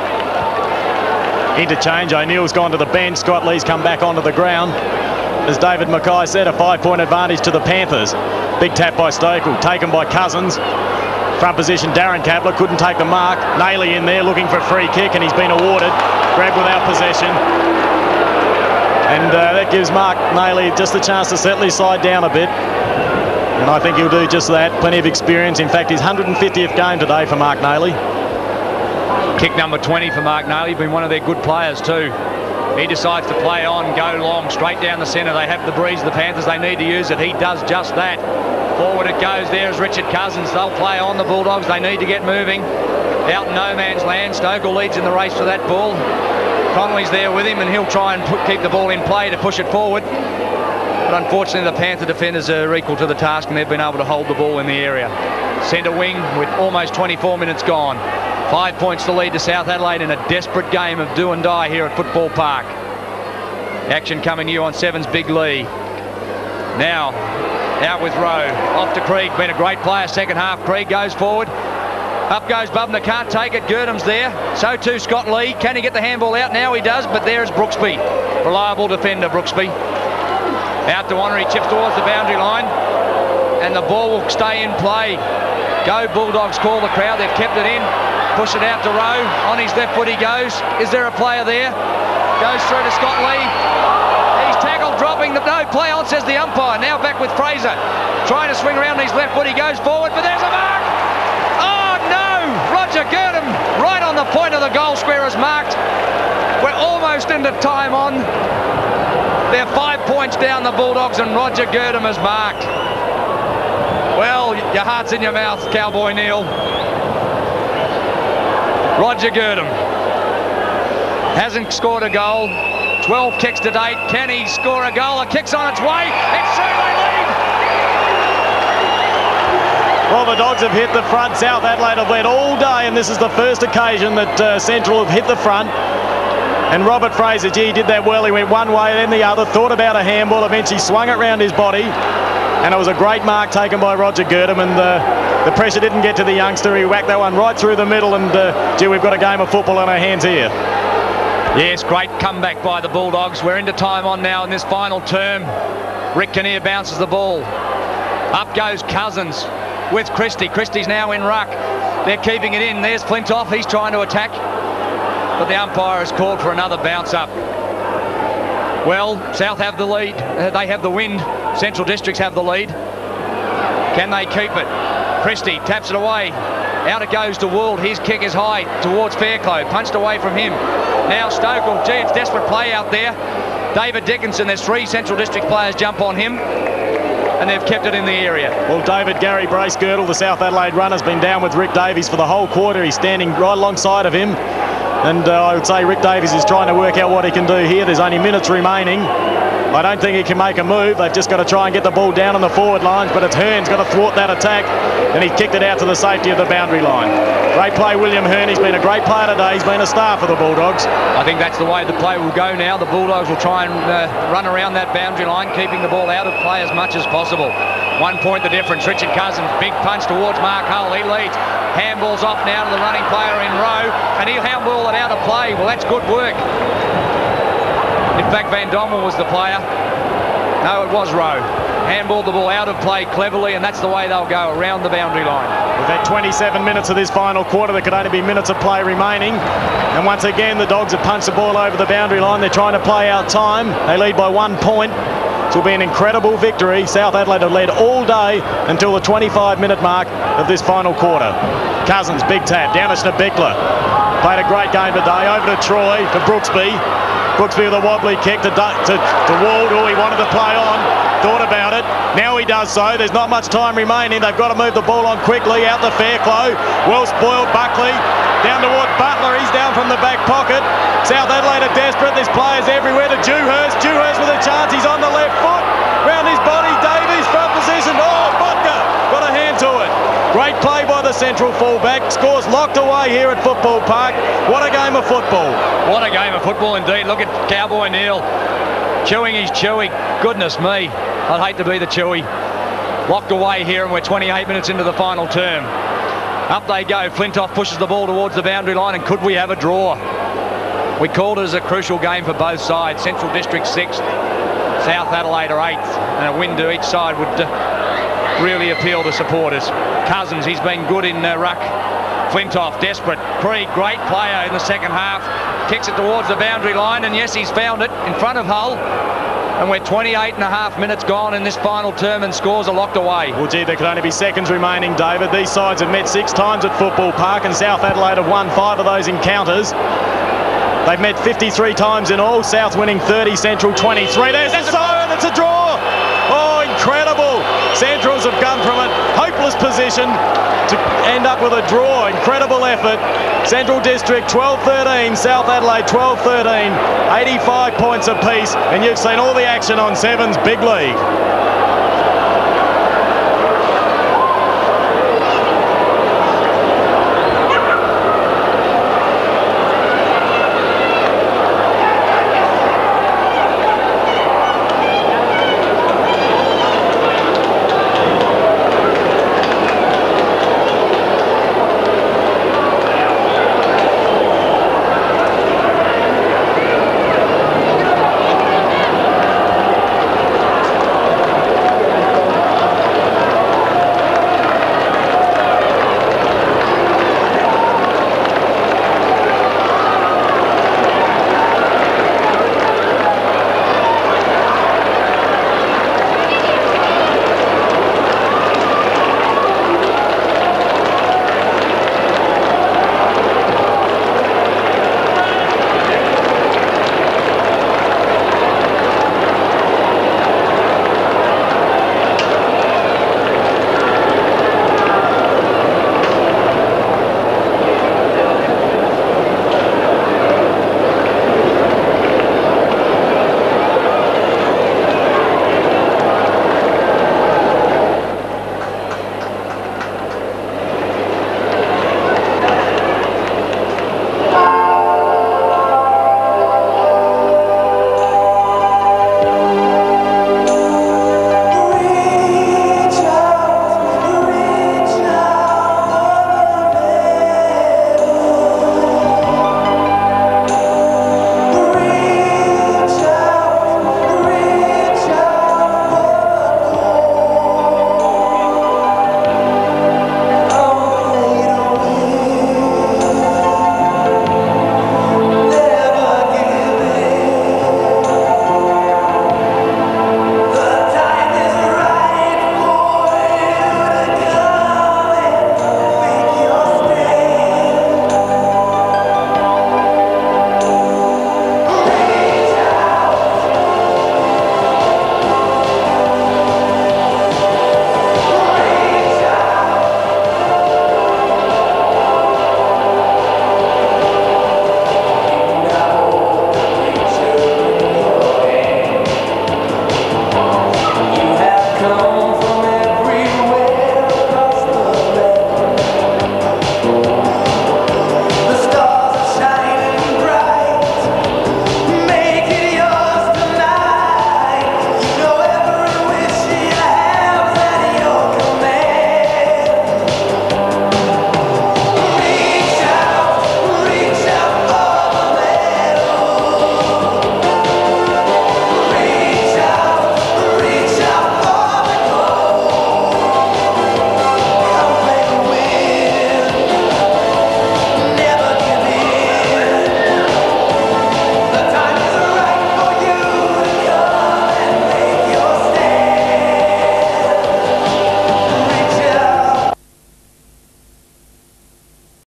Interchange. O'Neill's gone to the bench. Scott Lee's come back onto the ground. As David McKay said, a five-point advantage to the Panthers. Big tap by Stokel, taken by Cousins. Front position, Darren Kapler couldn't take the mark. Naley in there looking for a free kick, and he's been awarded. Grab without possession. And uh, that gives Mark Naley just a chance to settle his side down a bit. And I think he'll do just that. Plenty of experience. In fact, his one hundred fiftieth game today for Mark Naley. Kick number twenty for Mark Naley, been one of their good players too. He decides to play on, go long, straight down the centre. They have the breeze, the Panthers, they need to use it. He does just that. Forward it goes, there is Richard Cousins. They'll play on the Bulldogs, they need to get moving. Out in no man's land, Stokel leads in the race for that ball. Connolly's there with him, and he'll try and put, keep the ball in play to push it forward. But unfortunately the Panther defenders are equal to the task, and they've been able to hold the ball in the area. Centre wing with almost twenty-four minutes gone. Five points to lead to South Adelaide in a desperate game of do and die here at Football Park. Action coming to you on Seven's Big Lee. Now, out with Rowe. Off to Krieg. Been a great player second half. Krieg goes forward. Up goes Bubner. Can't take it. Girdham's there. So too Scott Lee. Can he get the handball out? Now he does, but there is Brooksby. Reliable defender, Brooksby. Out to Wanner. He chips towards the boundary line. And the ball will stay in play. Go Bulldogs, call the crowd. They've kept it in. Push it out to Rowe. On his left foot he goes. Is there a player there? Goes through to Scott Lee. He's tackled, dropping the... No, play on, says the umpire. Now back with Fraser. Trying to swing around his left foot. He goes forward, but there's a mark. Oh, no! Roger Girdham right on the point of the goal square is marked. We're almost into time on. They're five points down, the Bulldogs, and Roger Girdham is marked. Well, your heart's in your mouth, Cowboy Neale. Roger Girdham hasn't scored a goal. twelve kicks to date. Can he score a goal? A kick's on its way. It's through, they lead. Well, the Dogs have hit the front. South Adelaide have led all day, and this is the first occasion that uh, Central have hit the front. And Robert Fraser, gee, he did that well. He went one way, then the other, thought about a handball, eventually swung it round his body. And it was a great mark taken by Roger Girdham, and uh, the pressure didn't get to the youngster. He whacked that one right through the middle, and uh, gee, we've got a game of football on our hands here. Yes, great comeback by the Bulldogs. We're into time on now in this final term. Rick Kinnear bounces the ball. Up goes Cousins with Christie. Christie's now in ruck. They're keeping it in. There's Flintoff. He's trying to attack, but the umpire has called for another bounce up. Well, South have the lead. Uh, they have the wind. Central Districts have the lead. Can they keep it? Christie taps it away. Out it goes to Would. His kick is high towards Fairclough. Punched away from him. Now Stokel. Gee, it's desperate play out there. David Dickinson. There's three Central District players jump on him, and they've kept it in the area. Well, David Gary Bracegirdle, the South Adelaide runner, has been down with Rick Davies for the whole quarter. He's standing right alongside of him. And uh, I would say Rick Davies is trying to work out what he can do here. There's only minutes remaining. I don't think he can make a move. They've just got to try and get the ball down on the forward lines, but it's Hearn's got to thwart that attack, and he kicked it out to the safety of the boundary line. Great play, William Hearn. He's been a great player today. He's been a star for the Bulldogs. I think that's the way the play will go now. The Bulldogs will try and uh, run around that boundary line, keeping the ball out of play as much as possible. One point the difference. Richard Cousins, big punch towards Mark Hull. He leads. Handball's off now to the running player in row, and he'll handball it out of play. Well, that's good work. In fact, Van Dommel was the player. No, it was Rowe. Handballed the ball out of play cleverly, and that's the way they'll go, around the boundary line. We've had twenty-seven minutes of this final quarter. There could only be minutes of play remaining. And once again, the Dogs have punched the ball over the boundary line. They're trying to play out time. They lead by one point. It will be an incredible victory. South Adelaide have led all day until the twenty-five minute mark of this final quarter. Cousins, big tap, down to Schneebichler. Played a great game today. Over to Troy, to Brooksby. Brooksby with a wobbly kick to, to, to Would. Oh, he wanted to play on. Thought about it. Now he does so. There's not much time remaining. They've got to move the ball on quickly. Out to Fairclough. Well spoiled, Buckley. Down toward Butler. He's down from the back pocket. South Adelaide are desperate. There's players everywhere to Dewhirst. Dewhurst with a chance. He's on the left foot. Round his body. Davies front position. Oh, Butler got a hand to it. Great play by the central fullback. Scores locked away here at Football Park. What a game of football. What a game of football indeed. Look at Cowboy Neale chewing his chewy. Goodness me. I'd hate to be the chewy. Locked away here, and we're twenty-eight minutes into the final term. Up they go. Flintoff pushes the ball towards the boundary line, and could we have a draw? We called it as a crucial game for both sides. Central District sixth, South Adelaide are eighth, and a win to each side would uh, really appeal to supporters. Cousins, he's been good in uh, ruck. Flintoff, desperate. Pre, great player in the second half. Kicks it towards the boundary line, and yes, he's found it in front of Hull. And we're twenty-eight and a half minutes gone in this final term, and scores are locked away. Well, gee, there could only be seconds remaining, David. These sides have met six times at Football Park, and South Adelaide have won five of those encounters. They've met fifty-three times in all. South winning thirty, Central twenty-three. There's a throw, and it's a draw. Oh, incredible. Centrals have gone from a hopeless position to end up with a draw. Incredible effort. Central District twelve thirteen, South Adelaide twelve thirteen, eighty-five points apiece, and you've seen all the action on Sevens Big League.